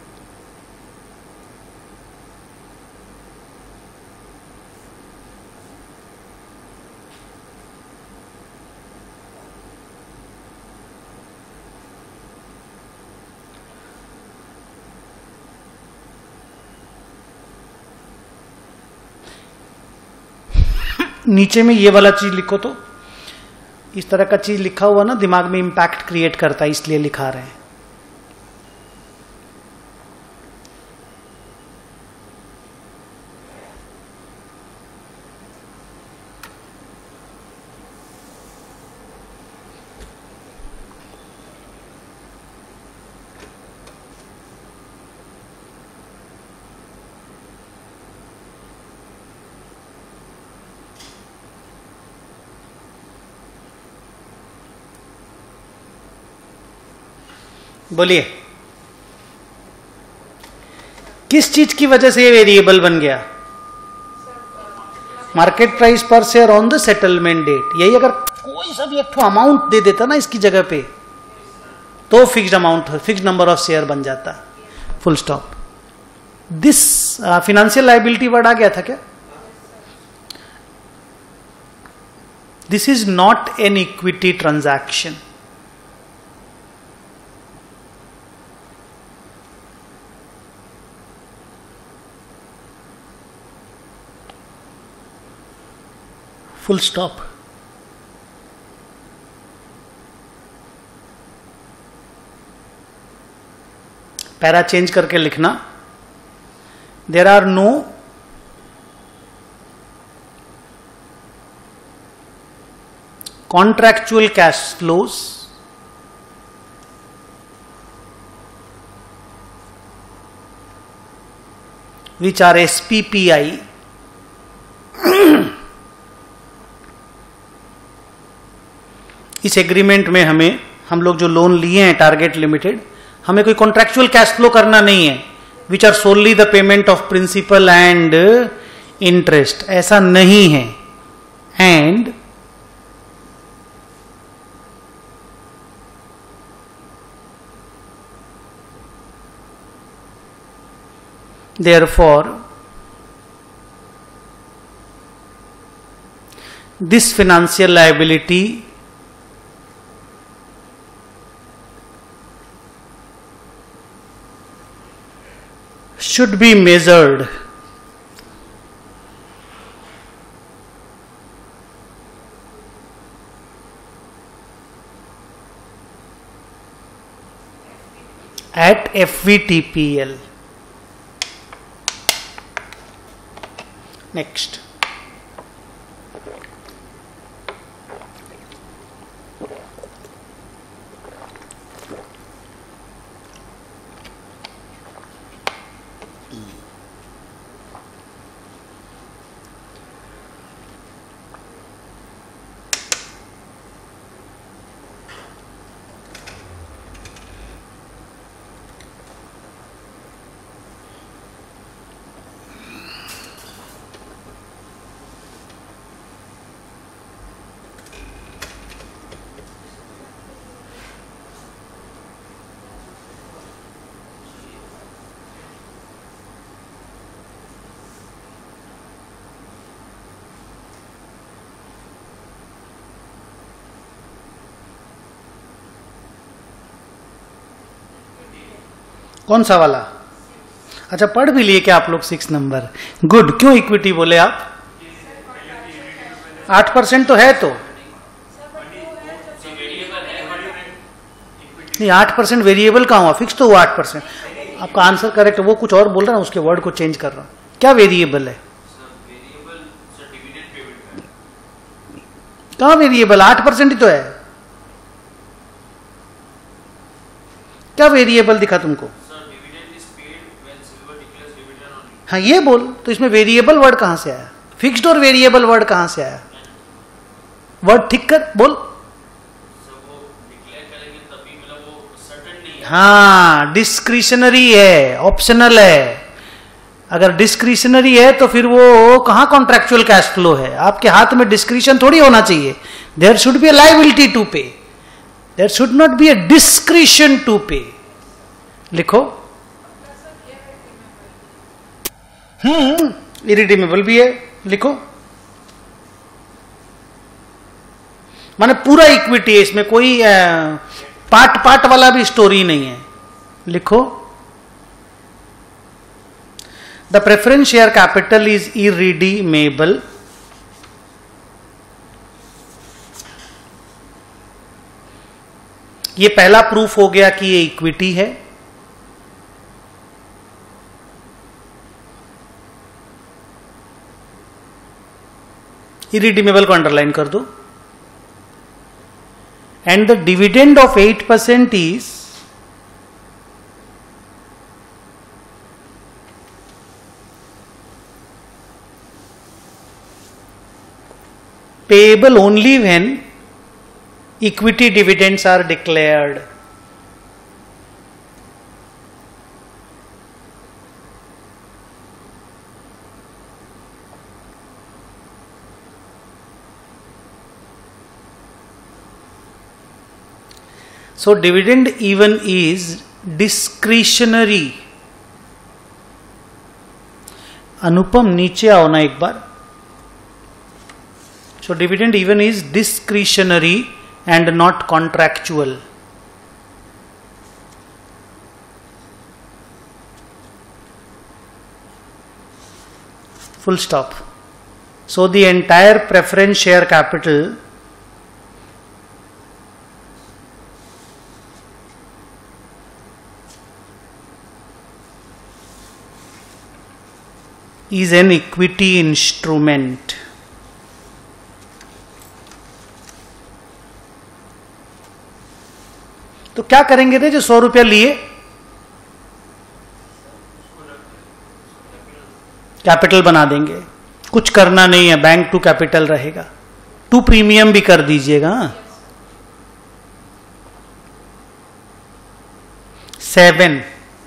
नीचे में ये वाला चीज लिखो। तो इस तरह का चीज लिखा हुआ ना दिमाग में इंपैक्ट क्रिएट करता है, इसलिए लिखा रहे हैं। बोलिए, किस चीज की वजह से ये वेरिएबल बन गया? मार्केट प्राइस पर share on the settlement date. यही अगर कोई सा भी एक अमाउंट दे देता ना इसकी जगह पे, तो fixed amount, fixed number of share बन जाता, full stop. This financial liability word आ गया था क्या? This is not an equity transaction. Full stop. Para change करके लिखना, there are no contractual cash flows which are S P P I इस agreement में हमें, हम लोग जो लोन लिए हैं टारगेट लिमिटेड, हमें कोई कॉन्ट्रैक्चुअल कैश फ्लो करना नहीं है, which are solely the payment of principal and interest, ऐसा नहीं है। And therefore this financial liability should be measured at F V T P L. Next. कौन सा वाला? अच्छा, पढ़ भी लिए क्या आप लोग सिक्स नंबर? गुड। क्यों इक्विटी बोले आप? आठ परसेंट तो है, तो नहीं, आठ परसेंट वेरिएबल कहाँ हुआ? फिक्स तो हुआ आठ परसेंट। आपका आंसर करेक्ट, वो कुछ और बोल रहा है, उसके वर्ड को चेंज कर रहा हूं। क्या वेरिएबल है? कहाँ वेरिएबल? आठ परसेंट ही तो है। क्या वेरिएबल दिखा तुमको? हाँ, ये बोल। तो इसमें वेरिएबल वर्ड कहां से आया? फिक्स्ड और वेरिएबल वर्ड कहां से आया? वर्ड ठीक कर, बोल। हाँ, डिस्क्रिशनरी है, ऑप्शनल है। अगर डिस्क्रिशनरी है तो फिर वो कहां कॉन्ट्रैक्चुअल कैश फ्लो है? आपके हाथ में डिस्क्रिशन थोड़ी होना चाहिए। There should be a liability to pay, there should not be a discretion to pay. लिखो। हम्म इरिडीमेबल भी है, लिखो। माने पूरा इक्विटी है, इसमें कोई पार्ट पार्ट वाला भी स्टोरी नहीं है। लिखो। The preference share capital is irredeemable ये पहला प्रूफ हो गया कि ये इक्विटी है। इरिडीमेबल को अंडरलाइन कर दो। And the dividend of eight percent is payable only when equity dividends are declared. So dividend even is discretionary. Anupam नीचे आओ ना एक बार. So dividend even is discretionary and not contractual. Full stop. So the entire preference share capital is an equity instrument. तो क्या करेंगे थे जो सौ रुपया लिए? कैपिटल बना देंगे. कुछ करना नहीं है, बैंक टू कैपिटल रहेगा. टू प्रीमियम भी कर दीजिएगा. सेवन,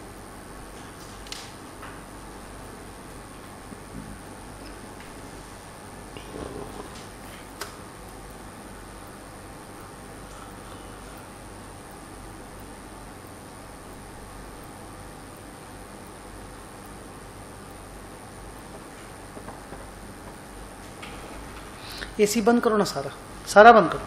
एसी बंद करो ना, सारा सारा बंद करो.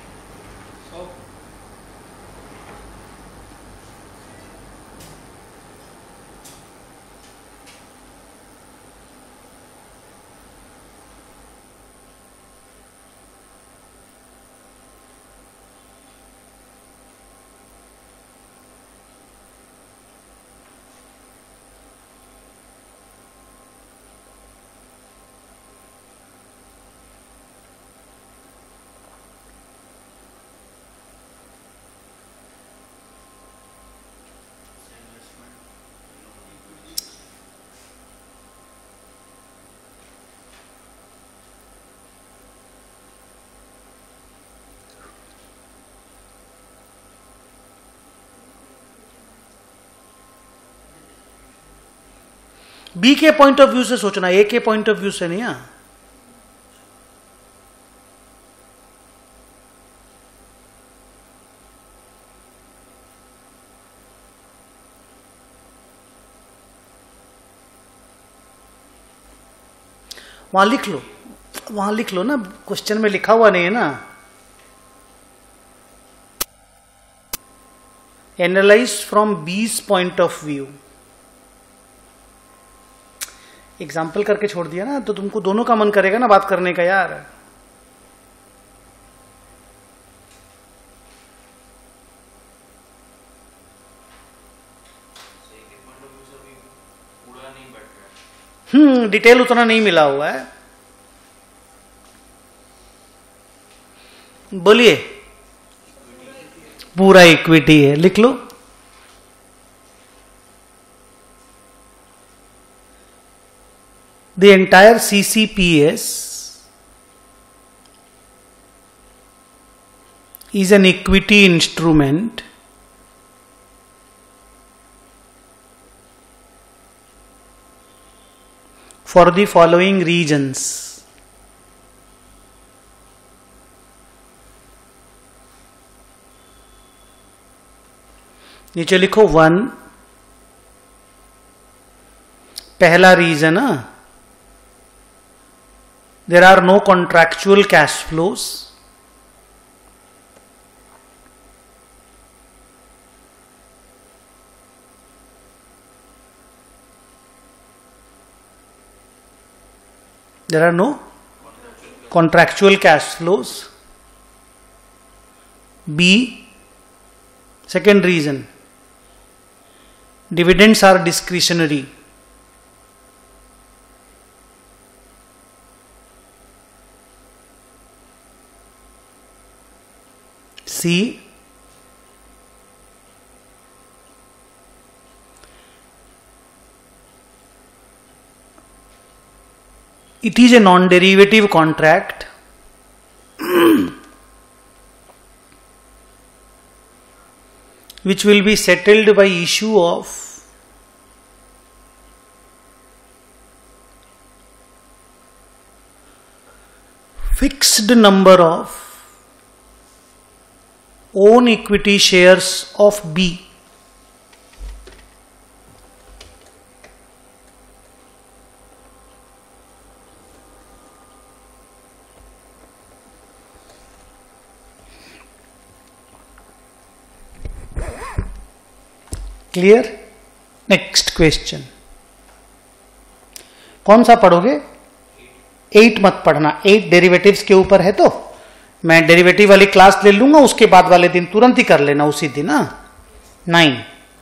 बी के पॉइंट ऑफ व्यू से सोचना, ए के पॉइंट ऑफ व्यू से नहीं. हाँ, वहां लिख लो, वहां लिख लो ना, क्वेश्चन में लिखा हुआ नहीं है ना. Analyze from B's point of view. Example करके छोड़ दिया ना, तो तुमको दोनों का मन करेगा ना बात करने का यार. हम्म डिटेल उतना नहीं मिला हुआ है. बोलिए. पूरा इक्विटी है, लिख लो. The entire C C P S is an equity instrument for the following reasons. नीचे लिखो वन. पहला रीजन है, there are no contractual cash flows. There are no contractual cash flows. B, second reason, dividends are discretionary. C, it is a non-derivative contract which will be settled by issue of fixed number of own equity shares of B. Clear? Next question कौन सा पढ़ोगे? Eight मत पढ़ना, eight derivatives के ऊपर है, तो मैं डेरिवेटिव वाली क्लास ले लूंगा, उसके बाद वाले दिन तुरंत ही कर लेना, उसी दिन। ना नाइन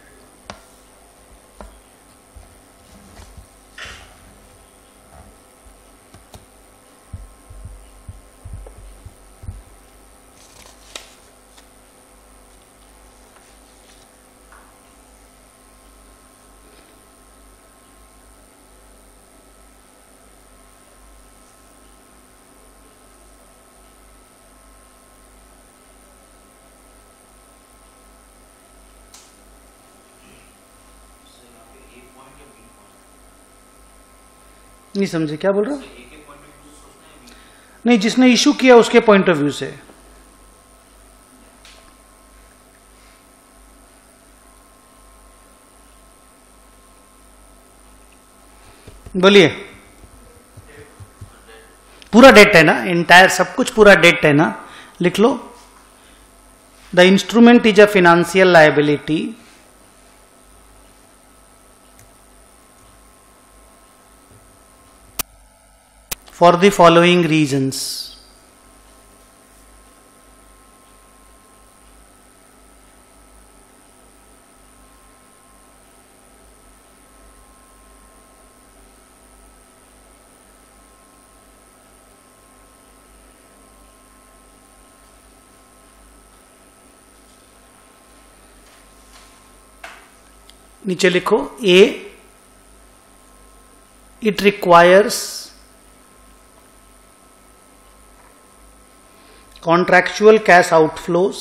नहीं समझे क्या बोल रहा हूं? नहीं, जिसने इशू किया उसके पॉइंट ऑफ व्यू से। बोलिए। पूरा डेट है ना, इंटायर सब कुछ पूरा डेट है ना, लिख लो। The instrument is a financial liability for the following reasons. नीचे लिखो A, it requires contractual cash outflows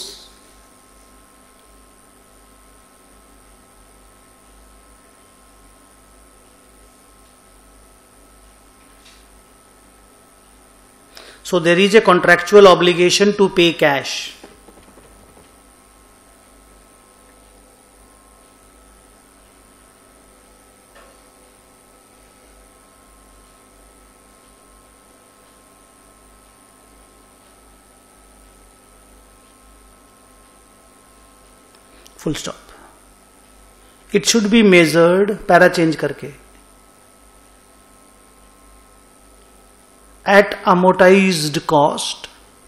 so there is a contractual obligation to pay cash. Full stop. It should be measured, para change करके, at amortised cost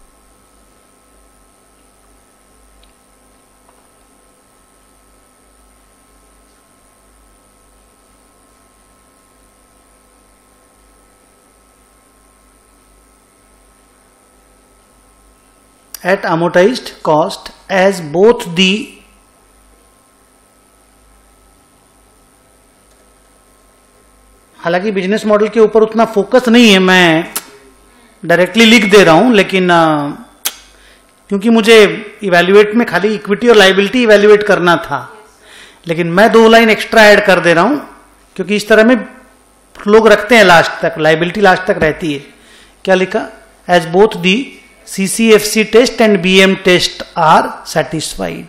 at amortized cost as both the हालांकि business model के ऊपर उतना focus नहीं है, मैं directly लिख दे रहा हूं, लेकिन क्योंकि मुझे इवैल्यूएट में खाली इक्विटी और लायबिलिटी इवैल्यूएट करना था, लेकिन मैं दो लाइन एक्स्ट्रा ऐड कर दे रहा हूं क्योंकि इस तरह में लोग रखते हैं लास्ट तक, लायबिलिटी लास्ट तक रहती है. क्या लिखा? As both the C C F C test and B M test are satisfied.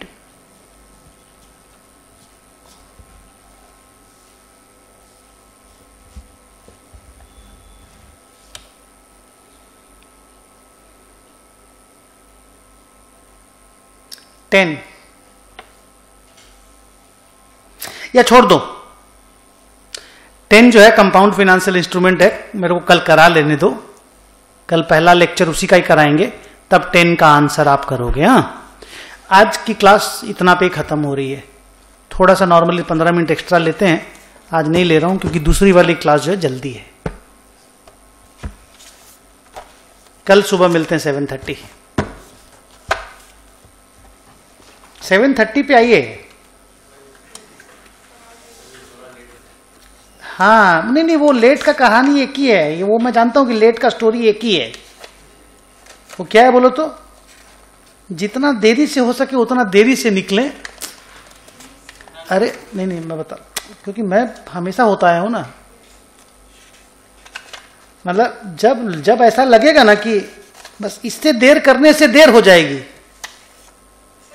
Ten या छोड़ दो. टेन जो है कंपाउंड फाइनेंशियल इंस्ट्रूमेंट है, मेरे को कल करा लेने दो, कल पहला लेक्चर उसी का ही कराएंगे, तब टेन का आंसर आप करोगे. हाँ, आज की क्लास इतना पे खत्म हो रही है. थोड़ा सा नॉर्मली पंद्रह मिनट एक्स्ट्रा लेते हैं, आज नहीं ले रहा हूं क्योंकि दूसरी वाली क्लास जो है जल्दी है. कल सुबह मिलते हैं सेवन थर्टी. सेवन थर्टी पे आइए. हाँ, नहीं नहीं, वो लेट का कहानी एक ही है, ये वो मैं जानता हूं कि लेट का स्टोरी एक ही है. वो क्या है बोलो तो? जितना देरी से हो सके उतना देरी से निकले. अरे नहीं नहीं, मैं बता, क्योंकि मैं हमेशा होता आया हूं ना, मतलब जब जब ऐसा लगेगा ना कि बस इससे देर करने से देर हो जाएगी,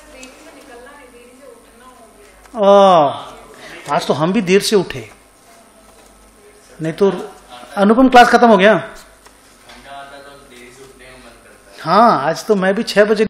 ओ, आज तो हम भी देर से उठे, नहीं तो अनुपम क्लास खत्म हो गया। हाँ, आज तो मैं भी छह बजे